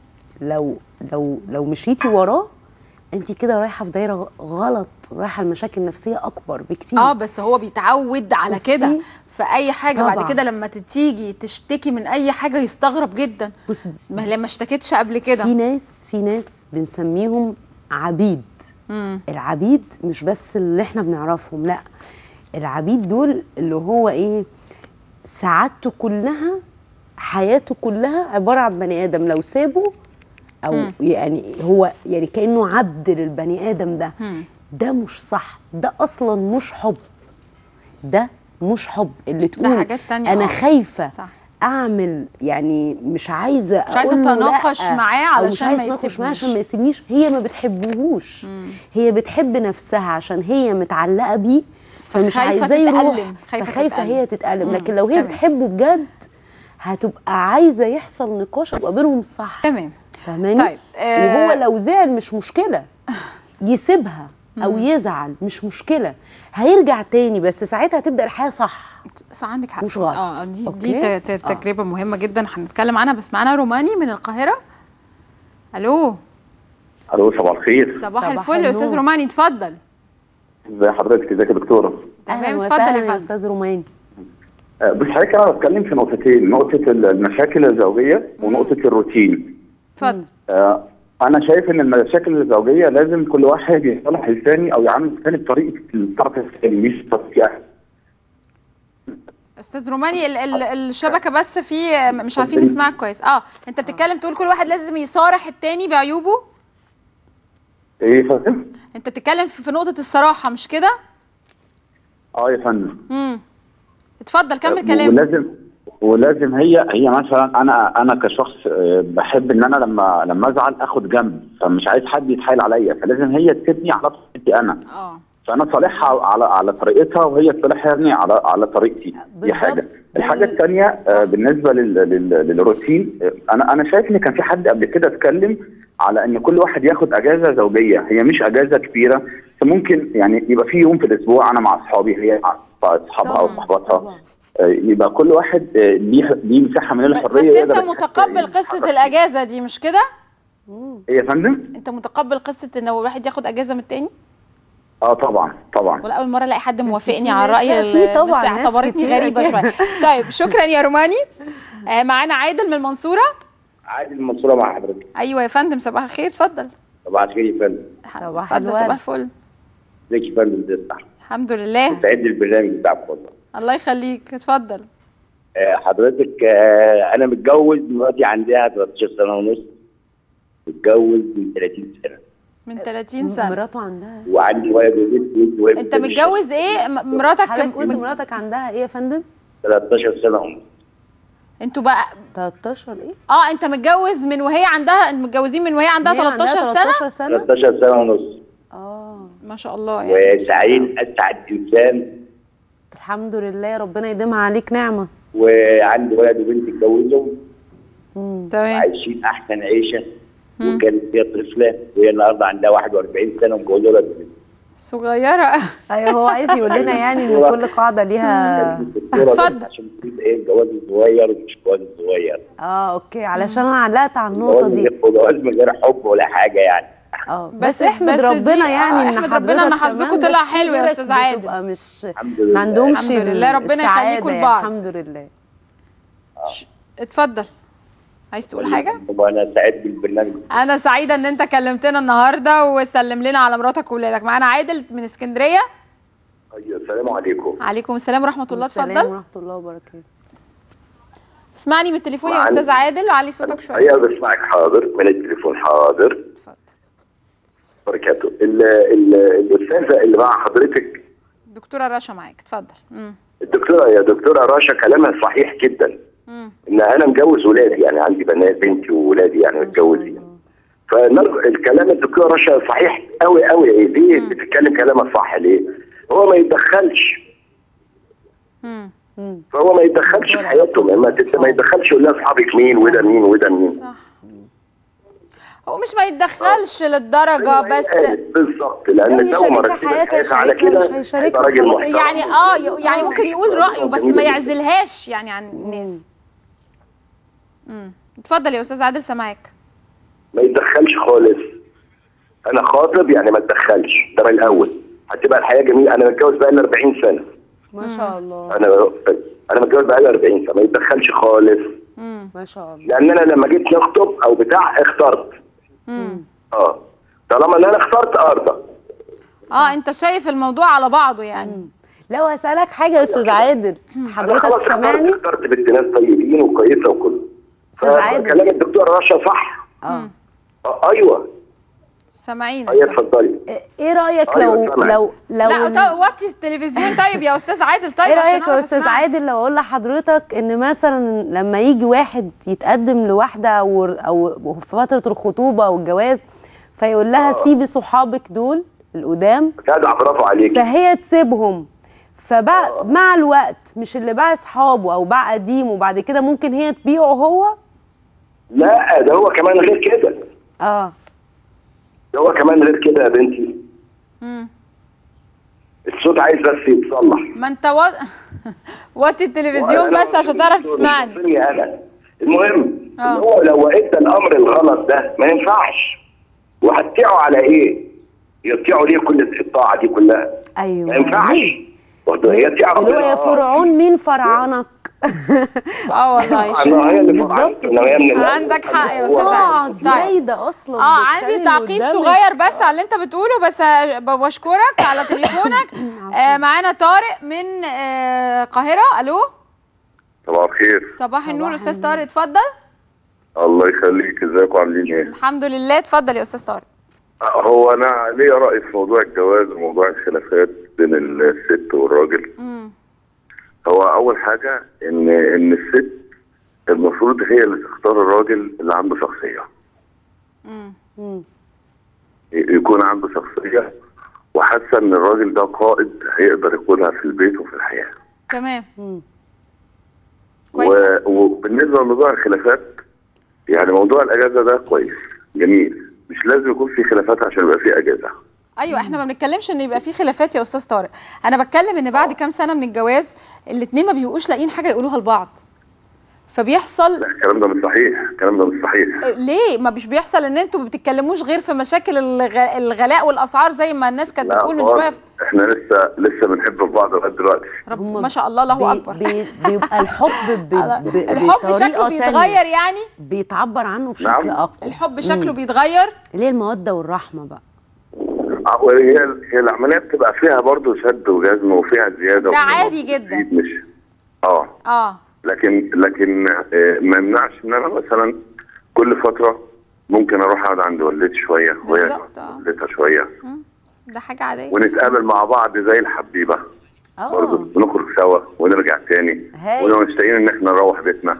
V: لو لو لو مشيتي وراه انت كده رايحه في دايره غلط، رايحه لمشاكل نفسيه اكبر بكتير.
A: اه بس هو بيتعود على كده في اي حاجه طبعا. بعد كده لما تيجي تشتكي من اي حاجه يستغرب جدا. بص ما لما اشتكتش قبل كده.
V: في ناس في ناس بنسميهم عبيد. مم. العبيد مش بس اللي احنا بنعرفهم، لا العبيد دول اللي هو ايه سعادته كلها حياته كلها عباره عن بني ادم لو سابه او مم. يعني هو يعني كانه عبد للبني ادم ده. مم. ده مش صح، ده اصلا مش حب، ده مش حب. اللي تقول
A: حاجات تانية
V: انا
A: آه.
V: خايفه
A: صح.
V: اعمل يعني مش عايزه
A: مش عايزه اتناقش معاه علشان ما يسيبنيش
V: معاه عشان ما يسيبنيش. هي ما بتحبهوش. مم. هي بتحب نفسها عشان هي متعلقه بيه فمش عايزاه يروح، فخايفه هي تتألم. مم. لكن لو هي تمام. بتحبه بجد هتبقى عايزه يحصل نقاش يبقى بينهم صح.
A: تمام
V: فاهماني؟ طيب آه وهو لو زعل مش مشكله يسيبها او يزعل مش مشكله، هيرجع تاني بس ساعتها هتبدا الحياه صح.
A: صح عندك حق
V: مش غلط.
A: اه دي أوكي. دي تجربه آه. مهمه جدا هنتكلم عنها. بس معانا روماني من القاهره. الو
I: الو صباح الخير.
A: صباح الفل يا استاذ روماني اتفضل.
I: ازي حضرتك؟ ازيك يا دكتوره؟
A: تمام اتفضل يا
V: استاذ روماني.
I: بس حضرتك انا بتكلم في نقطتين، نقطه المشاكل الزوجيه ونقطه الروتين.
A: اتفضل.
I: آه انا شايف ان المشاكل الزوجيه لازم كل واحد يصالح الثاني او يعامل الثاني بطريقه الطرف الثاني مش بطريقه.
A: استاذ روماني ال ال الشبكه بس في مش عارفين نسمعك كويس. اه انت بتتكلم تقول كل واحد لازم يصارح التاني بعيوبه.
I: ايه يا فندم؟
A: انت بتتكلم في نقطه الصراحه مش كده؟
I: اه يا فندم.
A: امم اتفضل كمل كلامك.
I: ولازم ولازم هي هي مثلا انا انا كشخص بحب ان انا لما لما ازعل اخد جنب، فمش عايز حد يتحايل عليا، فلازم هي تسيبني على طريقتي انا.
A: اه
I: فانا صالحها على على طريقتها وهي تصالحني على على طريقتي. دي حاجه. الحاجه الثانيه بالنسبه لل لل للروتين، انا انا شايف ان كان في حد قبل كده اتكلم على ان كل واحد ياخد اجازه زوجيه، هي مش اجازه كبيره، ممكن يعني يبقى في يوم في الاسبوع انا مع اصحابي هي مع اصحابها او صحباتها، يبقى كل واحد ليه ليه مساحه من الحريه.
A: بس انت متقبل قصه الاجازه دي مش كده؟
I: ايه يا فندم؟
A: انت متقبل قصه ان الواحد ياخد اجازه من التاني؟
I: اه طبعا طبعا.
A: ولا اول مره الاقي حد موافقني على الراي
V: في طبعا
A: اللي اعتبرتني غريبه شويه. طيب شكرا يا روماني. آه معانا عادل من المنصوره.
J: عادل من المنصوره مع حضرتك.
A: ايوه يا فندم صباح الخير اتفضل.
J: صباح الخير يا فندم.
A: صباح الفل. صباح الفل.
J: ازيك يا فندم؟ ازي الصحه؟
A: الحمد لله.
J: سعيد بالبرنامج بتاعك والله.
A: الله يخليك اتفضل.
J: آه حضرتك آه انا متجوز مراتي عندها تلتاشر سنه ونص. متجوز من ثلاثين سنه.
A: من ثلاثين سنه.
V: مراته عندها
J: وعندي ولد وبنت وبنت.
A: انت متجوز ايه؟ مراتك
V: حضرتك قلت مراتك عندها ايه يا فندم؟
J: تلتاشر سنه ونص.
A: انتوا بقى
V: تلتاشر ايه؟
A: اه انت متجوز من وهي عندها متجوزين من وهي عندها تلتاشر سنه؟
V: تلتاشر سنه؟
J: تلتاشر سنه ونص.
V: اه
A: ما شاء الله يعني.
J: وسعيد اسعد انسان.
V: الحمد لله ربنا يديمها عليك نعمه.
J: وعندي ولد وبنت اتجوزهم.
A: تمام.
J: عايشين احسن عيشه. وكانت هي طفله وهي النهارده عندها واحد واربعين سنه ومتجوزه ولد وبنت.
A: صغيره.
V: ايوه هو عايز يقول لنا يعني ان كل قاعده ليها.
A: اتفضل.
J: عشان تقول ايه الجواز الصغير ومش جواز صغير.
V: اه اوكي علشان انا علقت على النقطه دي.
J: جواز من غير حب ولا حاجه يعني.
V: اه بس احمد ربنا يعني ان
A: احمد ربنا ان حظكم طلع حلو يا استاذ عادل.
V: مش ما عندهمش
A: الحمد لله ربنا يخليكم لبعض.
V: الحمد لله.
A: اتفضل. عايز تقول حاجه؟
J: انا سعيد بالبرنامج.
A: انا سعيده ان انت كلمتنا النهارده وسلم لنا على مراتك واولادك. معانا عادل من اسكندريه.
J: ايوه السلام عليكم.
A: عليكم السلام ورحمه الله. اتفضل.
V: السلام ورحمه الله وبركاته.
A: اسمعني من التليفون يا استاذ عادل وعلي صوتك شويه.
J: ايوه بسمعك حاضر من التليفون حاضر.
A: اتفضل.
J: بركاته. الاستاذه اللي مع حضرتك
A: دكتوره رشا معاك اتفضل. امم
J: الدكتوره يا دكتوره رشا كلامها صحيح جدا.
A: امم
J: ان انا مجوز ولادي يعني عندي بنات بنتي وولادي يعني متجوزين. فالكلام الدكتوره رشا صحيح قوي قوي. ليه بتتكلم كلامها صح ليه؟ هو ما يتدخلش.
A: امم
J: فهو ما يتدخلش في حياتهم، ما ما يتدخلش يقول لها اصحابك مين وده مين وده مين.
A: صح. هو مش ما يتدخلش للدرجه بس
J: بالظبط لان لو ما ركزتش على كده هيبقى راجل محترم.
A: يعني اه يعني ممكن يقول رايه بس ما يعزلهاش يعني عن الناس. امم اتفضل يا استاذ عادل سامعاك.
J: ما يتدخلش خالص. انا خاطب يعني ما اتدخلش ده من الاول. هتبقى الحياه جميله. انا متجوز بقالي اربعين سنه.
V: ما شاء الله.
J: انا انا متجوز بقالي اربعين سنه ما يتدخلش خالص.
V: امم ما شاء الله.
J: لان انا لما جيت نخطب او بتاع اخترت.
A: امم
J: اه طالما ان انا اخترت ارضى.
A: اه انت شايف الموضوع على بعضه يعني. مم.
V: لو اسالك حاجه يا استاذ عادل حضرتك سامعني؟
J: اخترت بنت ناس طيبين وكويسه وكله.
V: استاذ عادل
J: كلام الدكتور رشا صح.
A: اه
J: ايوه
A: سامعينك.
J: ايوه اتفضلي.
V: ايه رايك لو
J: أيوة
V: لو لو
A: لا طب وطي التلفيزيون طيب يا استاذ عادل. طيب
V: ايه رايك يا استاذ عادل لو اقول لحضرتك ان مثلا لما يجي واحد يتقدم لواحده او او في فتره الخطوبه او الجواز فيقول لها آه. سيبي صحابك دول القدام
J: جدع برافو عليكي
V: فهي تسيبهم فبع آه. مع الوقت مش اللي باع اصحابه او باع قديم وبعد كده ممكن هي تبيعه هو؟
J: لا ده هو كمان غير كده.
V: اه
J: ده هو كمان غير كده يا بنتي.
A: امم
J: الصوت عايز بس يتصلح.
A: ما انت و... وطي التلفزيون بس عشان تعرف تسمعني.
J: انا المهم ان هو لو ادى الامر الغلط ده ما ينفعش. وهتطيعه على ايه؟ يطيعوا ليه كل الطاعه دي كلها؟
V: ايوه
J: ما ينفعش. برضه هي
V: اللي هو يا فرعون مين فرعنك؟
A: اه والله
J: النوعيه اللي بالظبط النوعيه من
A: عندك حق يا استاذ
V: اه
A: علي.
V: زايده اصلا.
A: اه عندي تعقيب صغير بس على اللي انت بتقوله، بس بشكرك على تليفونك. آه معانا طارق من آه القاهره. الو
J: صباح الخير.
A: صباح النور استاذ طارق، اتفضل.
J: الله يخليك، ازيكم عاملين ايه؟
A: الحمد لله. اتفضل يا استاذ طارق.
J: هو انا ليا راي في موضوع الجواز وموضوع الخلافات بين الست والراجل.
A: امم
J: هو اول حاجه ان ان الست المفروض هي اللي تختار الراجل اللي عنده شخصيه.
A: امم
J: يكون عنده شخصيه وحاسه ان الراجل ده قائد هيقدر يقودها في البيت وفي الحياه.
A: تمام.
J: كويس. وبالنسبه لموضوع الخلافات، يعني موضوع الاجازه ده كويس جميل، مش لازم يكون في خلافات عشان يبقى في اجازه.
A: ايوه احنا ما بنتكلمش ان يبقى في خلافات يا استاذ طارق، انا بتكلم ان بعد كام سنه من الجواز الاثنين ما بيبقوش لاقيين حاجه يقولوها لبعض، فبيحصل.
J: لا الكلام ده مش صحيح، الكلام ده مش صحيح.
A: ليه ما مش بيحصل ان انتوا ما بتتكلموش غير في مشاكل الغ... الغلاء والاسعار زي ما الناس كانت بتقول من شويه؟
J: احنا لسه لسه بنحب بعض لغايه دلوقتي.
A: رب ما شاء الله، الله اكبر.
V: بي بيبقى الحب بي بي
A: الحب شكله بيتغير، يعني
V: بيتعبر عنه بشكل
J: نعم.
V: اقوى.
A: الحب شكله مم. بيتغير،
V: اللي هي الموده والرحمه بقى.
J: هي هي العمليه بتبقى فيها برضه شد وجزم وفيها زياده،
A: ده عادي جدا.
J: مش اه
A: اه
J: لكن لكن ما يمنعش ان انا مثلا كل فتره ممكن اروح اقعد عند والدتي شويه وهي والدتها شويه.
A: ده حاجه عاديه،
J: ونتقابل مع بعض زي الحبيبه برضه، بنخرج سوا ونرجع تاني ونبقى مشتاقين ان احنا نروح بيتنا.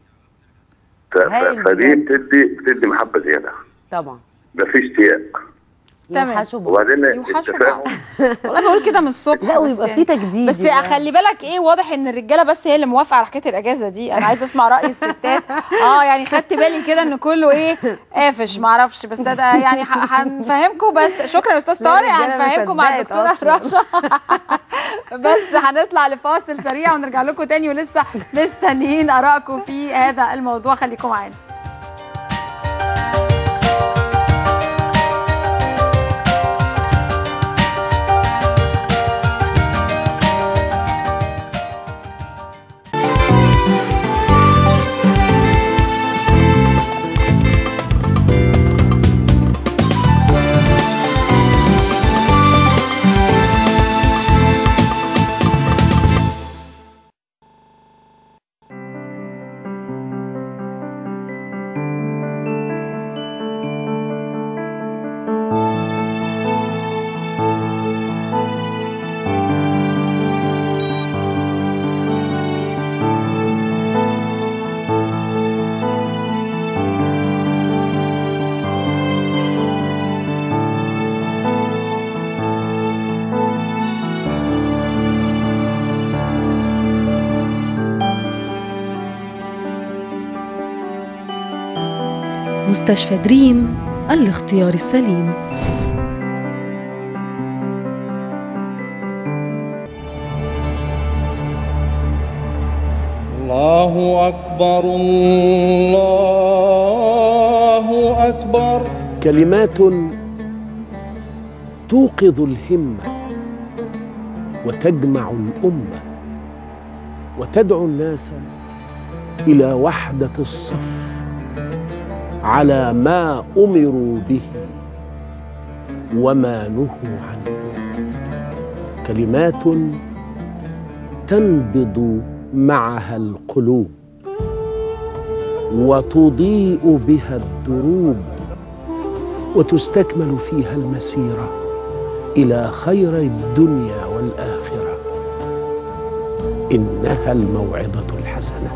J: فدي بتدي بتدي محبه زياده
V: طبعا،
J: ده في اشتياق.
A: تمام.
J: وبعدين التفاهم
A: والله بقول كده من الصبح.
V: لا ويبقى في تجديد.
A: بس خلي بالك ايه، واضح ان الرجاله بس هي اللي موافقه على حكايه الاجازه دي. انا عايزه اسمع راي الستات. اه يعني خدت بالي كده ان كله ايه قافش، ما اعرفش، بس ده يعني هنفهمكم. بس شكرا يا استاذ طارق، هنفهمكم مع الدكتوره رشا. بس هنطلع لفاصل سريع ونرجع لكم تاني، ولسه مستنيين ارائكم في هذا الموضوع، خليكم معانا.
L: مستشفى دريم، الاختيار السليم.
M: الله أكبر الله أكبر.
N: كلمات توقظ الهمة وتجمع الأمة وتدعو الناس إلى وحدة الصف على ما أمروا به وما نهوا عنه. كلمات تنبض معها القلوب وتضيء بها الدروب وتستكمل فيها المسيرة إلى خير الدنيا والآخرة. إنها الموعظة الحسنة.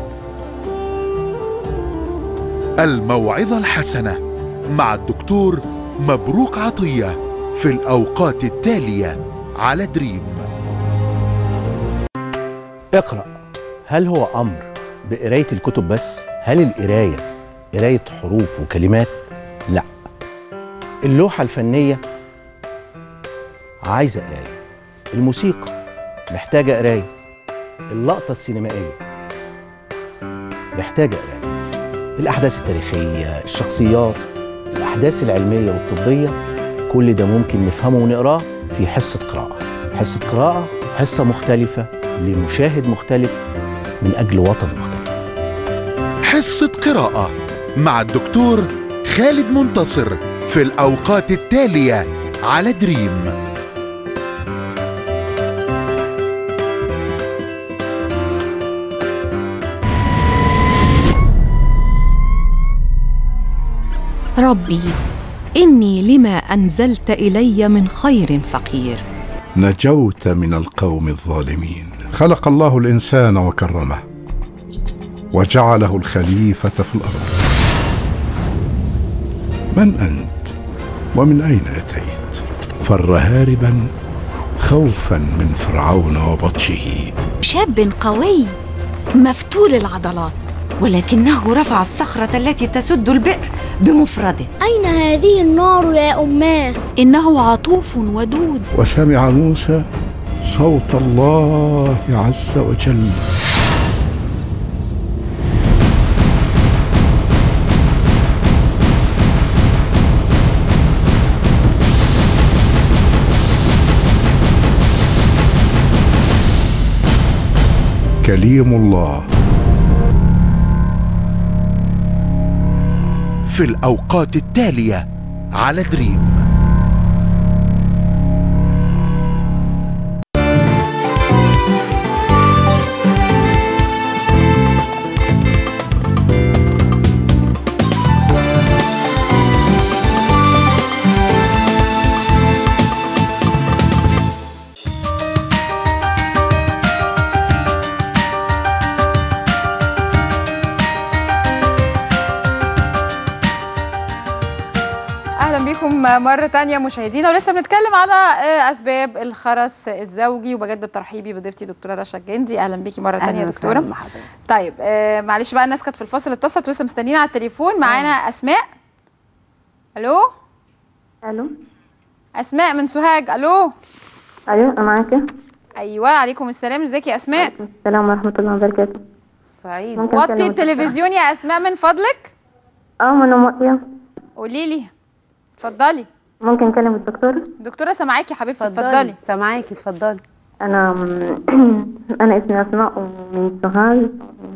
O: الموعظة الحسنة مع الدكتور مبروك عطية في الأوقات التالية على دريم.
P: اقرأ، هل هو أمر بقراية الكتب بس؟ هل القراية قراية حروف وكلمات؟ لا. اللوحة الفنية عايزة قراية، الموسيقى محتاجة قراية، اللقطة السينمائية محتاجة قراية، الأحداث التاريخية، الشخصيات، الأحداث العلمية والطبية، كل ده ممكن نفهمه ونقراه في حصة قراءة. حصة قراءة حصة مختلفة لمشاهد مختلف من أجل وطن مختلف.
O: حصة قراءة مع الدكتور خالد منتصر في الأوقات التالية على دريم.
B: ربي إني لما أنزلت إلي من خير فقير.
Q: نجوت من القوم الظالمين. خلق الله الإنسان وكرمه وجعله الخليفة في الأرض. من أنت ومن أين أتيت؟ فر هاربا خوفا من فرعون وبطشه.
R: شاب قوي مفتول العضلات، ولكنه رفع الصخرة التي تسد البئر بمفرده.
S: أين هذه النار يا أماه؟
B: إنه عطوف ودود.
Q: وسمع موسى صوت الله عز وجل. كليم الله.
O: في الأوقات التالية على دريم.
A: مرة تانية مشاهدينا، ولسه بنتكلم على أسباب الخرس الزوجي، وبجدد ترحيبي بضيفتي دكتورة رشا الجندي. أهلا بيكي مرة تانية يا دكتورة. طيب آه معلش بقى، الناس كانت في الفاصل اتصلت ولسه مستنيين على التليفون. معانا أسماء. ألو
T: ألو
A: أسماء من سوهاج. ألو
T: أيوة أنا معاكي.
A: أيوة عليكم السلام. ازيك يا أسماء؟
T: السلام ورحمة الله وبركاته.
V: سعيد.
A: وطي التلفزيون يا أسماء من فضلك.
T: اه ما أنا موطية.
A: قولي لي. اتفضلي.
T: ممكن اكلم الدكتوره؟
A: دكتوره سامعاكي يا حبيبتي، اتفضلي.
V: سامعاكي اتفضلي.
T: انا انا اسمي اسماء ومن سوهاج،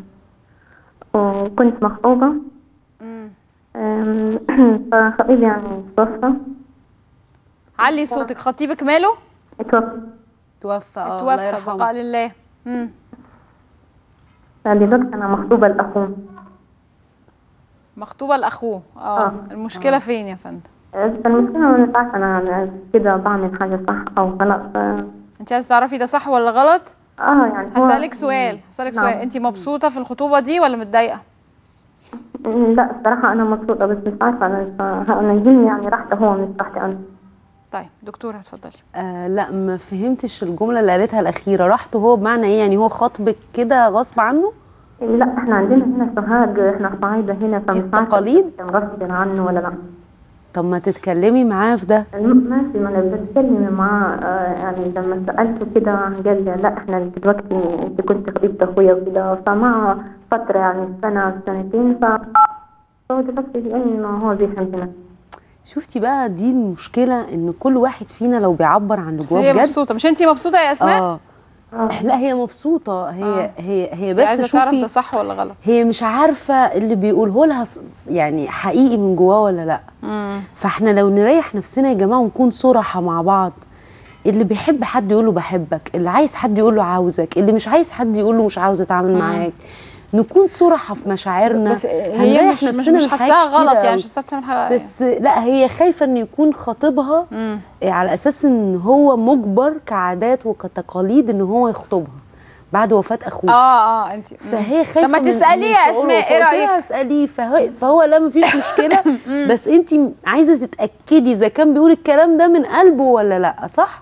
T: وكنت مخطوبه. امم فخطيبي يعني توفى.
A: علي صوتك. خطيبك ماله؟
T: اتوفى.
V: توفى اه
A: توفى بقاء لله. امم
T: فدلوقتي انا مخطوبه لاخوه.
A: مخطوبه لاخوه. اه, آه. المشكله آه. فين يا فندم؟
T: المشكلة ما ينفعش انا كده بعمل حاجة صح او غلط. ف...
A: انت عايزة تعرفي ده صح ولا غلط؟
T: اه يعني
A: هسألك سؤال هسألك سؤال انت مبسوطة في الخطوبة دي ولا متضايقة؟
T: لا الصراحة انا مبسوطة، بس مش عارفة انا انا يهمني يعني راحته هو مش راحتي انا.
A: طيب دكتورة اتفضلي.
V: آه لا ما فهمتش الجملة اللي قالتها الأخيرة. راحته هو بمعنى ايه؟ يعني هو خاطبك كده غصب عنه؟
T: لا احنا عندنا هنا سوهاج، احنا صعيدة هنا، فمش عارفة
V: تقاليد
T: غصب عنه ولا لا.
V: طب ما تتكلمي معاه في ده.
T: ماشي، ما انا بتكلم معاه. آه يعني لما سالته كده قال لي لا احنا دلوقتي انت كنت خطيبه اخويا وكده، فمع فتره يعني سنه سنتين، ف هو دلوقتي بيقول هو بيحبنا.
V: شفتي بقى دي المشكله، ان كل واحد فينا لو بيعبر عن اللي جواه
A: بجد.
V: بجد.
A: هي مبسوطه، مش انت مبسوطه يا اسماء؟
V: اه لا هي مبسوطه. هي آه. هي هي بس
A: عايزه تعرف ده صح ولا غلط.
V: هي مش عارفه اللي بيقوله لها يعني حقيقي من جواه ولا لا. مم. فاحنا لو نريح نفسنا يا جماعه ونكون صراحه مع بعض، اللي بيحب حد يقول له بحبك، اللي عايز حد يقول له عاوزك، اللي مش عايز حد يقول له مش عاوز اتعامل مم. معاك، نكون صراحه في مشاعرنا.
A: بس هي مش مش, مش حاساها غلط يعني، مش حاساها تعمل حاجه.
V: بس لا هي خايفه ان يكون خاطبها على اساس ان هو مجبر كعادات وكتقاليد ان هو يخطبها بعد وفاه اخوه.
A: اه اه انت
V: فهي خايفه.
A: طب ما تساليه يا اسماء، ايه رايك؟
V: اساليه. فهو, فهو لا مفيش مشكله، بس انت عايزه تتاكدي اذا كان بيقول الكلام ده من قلبه ولا لا. صح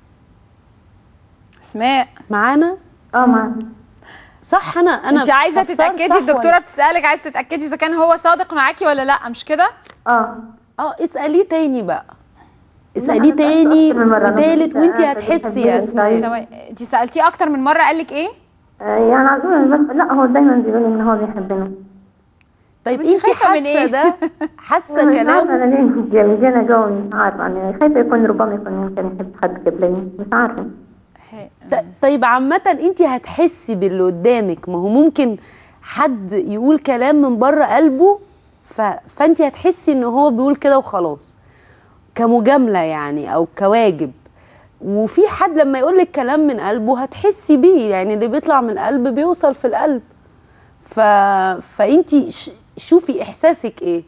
A: اسماء؟
V: معانا؟
T: اه معانا.
V: صح. انا انا
A: انت عايزه تتاكدي، الدكتوره بتسالك عايزه تتاكدي اذا كان هو صادق معاكي ولا لا، مش كده؟
T: اه
V: اه اساليه تاني بقى، اساليه تاني وتالت وانت هتحسي يا اسماء.
A: انت سالتيه اكتر من مره قال لك ايه؟
T: آه يعني عايزين بس لا هو دايما بيقول ان هو بيحبنا.
V: طيب انت حاسه إيه؟ ده حاسه كلامه؟
T: انا ليه جانا جو مش عارفه، يعني خايفه يكون ربما يكون ممكن يحب حد قبلي، مش عارفه.
V: طيب عامه انت هتحسي باللي قدامك، ما هو ممكن حد يقول كلام من بره قلبه ف... فانت هتحسي ان هو بيقول كده وخلاص كمجامله يعني او كواجب، وفي حد لما يقول لك كلام من قلبه هتحسي بيه، يعني اللي بيطلع من القلب بيوصل في القلب. ف... فانت ش... شوفي احساسك ايه،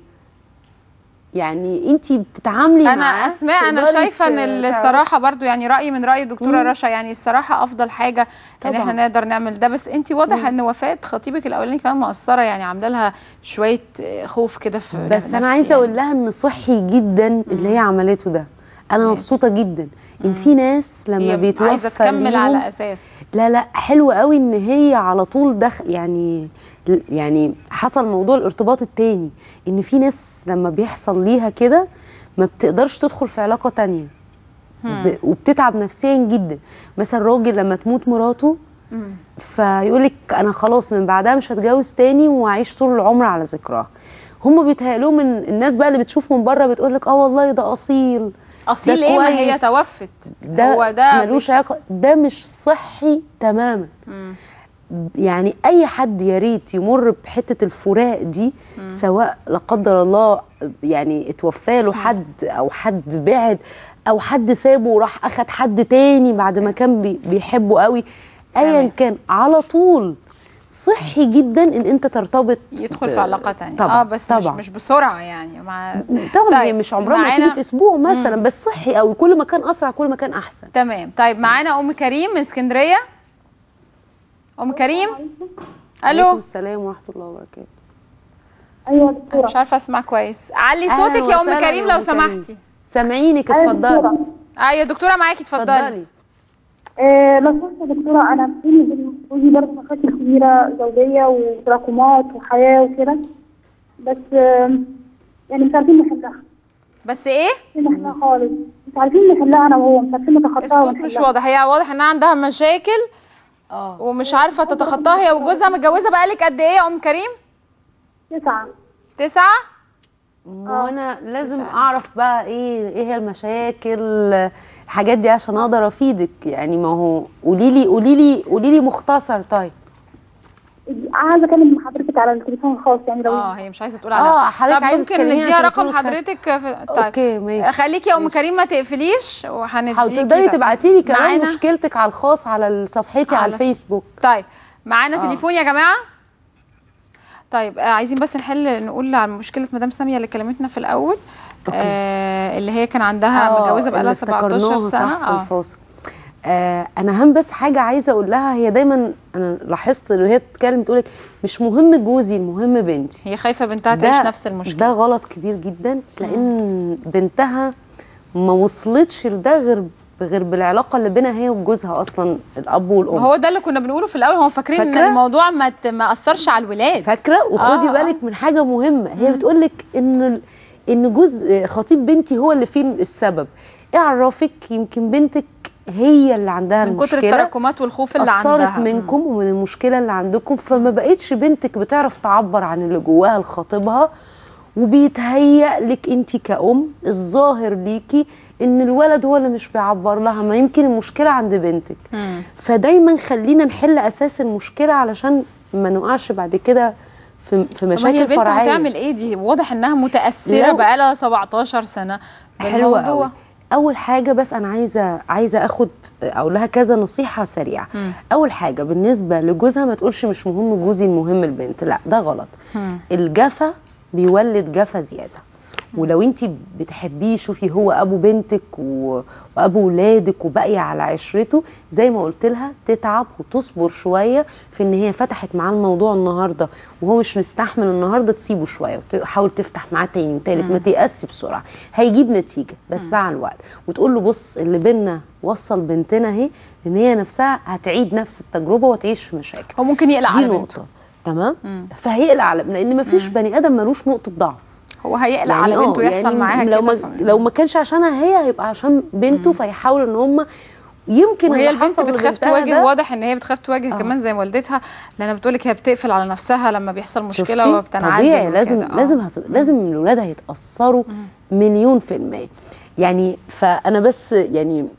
V: يعني انت بتتعاملي معاه.
A: انا اسماء انا شايفه ان الصراحه برضو يعني رايي من راي دكتوره رشا، يعني الصراحه افضل حاجه طبعا ان احنا نقدر نعمل ده. بس انت واضح مم. ان وفاه خطيبك الاولاني كمان مؤثره، يعني عامله لها شويه خوف كده في
V: بس نفسي. انا عايزه يعني اقول لها ان صحي جدا مم. اللي هي عملته ده، انا مبسوطه جدا ان في ناس لما بيتوفى
A: عايزه تكمل على اساس.
V: لا لا حلو قوي ان هي على طول دخل، يعني يعني حصل موضوع الارتباط التاني، ان في ناس لما بيحصل ليها كده ما بتقدرش تدخل في علاقه تانية وبتتعب نفسيا جدا. مثلا راجل لما تموت مراته فيقولك انا خلاص من بعدها مش هتجوز تاني وهعيش طول العمر على ذكراها. هم بيتهيألهم ان الناس بقى اللي بتشوف من بره بتقولك اه والله ده اصيل
A: اصيل ايه، ما هي توفت،
V: ده هو ده ملوش علاقه، ده مش صحي تماما. مم. يعني اي حد يا ريت يمر بحته الفراق دي، مم. سواء لا قدر الله يعني اتوفى له حد او حد بعد او حد سابه وراح اخد حد تاني بعد ما كان بي بيحبه قوي، ايا كان على طول صحي جدا ان انت ترتبط
A: يدخل في علاقه ثانيه.
V: اه
A: بس
V: طبعا.
A: مش مش بسرعه يعني مع
V: طبعا. طيب هي مش عمرها ما تيجي في اسبوع مثلا، مم. بس صحي قوي، كل ما كان اسرع كل ما كان احسن.
A: تمام. طيب معانا ام كريم من اسكندريه. ام كريم الو.
V: عليكم السلام ورحمه الله وبركاته.
C: ايوه دكتوره
A: مش عارفه اسمع كويس، علي صوتك يا ام كريم لو سمحتي.
V: سامعينك اتفضلي.
A: ايوه دكتوره معاكي اتفضلي.
C: آه لو سمحت يا دكتوره، انا بيني وبين جوزي برضه مشاكل كبيره زوجيه وتراكمات وحياه وكده، بس آه يعني مش عارفين نحلها.
A: بس ايه؟
C: مش عارفين نحلها خالص، مش عارفين نحلها انا وهو، مش عارفين نتخطاها.
A: الصوت مش واضح، هي واضح انها عندها مشاكل اه ومش عارفه تتخطاها هي وجوزها. متجوزه بقالك قد ايه يا ام كريم؟
C: تسعة.
A: تسعة؟
V: وانا لازم تسعة. اعرف بقى ايه ايه هي المشاكل الحاجات دي عشان اقدر افيدك. يعني ما هو قولي لي قولي لي قولي لي مختصر. طيب
C: عايزه اكلم حضرتك على التليفون الخاص يعني لو
A: اه هي مش عايزه تقول على
V: اه حضرتك عايزه
A: ممكن نديها رقم حضرتك في... طيب
V: اوكي ماشي.
A: خليكي يا ام كريم ما تقفليش وهنديكي.
V: تقدري تبعتي لي كمان مشكلتك على الخاص على صفحتي على, على الفيسبوك.
A: طيب معانا آه. تليفون يا جماعه. طيب آه عايزين بس نحل نقول على مشكله مدام ساميه اللي كلمتنا في الاول آه اللي هي كان عندها متجوزه بقى لها سبعتاشر سنه.
V: اه في الفاصل. آه انا هم بس حاجه عايزه اقول لها، هي دايما انا لاحظت ان هي بتتكلم تقول لك مش مهم جوزي المهم بنتي.
A: هي خايفه بنتها تعيش نفس المشكله.
V: ده غلط كبير جدا، لان بنتها ما وصلتش لده غير غير بالعلاقه اللي بينها هي وجوزها اصلا، الاب والام.
A: هو ده اللي كنا بنقوله في الاول، هم فاكرين ان الموضوع ما ما اثرش على الولاد.
V: فاكره. وخدي آه بالك آه. من حاجه مهمه، هي بتقول لك ان ان جوز خطيب بنتي هو اللي فيه السبب. ايه عرفك؟ يمكن بنتك هي اللي عندها
A: من
V: المشكله،
A: من كتر التراكمات والخوف اللي عندها
V: اثرت منكم ومن المشكله اللي عندكم، فما بقتش بنتك بتعرف تعبر عن اللي جواها لخطيبها، وبيتهيأ لك انت كأم الظاهر ليكي ان الولد هو اللي مش بيعبر لها، ما يمكن المشكله عند بنتك. مم. فدايما خلينا نحل اساس المشكله علشان ما نقعش بعد كده في في مشاكل فرعيه.
A: هي البنت هتعمل ايه؟ دي واضح انها متاثره بقالها سبعتاشر سنه
V: بالموضوع. حلوة قوي. اول حاجه بس انا عايزه عايزه اخد اقول لها كذا نصيحه سريعه. مم. اول حاجه بالنسبه لجوزها ما تقولش مش مهم جوزي المهم البنت، لا ده غلط. مم. الجفا بيولد جفا زياده، ولو انت بتحبيه شوفي هو ابو بنتك و... وابو ولادك وباقيه على عشرته، زي ما قلت لها تتعب وتصبر شويه في ان هي فتحت معاه الموضوع النهارده وهو مش مستحمل النهارده، تسيبه شويه وتحاول تفتح معاه تاني وتالت، ما تيأسي بسرعه، هيجيب نتيجه بس مع الوقت. وتقول له بص اللي بينا وصل بنتنا اهي ان هي نفسها هتعيد نفس التجربه وتعيش في مشاكل.
A: هو ممكن يقلق على بنته.
V: نقطه تمام. فهيقلق على، لان مفيش بني ادم ملوش نقطه ضعف.
A: هو هيقلق يعني على بنته يحصل يعني معاها
V: لو
A: كده.
V: ما لو ما كانش عشانها هي هيبقى عشان بنته، فيحاولوا ان هم يمكن.
A: وهي البنت بتخاف تواجه، واضح ان هي بتخاف تواجه آه. كمان زي ما والدتها، لان بتقول لك هي بتقفل على نفسها لما بيحصل مشكله وبتنعزل.
V: طبيعي لازم آه. لازم هت... لازم الولاد هيتاثروا مليون في الميه يعني. فانا بس يعني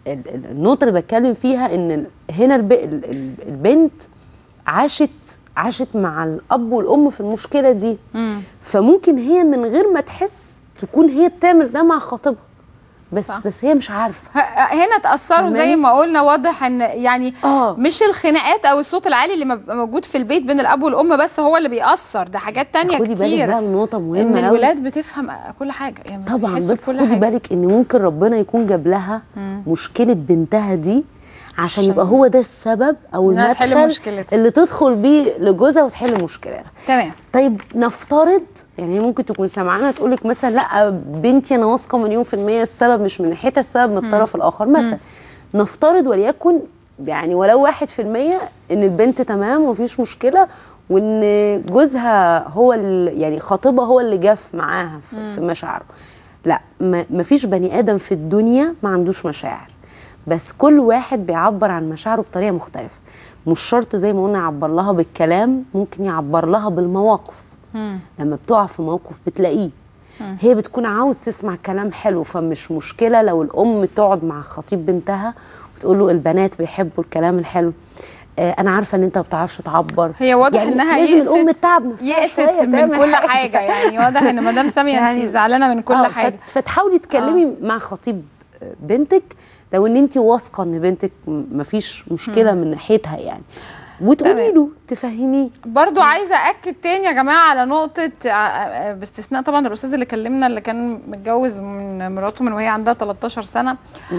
V: النقطه اللي بتكلم فيها ان هنا البنت عاشت عاشت مع الاب والام في المشكله دي. مم. فممكن هي من غير ما تحس تكون هي بتعمل ده مع خطيبها، بس صح. بس هي مش عارفه.
A: هنا تاثروا زي ما قلنا. واضح ان يعني آه. مش الخناقات او الصوت العالي اللي موجود في البيت بين الاب والام بس هو اللي بيأثر، ده حاجات تانية كتير. خدي بالك بقى النقطه مهمه ان الولاد بتفهم كل حاجه يعني
V: طبعا، بس خدي بالك ان ممكن ربنا يكون جاب لها مم. مشكله بنتها دي عشان يبقى هو ده السبب او المدخل اللي تدخل بيه لجوزها وتحل مشكلتها.
A: تمام.
V: طيب نفترض يعني ممكن تكون سامعانا تقول لك مثلا لا بنتي انا واثقه مليون في الميه السبب مش من ناحيتها، السبب من الطرف م. الاخر مثلا. م. نفترض وليكن يعني ولو واحد في الميه ان البنت تمام ومفيش مشكله، وان جوزها هو يعني خطيبها هو اللي جاف معاها في, في مشاعره. لا، مفيش بني ادم في الدنيا ما عندوش مشاعر، بس كل واحد بيعبر عن مشاعره بطريقه مختلفه. مش شرط زي ما قلنا يعبر لها بالكلام، ممكن يعبر لها بالمواقف. مم. لما بتقع في موقف بتلاقيه. مم. هي بتكون عاوز تسمع كلام حلو، فمش مشكله لو الام تقعد مع خطيب بنتها وتقول له البنات بيحبوا الكلام الحلو. آه انا عارفه ان انت ما بتعرفش تعبر.
A: هي واضح يعني انها
V: يئست الام تتعب نفسها
A: يئست من كل حاجه, حاجة يعني واضح ان مدام ساميه يعني انت زعلانه من كل آه حاجه.
V: فتحاولي تكلمي آه. مع خطيب بنتك لو ان انت واثقه ان بنتك مفيش مشكله مم. من ناحيتها يعني، وتقولي له تفهميه.
A: برضو عايزه اكد تاني يا جماعه على نقطه، باستثناء طبعا الاستاذ اللي كلمنا اللي كان متجوز من مراته من وهي عندها تلتاشر سنه،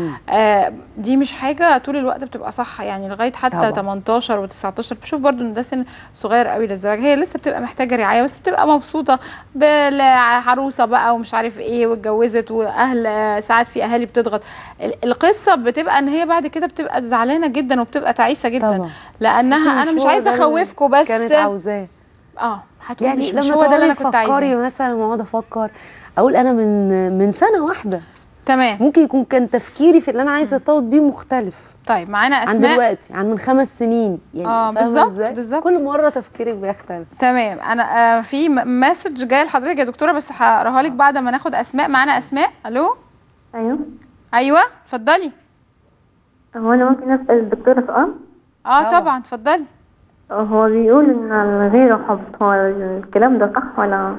A: آه دي مش حاجه طول الوقت بتبقى صح يعني، لغايه حتى طبعا. تمنتاشر وتسعتاشر بشوف برضو ان ده سن صغير قوي للزواج. هي لسه بتبقى محتاجه رعايه، بس بتبقى مبسوطه بالعروسه بقى ومش عارف ايه واتجوزت، واهل ساعات في اهالي بتضغط. القصه بتبقى ان هي بعد كده بتبقى زعلانه جدا وبتبقى تعيسه جدا طبعا. لانها انا مش عايزه اخوفكم بس
V: كانت عاوزاه
A: اه هتقولي
V: يعني
A: مش,
V: مش
A: هو ده اللي انا كنت عايزاه.
V: فكري مثلا واقعد افكر اقول انا من من سنه واحده
A: تمام
V: ممكن يكون كان تفكيري في اللي انا عايزه ارتبط بيه مختلف.
A: طيب معانا اسماء
V: عن دلوقتي عن من خمس سنين يعني.
A: اه بالظبط بالظبط
V: كل مره تفكيرك بيختلف.
A: تمام. انا آه في مسج جاي لحضرتك يا دكتوره بس هقراها لك بعد ما ناخد اسماء. معانا اسماء. الو.
T: ايوه
A: ايوه اتفضلي.
T: هو انا ممكن اسال الدكتوره سؤال؟
A: اه طبعا اتفضلي.
T: هو بيقول ان الغيره حب، هو الكلام ده صح ولا؟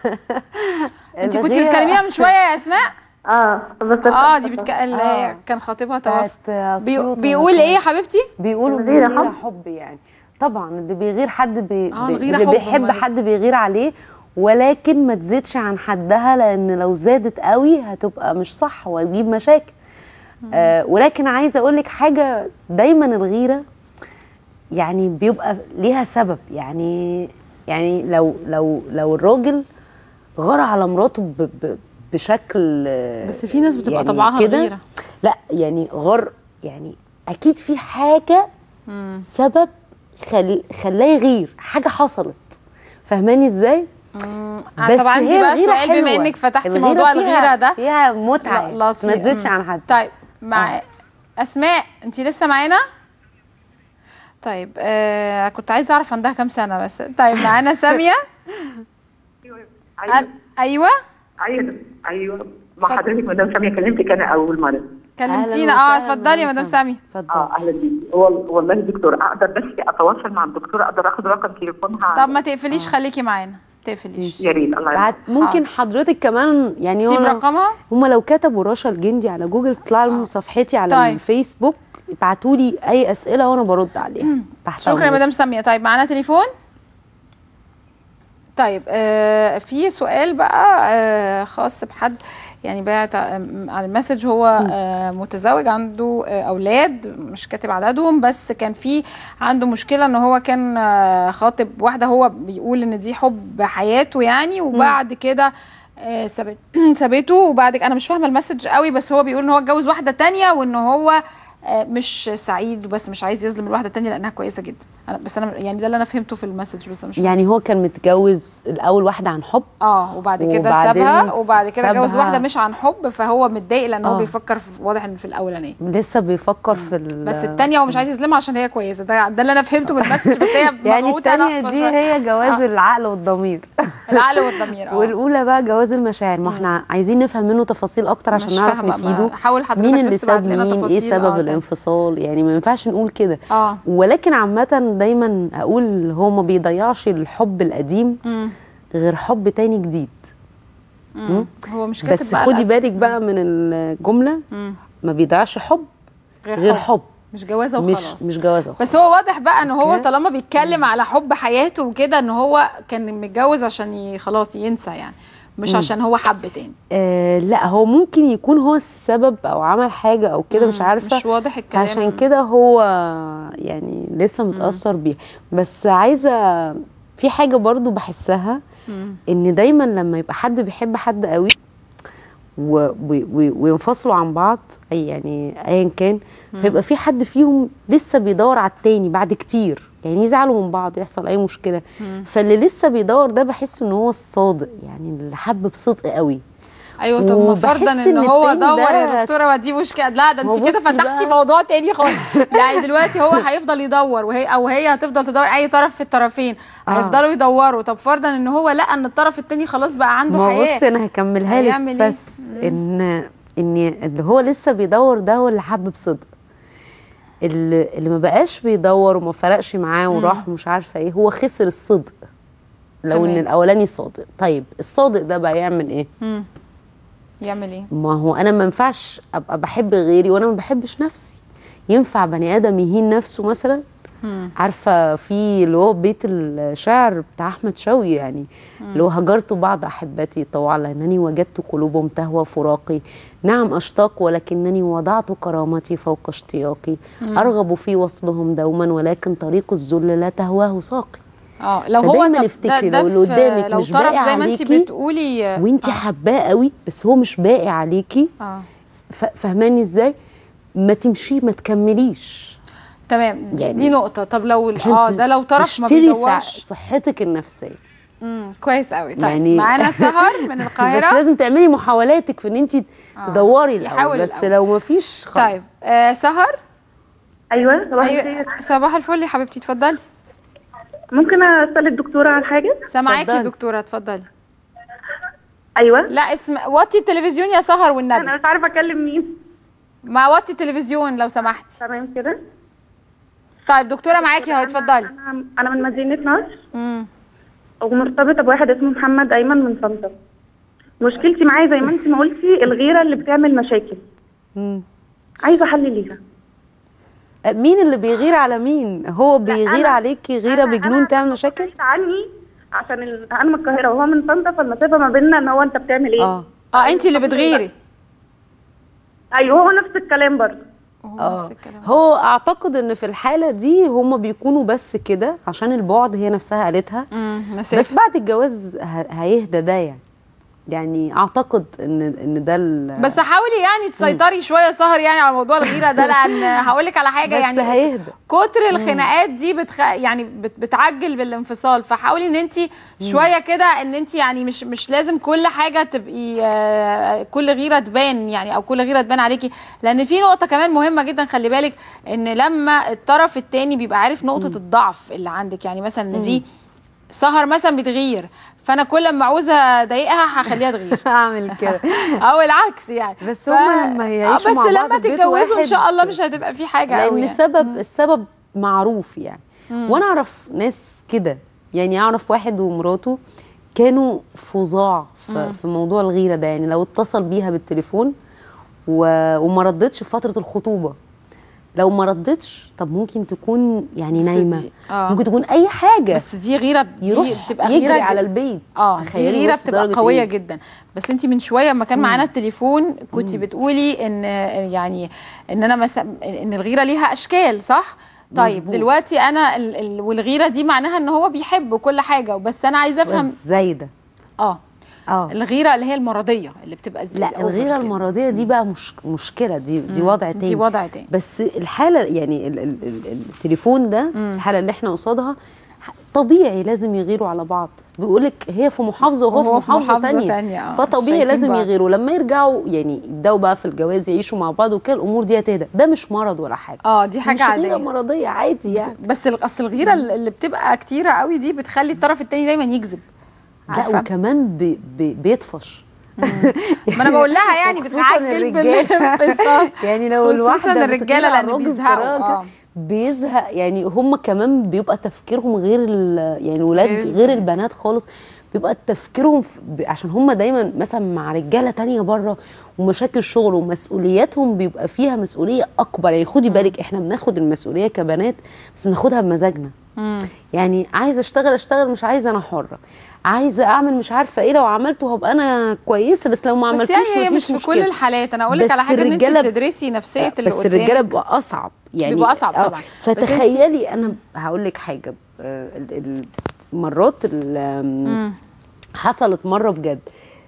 A: انت كنتي بتكلميها من شويه يا اسماء؟
T: اه بس
A: اه دي بتك... آه. كان خطيبها توفى. بي... بيقول ايه يا حبيبتي؟
V: بيقولوا الغيره حب. حب يعني طبعا اللي بيغير حد بي...
A: آه
V: بي... اللي بيحب حد بيغير عليه، ولكن ما تزيدش عن حدها، لان لو زادت قوي هتبقى مش صح وهتجيب مشاكل. آه ولكن عايزه اقول لك حاجه، دايما الغيره يعني بيبقى ليها سبب. يعني يعني لو لو لو الراجل غار على مراته ب ب بشكل،
A: بس في ناس بتبقى يعني طبعها غيره.
V: لا يعني غار يعني اكيد في حاجه مم. سبب خل خلاه يغير، حاجه حصلت. فاهماني ازاي؟
A: امم طبعا عندي بقى سؤال بما انك فتحتي موضوع الغيره ده.
V: فيها متعه ما تزيدش عن حد.
A: طيب مع آه. اسماء انت لسه معانا؟ طيب آه كنت عايزه اعرف عندها كام سنه بس. طيب معانا ساميه.
D: ايوه
A: ايوه
D: ايوه ايوه مع حضرتك مدام ساميه. كلمتك انا اول مره.
A: كلمتينا اه اتفضلي يا مدام ساميه.
D: اه اهلا بيكي. والله دكتور اقدر بس اتواصل مع الدكتوره، اقدر اخد رقم تليفونها؟
A: طب ما تقفليش آه. خليكي معانا تقفليش
D: يا ريت. الله يرحمها.
V: ممكن حضرتك كمان يعني
A: سيب رقمها.
V: هم لو كتبوا رشا الجندي على جوجل تطلع لهم صفحتي على طيب. الفيسبوك، ابعتوا لي اي اسئله وانا برد عليها.
A: شكرا يا مدام ساميه. طيب معانا تليفون. طيب آه في سؤال بقى آه خاص بحد يعني بعت على المسج. هو آه متزوج عنده آه اولاد مش كاتب عددهم، بس كان في عنده مشكله ان هو كان آه خاطب واحده، هو بيقول ان دي حب حياته يعني، وبعد كده آه سابته. وبعد انا مش فاهمه المسج قوي، بس هو بيقول ان هو اتجوز واحده تانية وان هو آه مش سعيد بس مش عايز يظلم الواحده الثانيه لانها كويسه جدا. انا بس انا يعني ده اللي انا فهمته في المسج، بس أنا مش
V: يعني هو كان متجوز الاول واحده عن حب
A: اه وبعد كده سابها، وبعد كده اتجوز واحده مش عن حب، فهو متضايق لان هو بيفكر في، واضح ان في الاولانيه
V: لسه بيفكر في
A: بس الثانيه هو مش عايز يظلمها عشان هي كويسه. ده, ده اللي انا فهمته من المسج، بس هي
V: يعني الثانيه دي هي جواز آه. العقل والضمير
A: العقل والضمير اه
V: والاولى بقى جواز المشاعر. ما احنا عايزين نفهم منه تفاصيل اكتر عشان نعرف نفيده.
A: حاول حضرتك
V: مين اللي ساب مين، ايه سبب آه الانفصال، يعني ما ينفعش نقول كده
A: اه
V: ولكن عامه دايما اقول هو ما بيضيعش الحب القديم مم. غير حب تاني جديد.
A: مم. هو مش كاتب
V: بس خدي بالك بقى من الجمله مم. ما بيضيعش حب غير, غير حب. حب
A: مش جوازه وخلاص.
V: مش مش جوازه وخلاص.
A: بس هو واضح بقى ان هو طالما بيتكلم على حب حياته وكده ان هو كان متجوز عشان خلاص ينسى يعني، مش مم. عشان هو حب تاني.
V: آه لا هو ممكن يكون هو السبب او عمل حاجه او كده مش عارفه،
A: مش واضح الكلام
V: عشان كده هو يعني لسه متاثر بيها. بس عايزه في حاجه برضو بحسها مم. ان دايما لما يبقى حد بيحب حد قوي وينفصلوا عن بعض اي يعني ايا كان، فيبقى في حد فيهم لسه بيدور على التاني بعد كتير، يعني يزعلوا من بعض يحصل اي مشكله مم. فاللي لسه بيدور ده بحس ان هو الصادق، يعني اللي حب بصدق قوي.
A: ايوه طب ما فرضا ان هو دور يا دكتوره ودي مشكله، لا ده انت كده فتحتي موضوع تاني خالص. يعني دلوقتي هو هيفضل يدور وهي او هي هتفضل تدور، اي طرف في الطرفين آه. هيفضلوا يدوروا. طب فرضا ان هو لقى ان الطرف التاني خلاص بقى عنده
V: ما
A: حياه،
V: بص انا هكملها لك بس إيه؟ ان ان اللي هو لسه بيدور ده هو اللي حب بصدق، اللي, اللي ما بقاش بيدور وما فرقش معاه وراح ومش عارفه ايه، هو خسر الصدق لو تمام. ان الاولاني صادق. طيب الصادق ده بقى يعمل ايه؟
A: مم. يعمل ايه؟
V: ما هو انا ما ينفعش ابقى بحب غيري وانا ما بحبش نفسي. ينفع بني ادم يهين نفسه مثلا؟ مم. عارفه في اللي هو بيت الشعر بتاع احمد شوقي يعني مم. اللي هو هجرت بعض احبتي طوعا لانني وجدت قلوبهم تهوى فراقي، نعم اشتاق ولكنني وضعت كرامتي فوق اشتياقي، مم. ارغب في وصلهم دوما ولكن طريق الذل لا تهواه ساقي.
A: اه لو هو
V: نفتكري لو اللي قدامك مش باقي
A: زي ما انت بتقولي
V: وانت
A: آه.
V: حباه قوي بس هو مش باقي عليكي
A: اه
V: فاهماني ازاي؟ ما تمشي ما تكمليش.
A: تمام يعني دي نقطه. طب لو اه ده لو طرف ما بيدورش
V: صحتك النفسيه.
A: امم كويس قوي. طيب يعني معانا سهر من القاهره.
V: بس لازم تعملي محاولاتك في ان انت آه. تدوري الاول بس الأول. لو ما فيش خلاص.
A: طيب آه سهر.
C: ايوه صباح الخير.
A: أيوة. صباح الفل يا حبيبتي اتفضلي.
C: ممكن اسال الدكتوره على حاجه؟
A: سامعاكي يا دكتوره اتفضلي.
C: ايوه
A: لا اسم وطي التلفزيون يا سهر والنبي.
C: انا مش عارفه اكلم مين.
A: ما وطي التلفزيون لو سمحتي.
C: تمام كده.
A: طيب دكتوره معاكي اهو اتفضلي.
C: انا انا من مدينه نصر
A: امم
C: ومرتبطه بواحد اسمه محمد ايمن من طنطا. مشكلتي معاه زي ما انت ما قلتي الغيره اللي بتعمل مشاكل.
V: امم
C: عايزه حل ليها.
V: مين اللي بيغير على مين؟ هو بيغير عليكي غيره بجنون تعمل مشاكل؟
C: عني عشان ال... انا من القاهره وهو من طنطا، فالمسافه ما بيننا ان هو انت بتعمل ايه؟
A: اه اه انت اللي بتغيري.
C: ايوه هو نفس الكلام برضه.
A: هو نفس الكلام.
V: هو اعتقد ان في الحاله دي هم بيكونوا بس كده عشان البعد، هي نفسها قالتها. بس بعد الجواز هيهدى ده يعني. يعني اعتقد ان ان ده
A: بس حاولي يعني تسيطري شويه سهر يعني على موضوع الغيره ده، لان هقول لك على حاجه
V: بس
A: يعني
V: هيهدى.
A: كتر الخناقات دي بتخ... يعني بت... بتعجل بالانفصال، فحاولي ان انت شويه كده ان انت يعني مش مش لازم كل حاجه تبقي آه كل غيره تبان يعني، او كل غيره تبان عليكي، لان في نقطه كمان مهمه جدا خلي بالك، ان لما الطرف الثاني بيبقى عارف نقطه مم. الضعف اللي عندك، يعني مثلا ان دي سهر مثلا بتغير، فانا كل ما عاوزه اضايقها هخليها تغير
V: اعمل كده
A: او العكس يعني.
V: بس ف... هم لما هيعيشوا
A: بس
V: مع بعض
A: لما تتجوزوا ان شاء الله مش هتبقى في حاجه
V: لان
A: قوي
V: يعني. السبب مم. السبب معروف يعني. مم. وانا اعرف ناس كده يعني، اعرف واحد ومراته كانوا فظاع في, في موضوع الغيره ده، يعني لو اتصل بيها بالتليفون و... وما ردتش في فتره الخطوبه، لو ما ردتش طب ممكن تكون يعني نايمه، آه. ممكن تكون اي حاجه،
A: بس دي غيره دي بتبقى
V: غيره يجري على البيت.
A: اه دي غيره بتبقى قويه إيه؟ جدا. بس انت من شويه لما كان معانا التليفون كنت بتقولي ان يعني ان انا مثلا ان الغيره ليها اشكال صح؟ طيب مزبوط. دلوقتي انا ال ال والغيره دي معناها ان هو بيحب كل حاجه، بس انا عايزه افهم
V: زايده.
A: اه
V: اه
A: الغيره اللي هي المرضيه اللي بتبقى زي
V: لا الغيره المرضيه دي بقى مش مشكله، دي دي
A: مم.
V: وضع تاني،
A: دي وضع تاني.
V: بس الحاله يعني ال ال ال التليفون ده مم. الحاله اللي احنا قصادها طبيعي لازم يغيروا على بعض، بيقولك هي في محافظه وهو في محافظه, محافظة تانية, تانية. فطبيعي لازم بعض. يغيروا لما يرجعوا يعني يبداوا بقى في الجواز يعيشوا مع بعض وكده الامور دي هتهدى. ده مش مرض ولا حاجه،
A: اه دي حاجه عاديه،
V: مش مرضيه عادي يعني.
A: بس اصل الغيره مم. اللي بتبقى كتيره قوي دي بتخلي الطرف التاني دايما يكذب.
V: لا وكمان بي بي بيطفش.
A: ما انا بقول لها يعني بتعجل بالانفصال
V: يعني لو الواحده
A: الرجاله لان بيزهقوا اه
V: بيزهق يعني هم كمان بيبقى تفكيرهم غير يعني الولاد غير, غير البنات خالص، بيبقى تفكيرهم عشان هم دايما مثلا مع رجاله تانية بره ومشاكل شغل ومسؤولياتهم بيبقى فيها مسؤوليه اكبر. يعني خدي بالك احنا بناخد المسؤوليه كبنات بس بناخدها بمزاجنا. يعني عايزه اشتغل اشتغل، مش عايزه انا حره، عايزه اعمل مش عارفه ايه، لو عملته هبقى انا كويسه، بس لو ما عملتوش
A: بس يعني هي مش في مشكلة. كل الحالات انا اقول لك على حاجه ان انت بتدرسي نفسيه اللي قدامك،
V: بس الرجاله بيبقى اصعب يعني
A: بيبقى اصعب طبعا.
V: فتخيلي انا هقول لك حاجه، المرات اللي حصلت مره بجد،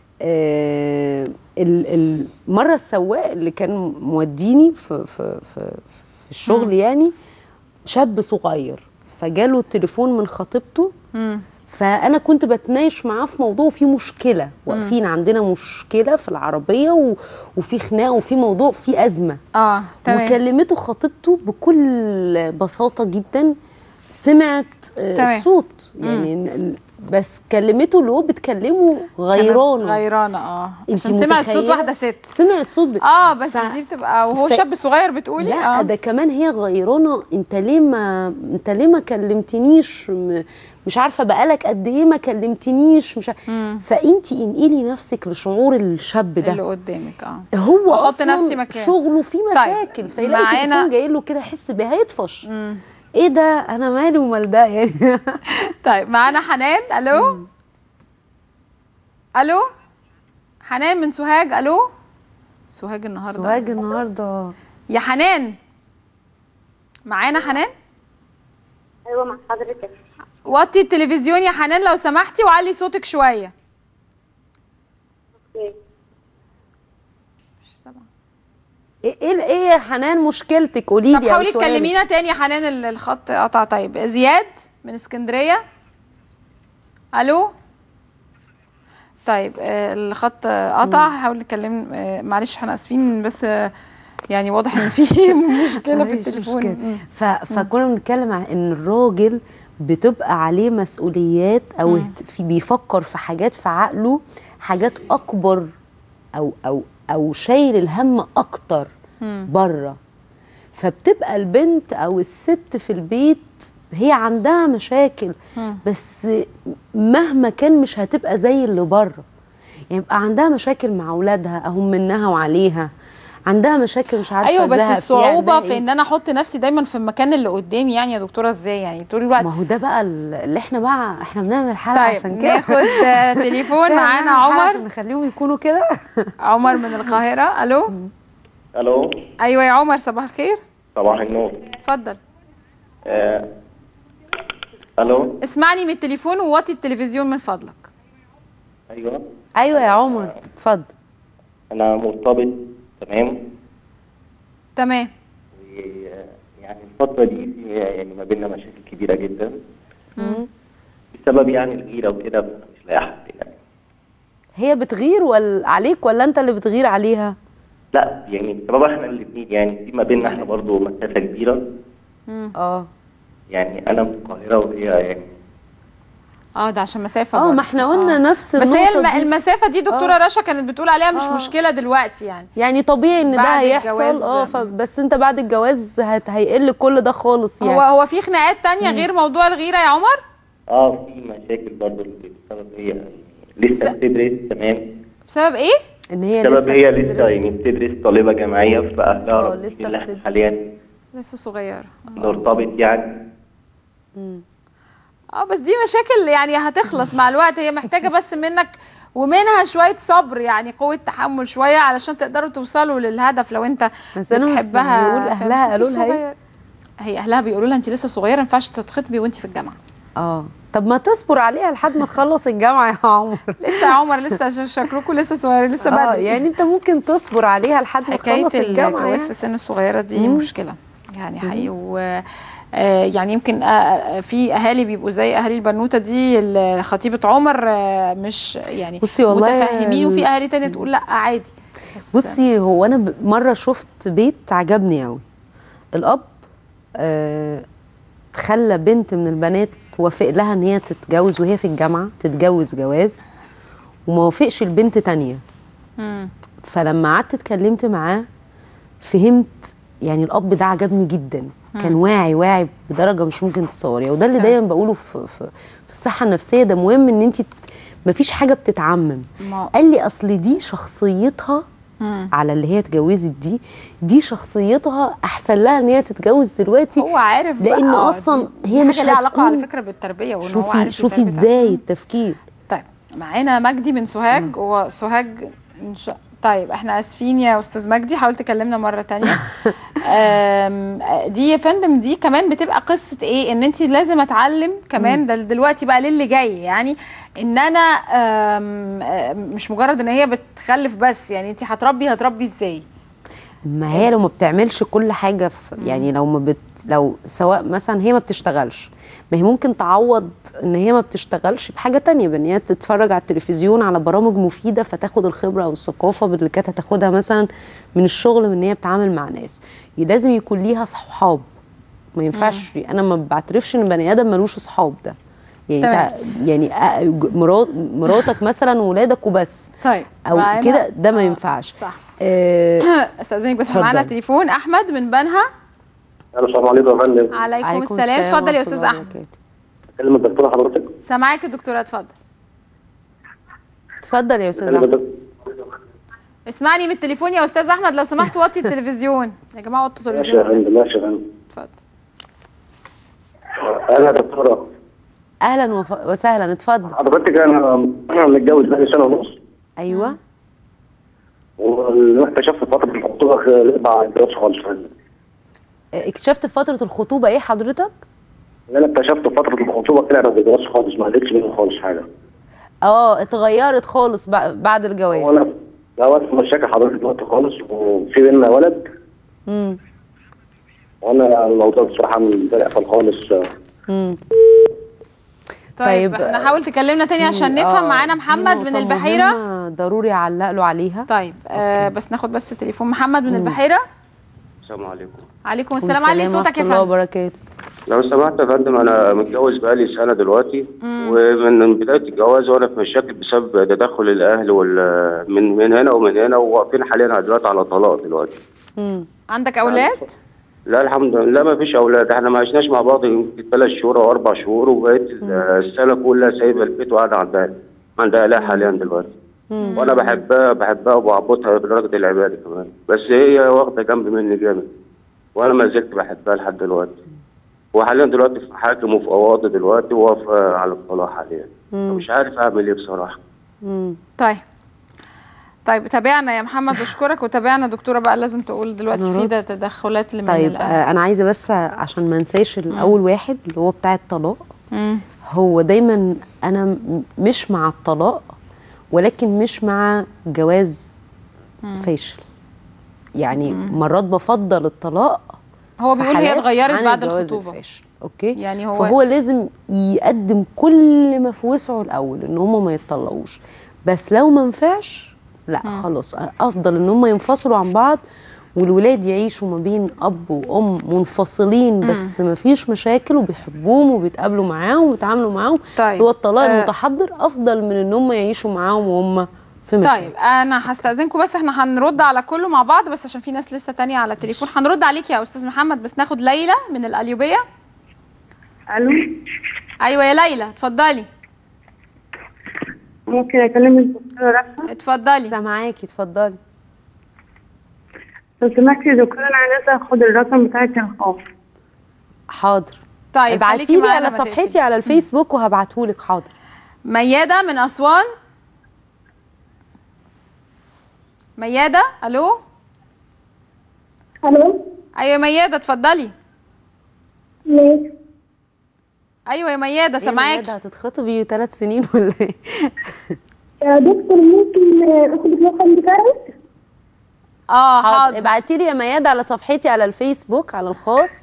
V: المره السواق اللي كان موديني في في في, في الشغل يعني شاب صغير، فجاله التليفون من خطيبته، فانا كنت بتناقش معاه في موضوع فيه مشكله، واقفين عندنا مشكله في العربيه و... وفي خناقه وفي موضوع في ازمه
A: اه تمام.
V: وكلمته خطيبته بكل بساطه جدا، سمعت آه الصوت يعني مم. بس كلمته اللي هو بتكلمه غيرانه
A: غيرانه اه عشان سمعت صوت واحده ست،
V: سمعت صوت
A: بت... اه بس ف... دي بتبقى وهو ف... شاب صغير بتقولي
V: لا
A: اه
V: ده كمان هي غيرانه، انت ليه ما انت ليه ما كلمتنيش، م... مش عارفه بقالك قد ايه ما كلمتنيش، مش فانت انقلي نفسك لشعور الشاب ده
A: اللي قدامك اه
V: هو
A: احط نفسي مكان
V: شغله فيه مشاكل. طيب. فيلاقي التليفون جاي له كده يحس بيه هيطفش. مم. ايه ده انا مالي ومال ده يعني.
A: طيب معانا حنان. الو مم. الو حنان من سوهاج. الو سوهاج النهارده
V: سوهاج النهارده
A: يا حنان معانا حنان.
E: ايوه مع حضرتك.
A: وطي التلفزيون يا حنان لو سمحتي وعلي صوتك شويه.
E: اوكي
A: مش سامعه.
V: ايه ايه يا حنان مشكلتك قولي لي.
A: طب حاولي تكلمينا تاني يا حنان الخط قطع. طيب زياد من اسكندريه. الو طيب الخط قطع حاول نكلم معلش احنا اسفين بس يعني واضح ان في مشكله في التليفون.
V: فكنا بنتكلم عن ان الراجل بتبقى عليه مسؤوليات او مم. في بيفكر في حاجات في عقله حاجات اكبر او او او شايل الهم اكتر بره، فبتبقى البنت او الست في البيت هي عندها مشاكل مم. بس مهما كان مش هتبقى زي اللي بره، يعني يبقى عندها مشاكل مع اولادها اهم منها وعليها، عندها مشاكل مش عارفه.
A: ايوه بس الصعوبه في ان انا احط نفسي دايما في المكان اللي قدامي يعني يا دكتوره ازاي يعني طول الوقت.
V: ما هو ده بقى اللي احنا بقى احنا بنعمل حلقه
A: طيب
V: عشان كده.
A: ناخد تليفون معانا عمر
V: عشان نخليهم يكونوا كده.
A: عمر من القاهره. الو
K: الو
A: ايوه يا عمر صباح الخير.
K: صباح النور.
A: اتفضل.
K: آه. الو
A: اسمعني من التليفون ووطي التلفزيون من فضلك.
K: ايوه
V: ايوه يا عمر اتفضل.
K: انا مرتبط تمام
A: تمام
K: يعني الفتره دي يعني ما بيننا مشاكل كبيره جدا امم بسبب يعني الغيره وكده، مش لاقي حد يعني.
V: هي بتغير ولا عليك ولا انت اللي بتغير عليها؟
K: لا يعني بسبب احنا الاثنين يعني في ما بيننا احنا برضه مسافه كبيره.
V: اه
K: يعني انا من القاهره وهي يعني
A: اه ده عشان مسافه.
V: اه ما احنا قلنا آه. نفس
A: بس هي الم... المسافه دي دكتوره آه. رشا كانت بتقول عليها مش آه. مشكله دلوقتي يعني
V: يعني طبيعي ان ده هيحصل اه بس انت بعد الجواز هت... هيقل كل ده خالص يعني.
A: هو هو في خناقات تانية مم. غير موضوع الغيره يا عمر؟
K: اه في مشاكل برضه بسبب هي لسه بس... بتدرس. تمام
A: بسبب ايه؟
V: ان هي
K: بسبب
V: لسه
K: هي لسه يعني بتدرس طالبه جامعيه فاهلها اه لسه حاليا
A: لسه صغيره
K: نرتبط يعني.
V: امم
A: اه بس دي مشاكل يعني هتخلص مع الوقت، هي محتاجه بس منك ومنها شويه صبر يعني قوه تحمل شويه علشان تقدروا توصلوا للهدف لو انت بتحبها.
V: بيقول اهلها قالوا لها ايه؟
A: هي اهلها بيقولوا لها انت لسه صغيره ما ينفعش تتخطبي وانت في الجامعه.
V: اه طب ما تصبر عليها لحد ما تخلص الجامعه يا عمر.
A: لسه يا عمر لسه شكلكم لسه صغيرين لسه
V: اه
A: بدري.
V: يعني انت ممكن تصبر عليها لحد ما تخلص الجامعه.
A: الجواز
V: يعني
A: في السن الصغيره دي مم. مشكله يعني حقيقي. و آه يعني يمكن آه في اهالي بيبقوا زي اهالي البنوته دي خطيبه عمر آه مش يعني
V: بصي والله
A: متفاهمين، وفي اهالي تانية تقول لا عادي.
V: بصي هو انا مره شفت بيت عجبني قوي. الاب آه خلى بنت من البنات وافق لها ان هي تتجوز وهي في الجامعه، تتجوز جواز، وما وافقش البنت تانية. مم. فلما قعدت اتكلمت معاه فهمت يعني الاب ده عجبني جدا. مم. كان واعي واعي بدرجه مش ممكن تتصوريها، وده اللي دايما بقوله في, في, في الصحه النفسيه. ده مهم ان انت مفيش حاجه بتتعمم. قال لي اصل دي شخصيتها مم. على اللي هي اتجوزت دي دي شخصيتها احسن لها ان هي تتجوز دلوقتي.
A: هو عارف
V: لان
A: بقى
V: اصلا
A: دي
V: هي
A: دي
V: مش
A: حاجه ليها علاقه على فكره بالتربيه، وان هو عارف.
V: شوفي ازاي التفكير.
A: طيب معانا مجدي من سوهاج. وسوهاج إن شاء طيب احنا اسفين يا استاذ مجدي، حاول تكلمنا مره تانية. دي يا فندم دي كمان بتبقى قصه ايه، ان انت لازم اتعلم كمان ده دلوقتي بقى للي جاي، يعني ان انا مش مجرد ان هي بتخلف بس، يعني انت هتربي هتربي ازاي.
V: ما هي لو ما بتعملش كل حاجه في يعني لو ما بت لو سواء مثلا هي ما بتشتغلش، ما هي ممكن تعوض ان هي ما بتشتغلش بحاجه تانية، بان هي تتفرج على التلفزيون على برامج مفيده فتاخد الخبره او الثقافه اللي كانت هتاخدها مثلا من الشغل، من ان هي بتتعامل مع ناس. لازم يكون ليها صحاب. ما ينفعش مم. انا ما بعترفش ان بني ادم ملوش صحاب. ده يعني يعني مرات مراتك مثلا وولادك وبس.
A: طيب
V: او كده ده ما ينفعش.
A: صح. أه استاذنك بس معانا تليفون احمد من بنها.
F: السلام عليكم يا فندم.
A: عليكم, عليكم السلام. اتفضل يا استاذ احمد.
F: اكلم الدكتوره حضرتك.
A: سامعاك الدكتوره، اتفضل.
V: اتفضل يا استاذ احمد.
A: اسمعني من التليفون يا استاذ احمد لو سمحت، وطي التلفزيون يا جماعه، وطوا التلفزيون.
F: ماشي يا فندم ماشي يا فندم.
A: اتفضل.
F: انا دكتوره.
V: اهلا وف... وسهلا، اتفضل.
F: حضرتك انا متجوز بقالي سنه ونص.
V: ايوه.
F: واكتشفت فتره الخطوبه بعد الجواز خالص.
V: اكتشفت فتره الخطوبه ايه حضرتك؟
F: انا اكتشفت فتره الخطوبه كده بعد الجواز خالص، ما لقيتش منه خالص حاجه.
V: اه اتغيرت خالص بعد الجواز.
F: وانا دوت مشاكل حضرتك دلوقتي خالص، وفي بينا ولد.
V: امم
F: وانا الموضوع بصراحه مضايق خالص.
A: امم طيب, طيب احنا حاول تكلمنا تاني عشان نفهم. معانا محمد من البحيره،
V: ضروري اعلق له عليها.
A: طيب آه بس ناخد بس تليفون محمد من مم. البحيره.
F: السلام عليكم.
A: عليكم السلام. علي صوتك يا فندم.
V: الله وبركاته.
F: لو سمحت يا فندم، انا متجوز بقالي سنه دلوقتي. مم. ومن بدايه الجواز وانا في مشاكل بسبب تدخل الاهل وال من من هنا ومن هنا، وواقفين حاليا دلوقتي على طلاق دلوقتي.
A: امم عندك اولاد؟
F: لا الحمد لله ما فيش اولاد. احنا ما عشناش مع بعض يمكن ثلاث شهور او اربع شهور، وبقيت السنه كلها سايبه البيت وقاعده عندها عندها لا حاليا دلوقتي. مم. وانا بحبها بحبها وبعبطها بدرجه العباده كمان، بس هي واخده جنب مني جامد، وانا ما زلت بحبها لحد دلوقتي. وحاليا دلوقتي في حاكم وفي قواضي دلوقتي، وواقفه على الطلاق حاليا. مش عارف اعمل ايه بصراحه.
A: مم. طيب طيب تابعنا يا محمد، بشكرك. وتابعنا دكتوره بقى، لازم تقول دلوقتي في ده تدخلات اللي من
V: طيب آه انا عايزه بس عشان ما انساش الاول واحد اللي هو بتاع الطلاق. مم. هو دايما انا مش مع الطلاق، ولكن مش مع جواز مم. فاشل. يعني مم. مرات بفضل الطلاق.
A: هو بيقول هي اتغيرت بعد الخطوبه.
V: الفاشل. اوكي.
A: يعني هو
V: فهو لازم يقدم كل ما في وسعه الاول ان هم ما يتطلقوش، بس لو ما نفعش لا مم. خلاص افضل ان هم ينفصلوا عن بعض، والولاد يعيشوا ما بين اب وام منفصلين بس ما فيش مشاكل، وبيحبوهم وبيتقابلوا معاهم وبيتعاملوا معاهم. طيب. هو الطلاق آه. المتحضر افضل من ان هم يعيشوا معاهم وهم في مشاكل.
A: طيب انا هستاذنكم بس احنا هنرد على كله مع بعض، بس عشان في ناس لسه تانية على التليفون. هنرد عليك يا استاذ محمد، بس ناخد ليلى من القليوبيه.
C: الو.
A: ايوه يا ليلى اتفضلي.
C: ممكن اكلم الدكتوره رفعت؟
A: اتفضلي.
V: سامعاكي اتفضلي.
C: لو سمحتي يا دكتوره انا عايزه اخد الرقم بتاع التنخاف.
V: حاضر.
A: طيب
V: ابعتي لي على صفحتي على الفيسبوك وهبعته لك. حاضر.
A: مياده من اسوان. مياده الو.
C: الو.
A: ايوه مياده اتفضلي.
C: ماشي.
A: ايوه يا مياده سامعاكي.
V: مياده هتتخطبي ثلاث سنين ولا ايه؟
C: يا دكتور ممكن اخد الرقم بتاعك؟
A: اه حاضر.
V: ابعتي لي يا مياده على صفحتي على الفيسبوك على الخاص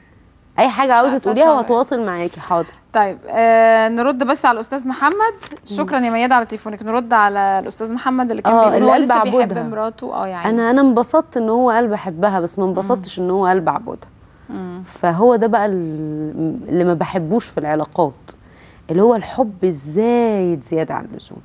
V: اي حاجه عاوزه تقوليها وهتواصل معاكي. حاضر.
A: طيب آه نرد بس على الاستاذ محمد. شكرا يا مياده على تليفونك. نرد على الاستاذ محمد اللي كان
V: آه
A: بيقول هو لسه بيحب
V: عبودها.
A: مراته. اه يعني
V: انا انا انبسطت ان هو قلب بحبها بس ما انبسطتش ان هو قلب عبودها. فهو ده بقى اللي ما بحبوش في العلاقات، اللي هو الحب الزايد زياده عن اللزوم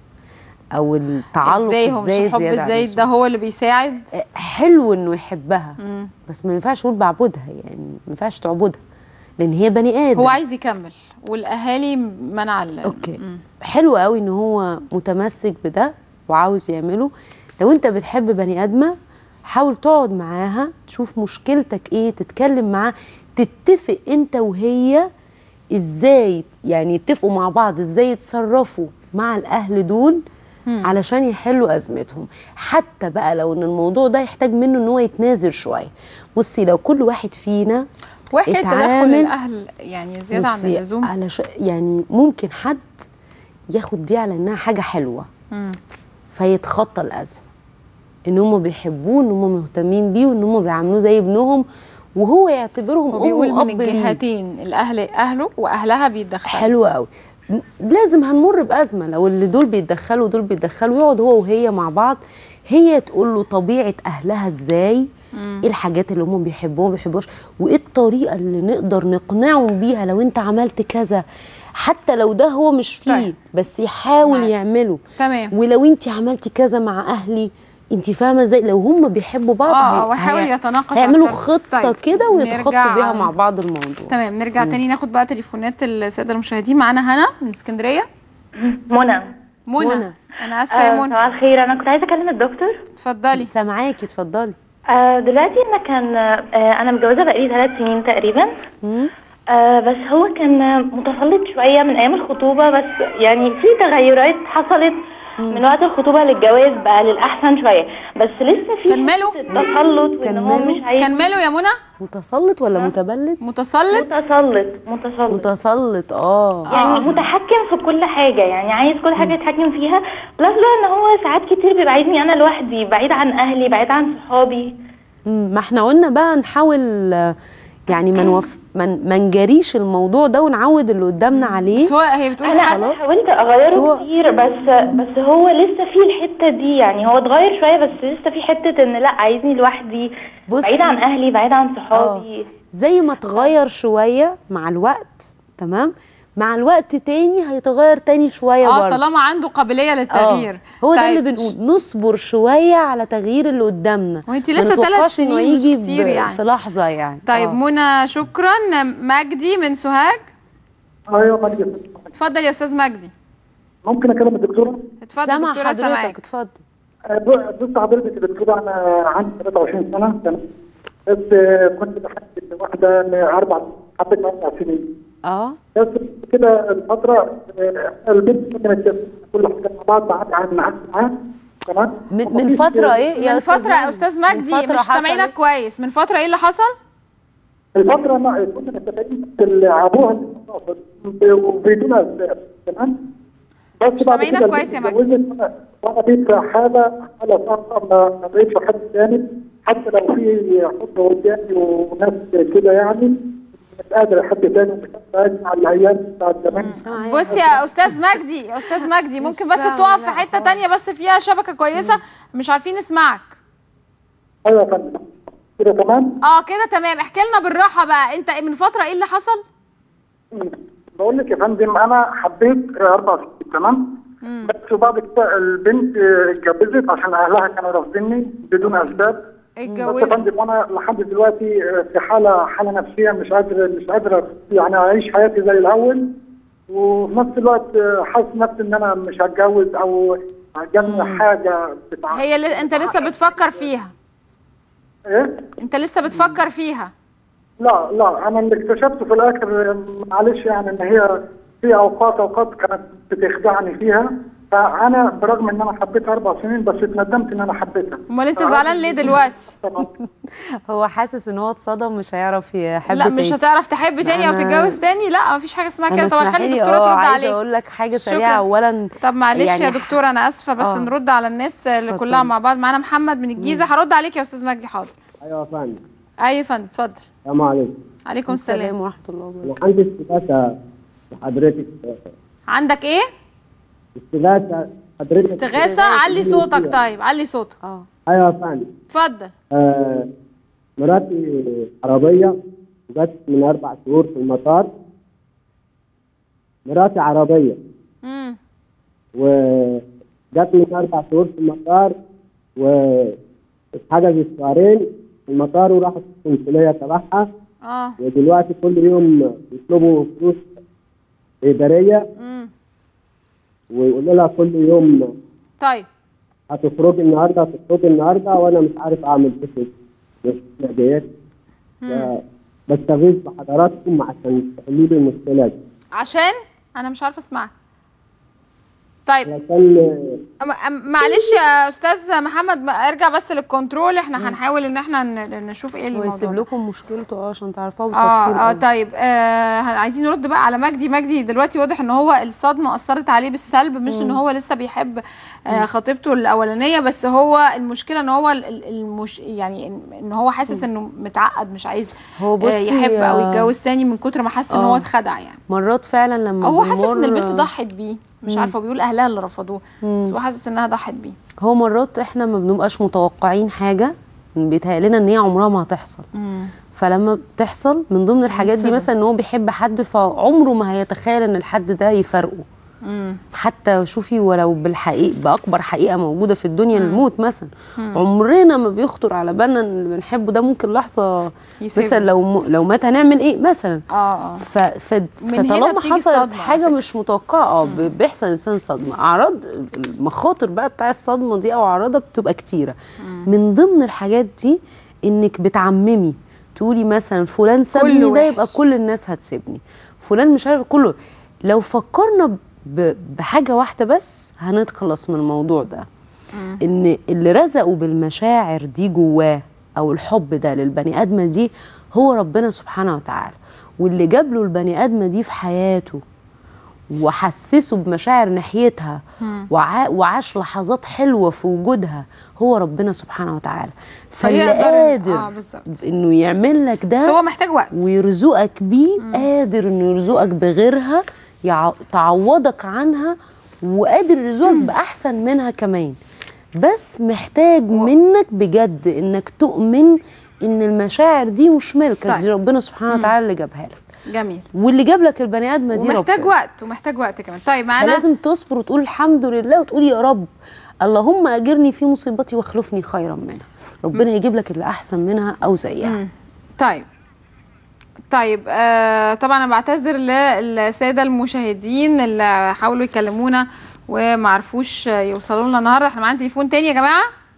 V: او التعلق
A: ازاي هو
V: الزايد
A: مش الحب
V: زياده عن
A: الزايد
V: اللزوم.
A: ده هو اللي بيساعد.
V: حلو انه يحبها
A: مم.
V: بس ما ينفعش نقول بعبدها، يعني ما ينفعش تعبدها لان هي بني ادم.
A: هو عايز يكمل والاهالي منع.
V: اوكي مم. حلو قوي ان هو متمسك بده وعاوز يعمله. لو انت بتحب بني ادمه حاول تقعد معاها تشوف مشكلتك ايه، تتكلم معاها، تتفق انت وهي ازاي، يعني يتفقوا مع بعض ازاي يتصرفوا مع الاهل دول مم. علشان يحلوا ازمتهم. حتى بقى لو ان الموضوع ده يحتاج منه ان هو يتنازل شويه. بصي لو كل واحد فينا
A: وحكايه تدخل الاهل يعني زياده عن اللزوم
V: علش يعني ممكن حد ياخد دي على انها حاجه حلوه مم. فيتخطى الازمه، ان هم بيحبوه، ان هم مهتمين بيه، وان هم بيعاملوه زي ابنهم وهو يعتبرهم ام
A: وبيقول
V: واب.
A: من الجهتين الاهل اهله واهلها بيتدخلوا.
V: حلو قوي. لازم هنمر بازمه لو اللي دول بيتدخلوا ودول بيتدخلوا، يقعد هو وهي مع بعض، هي تقول له طبيعه اهلها ازاي، ايه الحاجات اللي هم بيحبوها ما بيحبوهاش، وايه الطريقه اللي نقدر نقنعهم بيها لو انت عملت كذا، حتى لو ده هو مش فيه طيب. بس يحاول معي. يعمله.
A: تمام.
V: ولو انت عملتي كذا مع اهلي انت فاهمه ازاي، لو هم بيحبوا بعض
A: اه وحاول يتناقش
V: يعملوا خطه
A: طيب.
V: كده ويتخطوا بيها مع بعض الموضوع.
A: تمام. نرجع مم. تاني ناخد بقى تليفونات الساده المشاهدين. معانا هنا من اسكندريه.
G: منى.
A: منى انا اسفه يا منى.
G: صباح الخير، انا كنت عايزه اكلم الدكتور.
A: اتفضلي.
V: سامعاكي اتفضلي.
G: آه دلوقتي انا كان آه انا متجوزه بقالي ثلاث سنين تقريبا.
V: امم
G: آه بس هو كان متسلط شويه من ايام الخطوبه، بس يعني في تغيرات حصلت من وقت الخطوبه للجواز بقى للاحسن شويه، بس لسه في
A: كان ماله
G: تسلط وان هو مش عايز.
A: كان ماله يا منى؟
V: متسلط ولا متبلد؟
A: متسلط
G: متسلط متسلط
V: متسلط اه
G: يعني آه. متحكم في كل حاجه، يعني عايز كل حاجه يتحكم فيها، بلس بقى ان هو ساعات كتير بيبقى عايزني انا لوحدي، بعيد عن اهلي، بعيد عن صحابي.
V: ما احنا قلنا بقى نحاول يعني ما نوف ما نجريش الموضوع ده ونعود اللي قدامنا عليه.
A: بس هو هي بتقول
G: انا حاولت اغيره كتير بس بس هو لسه في الحته دي، يعني هو اتغير شويه بس لسه في حته ان لا عايزني لوحدي، بعيد عن اهلي، بعيد عن صحابي.
V: آه. زي ما اتغير شويه مع الوقت تمام، مع الوقت تاني هيتغير تاني شويه برضه.
A: اه طالما عنده قابليه للتغيير.
V: آه. هو طيب. ده اللي بنقول نصبر شويه على تغيير اللي قدامنا،
A: وانت لسه ثلاث سنين مش كتير يعني
V: في لحظه يعني.
A: طيب آه. منى شكرا. مجدي من سوهاج.
U: ايوه مجدي.
A: اتفضل يا استاذ مجدي.
U: ممكن اكلم الدكتوره؟
A: اتفضل دكتوره سامعاك.
V: اتفضل.
U: بص حضرتك يا دكتوره، انا عندي ثلاثة وعشرين سنه تمام، بس كنت بحب واحده من اربع حبيت اربع سنين.
V: اه
U: بس كده الفتره البنت كانت كل حاجه مع بعض بعد عن معاها تمام.
V: من فتره ايه
A: يا من فتره يا استاذ مجدي مش سامعينك كويس. من فتره ايه اللي حصل؟
U: الفتره ما كنا متفقين ابوها وبدون اسباب تمام، بس
A: مش سامعينك كويس يا مجدي.
U: وانا بقيت في حاله حاله صعبه، ما بقيتش حد ثاني، حتى لو في حب قدامي وناس كده يعني مش قادر حد تاني، ومش قادر على الايام بتاعت زمان.
A: بص يا استاذ مجدي يا استاذ مجدي ممكن بس تقف في حته ثانيه بس فيها شبكه كويسه، مش عارفين نسمعك.
U: ايوه يا فندم كده تمام؟
A: اه كده تمام. احكي لنا بالراحه بقى، انت من فتره ايه اللي حصل؟
U: بقول لك يا فندم انا حبيت اربع سنين تمام، بس وبعد كده البنت اتجوزت عشان اهلها كانوا رافضيني بدون اسباب.
A: اتجوزت.
U: بس يا فندم وانا لحد دلوقتي في حاله حاله نفسيه مش قادر مش قادره يعني اعيش حياتي زي الاول، وفي نفس الوقت حاسس نفسي ان انا مش هتجوز او جابني حاجه بتاع.
A: هي اللي انت لسه بتفكر فيها؟
U: ايه؟
A: انت لسه بتفكر فيها؟
U: لا لا انا اللي اكتشفته في الاخر معلش يعني ان هي في اوقات اوقات كانت بتخدعني فيها، فانا برغم ان انا حبيتها اربع سنين بس اتندمت ان انا حبيتها.
A: امال انت زعلان ليه دلوقتي؟
V: هو حاسس ان هو اتصدم مش هيعرف يحب
A: لا
V: تاني.
A: مش هتعرف تحب تاني او تتجوز تاني. لا مفيش حاجه اسمها كده. طب خلي الدكتوره ترد عليك.
V: عايزه اقول لك حاجه سريعه. اولا
A: طب معلش
V: يعني
A: يا دكتوره انا اسفه بس آه. نرد على الناس اللي كلها مع بعض. معانا محمد من الجيزه. هرد عليك يا استاذ مجدي. حاضر.
H: ايوه يا فندم.
A: ايوه يا فندم اتفضل.
H: السلام عليكم.
A: عليكم السلام
V: ورحمه الله وبركاته.
H: انا عندي استغاثه لحضرتك.
A: عندك ايه؟
H: استغاثه حضرتك.
A: استغاثه. علي صوتك. طيب علي صوتك.
H: اه ايوه يا فندم.
A: اتفضل.
H: آه مراتي عربيه جت من اربع شهور في المطار. مراتي عربيه.
A: امم
H: وجت من اربع شهور في المطار واتحجزت شهرين في المطار وراحت القنصليه تبعها.
A: اه
H: ودلوقتي كل يوم بيطلبوا فلوس اداريه.
A: امم
H: ويقولوا لها كل يوم
A: طيب
H: هتخرجي النهارده هتخرجي النهارده وانا مش عارف اعمل ايه في الناديات. بستغيث بحضراتكم عشان تحلوا لي المشكله دي.
A: عشان انا مش عارفه اسمعك. طيب
H: عشان
A: معلش يا استاذ محمد ارجع بس للكنترول. احنا هنحاول ان احنا نشوف ايه الموضوع.
V: ويسيب لكم مشكلته اه عشان تعرفوها بالتفصيل.
A: اه اه طيب آه عايزين نرد بقى على مجدي. مجدي دلوقتي واضح ان هو الصدمه اثرت عليه بالسلب. مش مم. ان هو لسه بيحب آه خطيبته الاولانيه بس هو المشكله ان هو المش يعني ان هو حاسس انه متعقد مش عايز
V: هو
A: آه يحب او يتجوز تاني من كتر ما حس ان هو اتخدع يعني.
V: مرات فعلا لما
A: هو حاسس ان البنت ضحت بيه. مش عارفه بيقول اهلها اللي رفضوه بس هو حاسس انها ضحت بيه.
V: هو مرات احنا ما بنبقاش متوقعين حاجه بيتهيأ لنا ان هي عمرها ما هتحصل. مم. فلما بتحصل من ضمن الحاجات دي مثلا ان هو بيحب حد فعمره ما هيتخيل ان الحد ده يفارقه. مم. حتى شوفي ولو بالحقيقه باكبر حقيقه موجوده في الدنيا مم. الموت مثلا. مم. عمرنا ما بيخطر على بالنا ان اللي بنحبه ده ممكن لحظه يسيبه. مثلا لو م... لو مات هنعمل ايه مثلا.
A: اه اه
V: ف... ف... فطالما حصل حاجه مش متوقعه اه بيحصل انسان صدمه. اعراض المخاطر بقى بتاع الصدمه دي او اعراضها بتبقى كتيره. مم. من ضمن الحاجات دي انك بتعممي تقولي مثلا فلان سابني ده يبقى كل الناس هتسيبني. فلان مش عارف كله. لو فكرنا بحاجه واحده بس هنتخلص من الموضوع ده. مم. ان اللي رزقه بالمشاعر دي جواه او الحب ده للبني ادمه دي هو ربنا سبحانه وتعالى. واللي جاب له البني ادمه دي في حياته وحسسه بمشاعر ناحيتها وع... وعاش لحظات حلوه في وجودها هو ربنا سبحانه وتعالى. فاللي قادر آه انه يعمل لك ده
A: بس هو محتاج وقت
V: ويرزقك بيه. مم. قادر انه يرزقك بغيرها يع... تعوضك عنها وقادر يرزقك باحسن منها كمان. بس محتاج و... منك بجد انك تؤمن ان المشاعر دي مش ملكك. طيب. دي ربنا سبحانه وتعالى اللي جابها لك.
A: جميل.
V: واللي جاب لك البني ادمه دي
A: ومحتاج ربنا. وقت ومحتاج وقت كمان. طيب معانا
V: لازم تصبر وتقول الحمد لله وتقول يا رب اللهم اجرني في مصيبتي واخلفني خيرا منها. ربنا م. يجيب لك اللي احسن منها او زيها. م.
A: طيب طيب آه طبعا انا بعتذر للساده المشاهدين اللي حاولوا يكلمونا وما عرفوش يوصلوا لنا النهارده. احنا معانا تليفون تاني يا جماعه.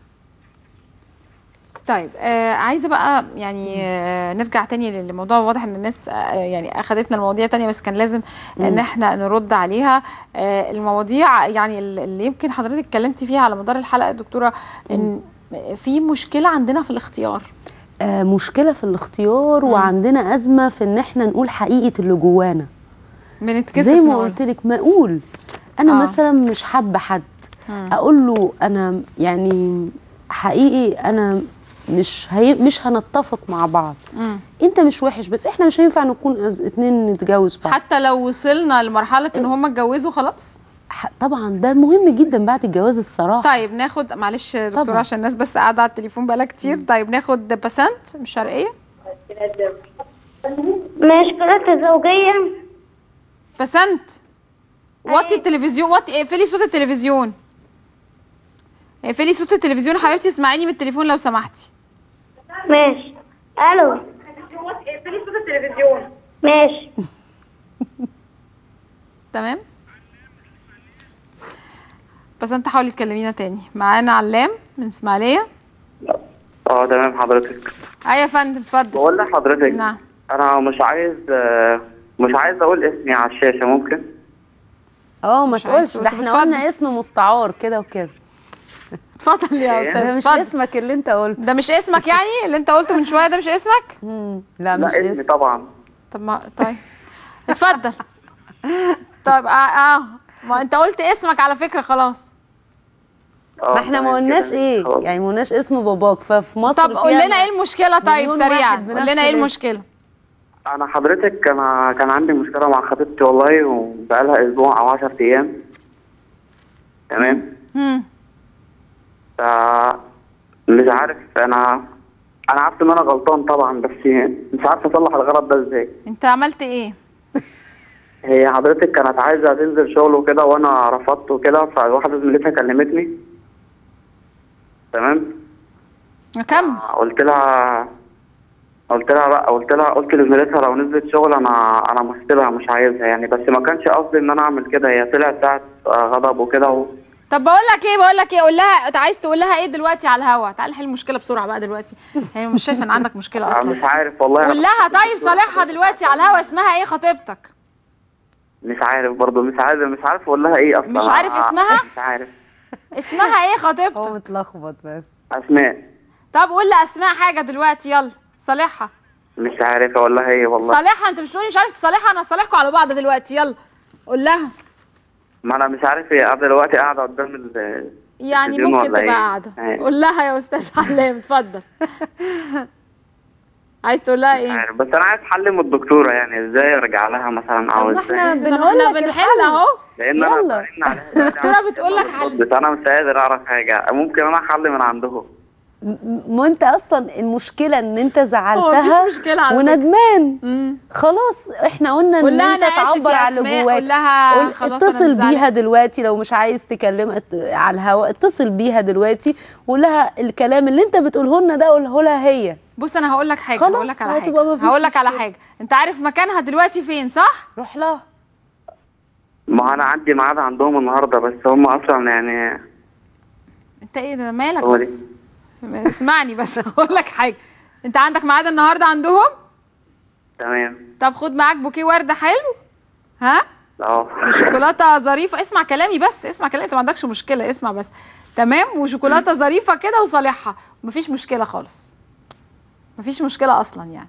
A: طيب آه عايزه بقى يعني آه نرجع تاني للموضوع. واضح ان الناس آه يعني اخذتنا المواضيع تانية بس كان لازم ان احنا نرد عليها. آه المواضيع يعني اللي يمكن حضرتك اتكلمتي فيها على مدار الحلقه دكتوره ان في مشكله عندنا في الاختيار.
V: آه مشكله في الاختيار. مم. وعندنا ازمه في ان احنا نقول حقيقه اللي جوانا.
A: بنتكسف
V: زي ما قلت لك ما اقول انا آه. مثلا مش حابه حد. مم. اقول له انا يعني حقيقي انا مش هي... مش هنتفق مع بعض. مم. انت مش وحش بس احنا مش هينفع نكون أز... اتنين نتجوز بعض.
A: حتى لو وصلنا لمرحله ان هم اتجوزوا خلاص.
V: ح... طبعا ده مهم جدا بعد الجواز الصراحه.
A: طيب ناخد معلش دكتوره عشان الناس بس قاعده على التليفون بقالها كتير. مم. طيب ناخد بسنت من الشرقيه.
E: مشكلة الزوجيه.
A: بسنت وطي التلفزيون. وطي اقفلي صوت التلفزيون. اقفلي صوت التلفزيون حبيبتي. اسمعيني من التليفون لو سمحتي.
E: ماشي. الو. اقفلي صوت التلفزيون. ماشي.
A: تمام. بس انت حاولي تكلمينا تاني. معانا علام من اسماعيليه.
I: اه تمام حضرتك.
A: ايوه يا فندم اتفضل.
I: بقول لحضرتك
A: نعم
I: انا مش عايز مش عايز اقول اسمي على الشاشه. ممكن
V: اه ما
A: مش عايز
V: تقولش، ده
A: تقول.
V: احنا قلنا اسم مستعار كده وكده.
A: اتفضل يا استاذ.
V: ده مش
A: اتفضل.
V: اسمك اللي انت قلته.
A: ده مش اسمك يعني اللي انت قلته من شويه ده مش اسمك؟
V: امم لا مش
I: لا اسمي
V: اسم.
I: طبعا.
A: طب ما طيب اتفضل. طب اه اه ما انت قلت اسمك على فكره خلاص.
V: ما احنا ما قلناش ايه يعني، ما قلناش اسم باباك. ففي مصر
A: طب قول لنا ايه المشكله طيب سريعا، قول لنا ايه المشكله.
I: انا حضرتك انا كان عندي مشكله مع خطيبتي والله، وبقالها اسبوع او عشرة ايام. تمام.
A: امم
I: ف مش عارف، انا انا عارف ان انا غلطان طبعا، بس مش عارف اصلح الغلط ده ازاي.
A: انت عملت ايه؟
I: هي حضرتك كانت عايزه تنزل شغل وكده وانا رفضت وكده، فواحده زميلتها كلمتني. تمام.
A: كمل.
I: قلت لها قلت لها لا قلت لها قلت لزميلتها لو نزلت شغل انا انا مستبها مش عايزها يعني، بس ما كانش قصدي ان انا اعمل كده. هي طلعت ساعه غضب وكده و...
A: طب بقول لك ايه بقول لك ايه قول لها، انت عايز تقول لها ايه دلوقتي على الهوا؟ تعالى نحل المشكله بسرعه بقى دلوقتي، يعني مش شايفه ان عندك مشكله اصلا.
I: مش عارف والله.
A: قول لها طيب صالحها دلوقتي على الهوا، اسمها ايه خطيبتك؟
I: مش عارف برضه، مش عارف مش عارف اقول لها ايه اصلا.
A: مش عارف اسمها؟
I: مش عارف
A: اسمها ايه خطيبتك؟
V: هو متلخبط بس.
I: اسماء.
A: طب قول لاسماء حاجه دلوقتي يلا صالحها.
I: مش عارف اقول لها ايه والله.
A: صالحها انت مش تقولي مش عارف تصالحها، انا هصالحكم على بعض دلوقتي يلا قول لها.
I: ما انا مش عارف، هي قاعده دلوقتي قاعده قدام ال
A: يعني ممكن تبقى قاعده. قول لها يا استاذ حلام اتفضل. عايز تقول لها ايه؟
I: مش عارف، بس انا عايز حل من الدكتوره، يعني ازاي ارجع لها مثلا او ازاي.
A: احنا بنقول لك بنحل اهو.
I: لان انا برن عليها
A: الدكتوره بتقول لك حل،
I: بس انا مش قادر اعرف حاجه. ممكن انا حل من عندهم.
V: ما انت اصلا المشكله ان انت زعلتها
A: مفيش مشكله على
V: وندمان. خلاص احنا قلنا ان انت تعبر على اللي جواك.
A: قول لها خلاص
V: اتصل بيها دلوقتي لو مش عايز تكلمها على الهواء، اتصل بيها دلوقتي وقول لها الكلام اللي انت بتقوله لنا ده قوله لها هي.
A: بص انا هقول لك حاجه هقول لك على حاجه هقول لك على حاجه انت عارف مكانها دلوقتي فين صح؟
V: روح لها.
I: ما انا عندي ميعاد عندهم النهارده، بس هم اصلا يعني
A: انت ايه ده مالك بس؟ اسمعني بس هقول لك حاجه، انت عندك ميعاد النهارده عندهم؟
I: تمام.
A: طب خد معاك بوكيه ورده حلو ها؟
I: اه
A: وشوكولاته ظريفه. اسمع كلامي بس، اسمع كلامي، انت ما عندكش مشكله اسمع بس. تمام. وشوكولاته ظريفه كده وصالحها، مفيش مشكله خالص، مفيش مشكله اصلا يعني.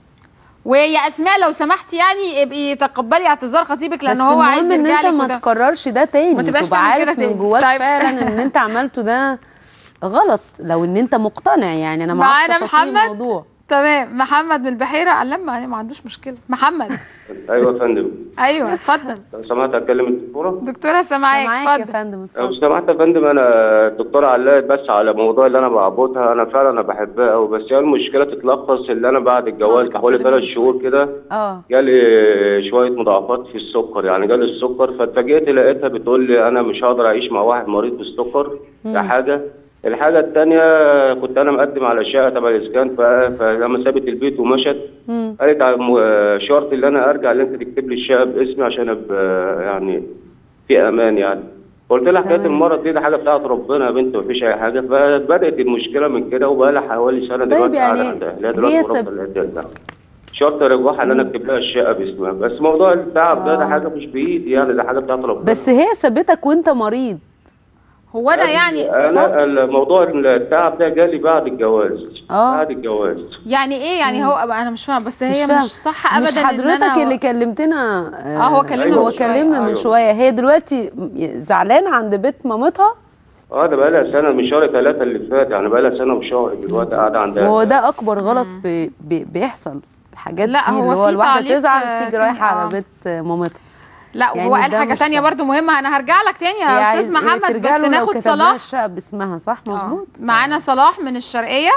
A: ويا اسماء لو سمحتي يعني ابقي تقبلي اعتذار خطيبك لان هو عايز يرجع لك.
V: انت ما تكررش ده تاني،
A: ما تبقاش
V: تعمل
A: كده تاني
V: من جواك.
A: طيب.
V: فعلا ان انت عملته ده غلط لو ان انت مقتنع يعني. انا ما
A: معانا
V: اعرفش تفاصيل
A: محمد.
V: الموضوع.
A: تمام. محمد من البحيره لما ما عندوش مشكله. محمد.
F: ايوه يا فندم.
A: ايوه اتفضل.
F: لو سمحت اتكلم الدكتوره؟
A: دكتوره سامعاك
V: اتفضل يا
A: اتفضل.
V: فندم.
F: لو سمحت يا فندم، انا الدكتوره علقت بس على موضوع اللي انا بعبطها. انا فعلا انا بحبها قوي، بس هي المشكله تتلخص اللي انا بعد الجواز حوالي ثلاث شهور كده
V: اه
F: جالي شويه مضاعفات في السكر، يعني جالي السكر. فاتفاجئت لقيتها بتقول لي انا مش هقدر اعيش مع واحد مريض بالسكر. ده حاجه. الحاجة التانية كنت أنا مقدم على شقة تبع الإسكان، فلما سابت البيت ومشت قالت شرط اللي أنا أرجع اللي أنت تكتب لي الشقة باسمي عشان أبقى يعني في أمان يعني. قلت لها حكاية المرض دي ده حاجة بتاعت ربنا يا بنت مفيش أي حاجة. فبدأت المشكلة من كده وبقى لها حوالي سنة دلوقتي قاعدة عندها. لا دلوقتي مرضى اللي شرط رجوعها ان انا اكتب لها الشقه باسمها، بس موضوع التعب ده ده حاجه مش بايدي يعني، ده حاجه بتاعت ربنا.
V: بس هي سابتك وانت مريض.
A: هو انا يعني
F: انا الموضوع التعب ده جالي بعد الجواز. اه بعد الجواز.
A: يعني ايه يعني؟ هو انا مش فاهمه، بس هي مش, مش صح ابدا.
V: مش حضرتك ان أنا اللي كلمتنا؟
A: اه هو كلمنا
V: هو كلمنا من شويه. هي دلوقتي زعلانه عند بيت مامتها؟
F: اه ده بقى لها سنه من شهر ثلاثة اللي فات، يعني بقى لها سنه وشهر دلوقتي قاعده عندها.
V: هو ده اكبر غلط بي بي بيحصل الحاجات
A: لا
V: دي، اللي هو الواحده تزعل تيجي رايحه على بيت مامتها.
A: لا يعني وهو قال حاجه تانية برضو مهمه، انا هرجع لك تاني يا استاذ محمد، بس ناخد صلاح.
V: الشقه باسمها صح مظبوط.
A: معانا صلاح من الشرقيه.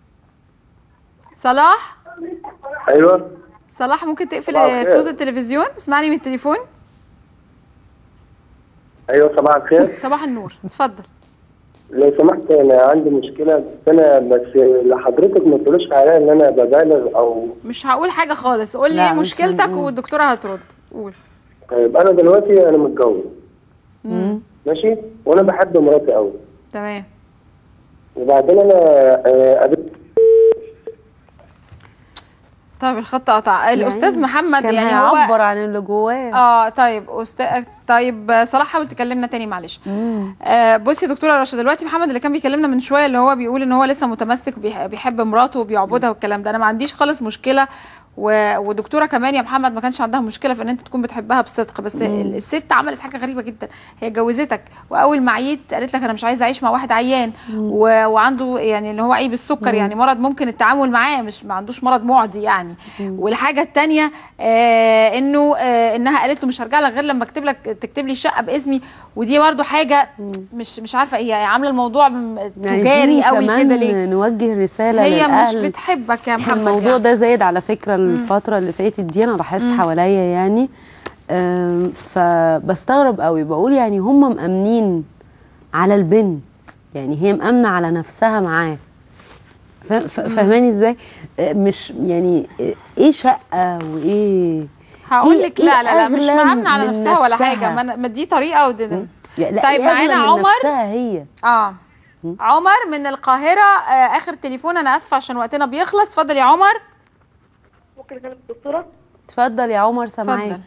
A: صلاح.
I: ايوه
A: صلاح ممكن تقفل صوت التلفزيون؟ اسمعني من التليفون.
I: ايوه صباح الخير.
A: صباح النور اتفضل.
I: لو سمحت انا عندي مشكله، بس انا بس لحضرتك ما تقوليش عليها ان انا ببالغ او
A: مش هقول حاجه خالص. قول لي ايه مشكلتك والدكتوره هترد. قول.
I: طيب انا دلوقتي انا متجوز.
A: امم
I: ماشي، وانا بحب مراتي قوي.
A: تمام.
I: وبعدين انا قابلت
A: طيب الخط قطع. الاستاذ محمد
V: كان
A: يعني
V: هو يعبر عن اللي جواه.
A: اه طيب استاذ طيب صلاح حاول تكلمنا تاني معلش. آه بصي يا دكتوره رشا، دلوقتي محمد اللي كان بيكلمنا من شويه اللي هو بيقول ان هو لسه متمسك بيحب مراته وبيعبدها والكلام ده، انا ما عنديش خالص مشكله، ودكتوره كمان يا محمد ما كانش عندها مشكله في ان انت تكون بتحبها بصدق، بس مم. الست عملت حاجه غريبه جدا، هي جوزتك واول ما عييت قالت لك انا مش عايزه اعيش مع واحد عيان و... وعنده يعني اللي هو عيب السكر، مم. يعني مرض ممكن التعامل معاه، مش ما عندوش مرض معدي يعني. مم. والحاجه الثانيه آه انه آه انها قالت له مش هرجع لك غير لما اكتب لك تكتب لي الشقه باسمي، ودي برده حاجه مم. مش مش عارفه هي عامله الموضوع تجاري قوي كده ليه؟
V: نوجه رساله
A: هي
V: للأهل.
A: مش بتحبك يا محمد.
V: الموضوع يعني. ده زايد على فكره الفتره اللي فاتت دي، انا لاحظت حواليا يعني، فبستغرب قوي، بقول يعني هم مأمنين على البنت، يعني هي مأمنه على نفسها معاه، فاهماني ازاي؟ مش يعني ايه شقه وايه،
A: هقول لك لا لا لا مش مأمنه على نفسها ولا حاجه، ما دي طريقه ودي. طيب معانا عمر.
V: هي
A: اه عمر من القاهره، آه اخر تليفون، انا اسفه عشان وقتنا بيخلص، اتفضل يا عمر.
J: ممكن اكلم الدكتوره؟
V: اتفضل يا عمر سامعاك.
A: اتفضل.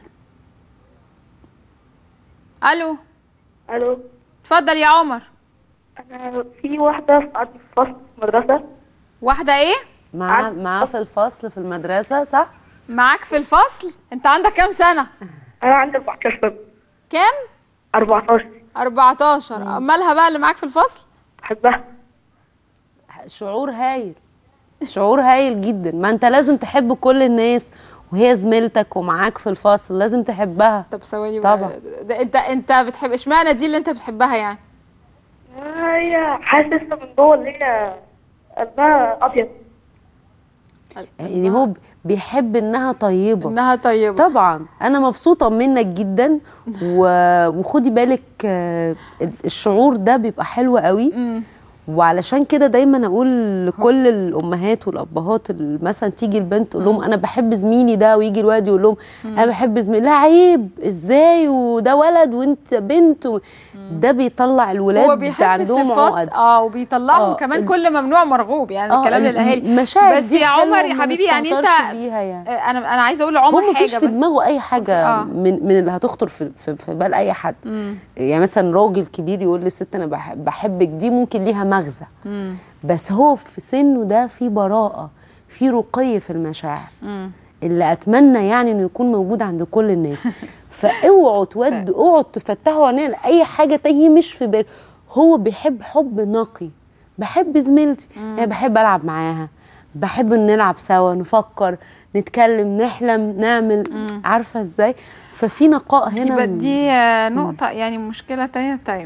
A: الو
J: الو
A: اتفضل يا عمر.
J: انا في واحده في عندي في الفصل في المدرسه.
A: واحده ايه؟
V: معاه معاه في الفصل في المدرسه صح؟
A: معاك في الفصل؟ انت عندك كام سنه؟
J: انا عندي أربعتاشر سنه.
A: كام؟
J: أربعتاشر.
A: أربعتاشر. مالها بقى اللي معاك في الفصل؟
J: بحبها.
V: شعور هايل، شعور هايل جدا، ما انت لازم تحب كل الناس وهي زميلتك ومعاك في الفصل، لازم تحبها.
A: طب ثواني بقى، انت انت بتحب اشمعنى دي اللي انت بتحبها يعني؟
J: هي حاسه من جوه اللي هي قلبها ابيض،
V: يعني هو بيحب انها طيبه.
A: انها طيبه
V: طبعا. انا مبسوطه منك جدا وخدي بالك الشعور ده بيبقى حلو قوي، وعلشان كده دايما اقول لكل الامهات والابهات اللي مثلا تيجي البنت تقول لهم انا بحب زميلي ده، ويجي الواد يقول لهم انا بحب زميلي، لا عيب ازاي وده ولد وانت بنت و... ده بيطلع الولاد
A: هو بيحب
V: عندهم عقد
A: اه وبيطلعهم آه. كمان كل ممنوع مرغوب يعني. آه. الكلام للاهالي.
V: بس
A: يا عمر يا حبيبي يعني انت
V: يعني.
A: انا انا عايزه اقول لعمر حاجه،
V: بس هو مفيش في دماغه اي حاجه آه. من من اللي هتخطر في في, في بال اي حد. مم. يعني مثلا راجل كبير يقول للست انا بحبك، دي ممكن ليها مغزى، مم. بس هو في سنه ده في براءه، في رقي في المشاعر، مم. اللي اتمنى يعني انه يكون موجود عند كل الناس. فاوعوا تودوا، اوعوا تفتحوا عينينا لاي حاجه تانية مش في باله. هو بيحب حب نقي، بحب زميلتي، يعني بحب العب معاها، بحب نلعب سوا، نفكر، نتكلم، نحلم، نعمل، مم. عارفه ازاي؟ ففي نقاء هنا.
A: دي, دي نقطه يعني مشكله تانية. طيب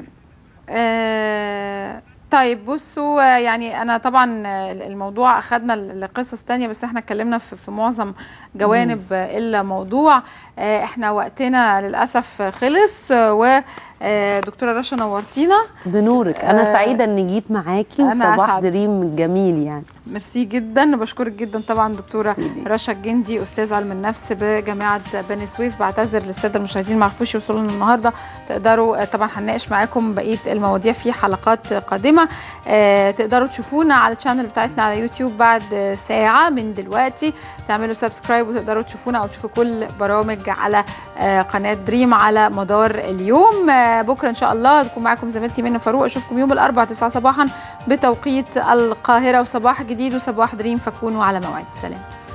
A: آه طيب بصوا، يعني انا طبعا الموضوع اخدنا لقصص تانية، بس احنا اتكلمنا في, في معظم جوانب الموضوع. احنا وقتنا للاسف خلص، ودكتوره رشا نورتينا
V: بنورك. انا سعيده اني جيت معاكي، وصباح دريم جميل يعني.
A: ميرسي جدا، بشكرك جدا طبعا دكتوره رشا الجندي، استاذ علم النفس بجامعه بني سويف. بعتذر للساده المشاهدين ما عرفوش يوصلوا لنا النهارده، تقدروا طبعا هنناقش معاكم بقيه المواضيع في حلقات قادمه. آه تقدروا تشوفونا على الشانل بتاعتنا على يوتيوب بعد ساعه من دلوقتي، تعملوا سبسكرايب وتقدروا تشوفونا او تشوفوا كل برامج على آه قناه دريم على مدار اليوم. آه بكره ان شاء الله تكون معاكم زميلتي منى فاروق. اشوفكم يوم الاربعاء تسعة صباحا بتوقيت القاهره، وصباح جديد وصباح دريم، فكونوا على موعد. سلام.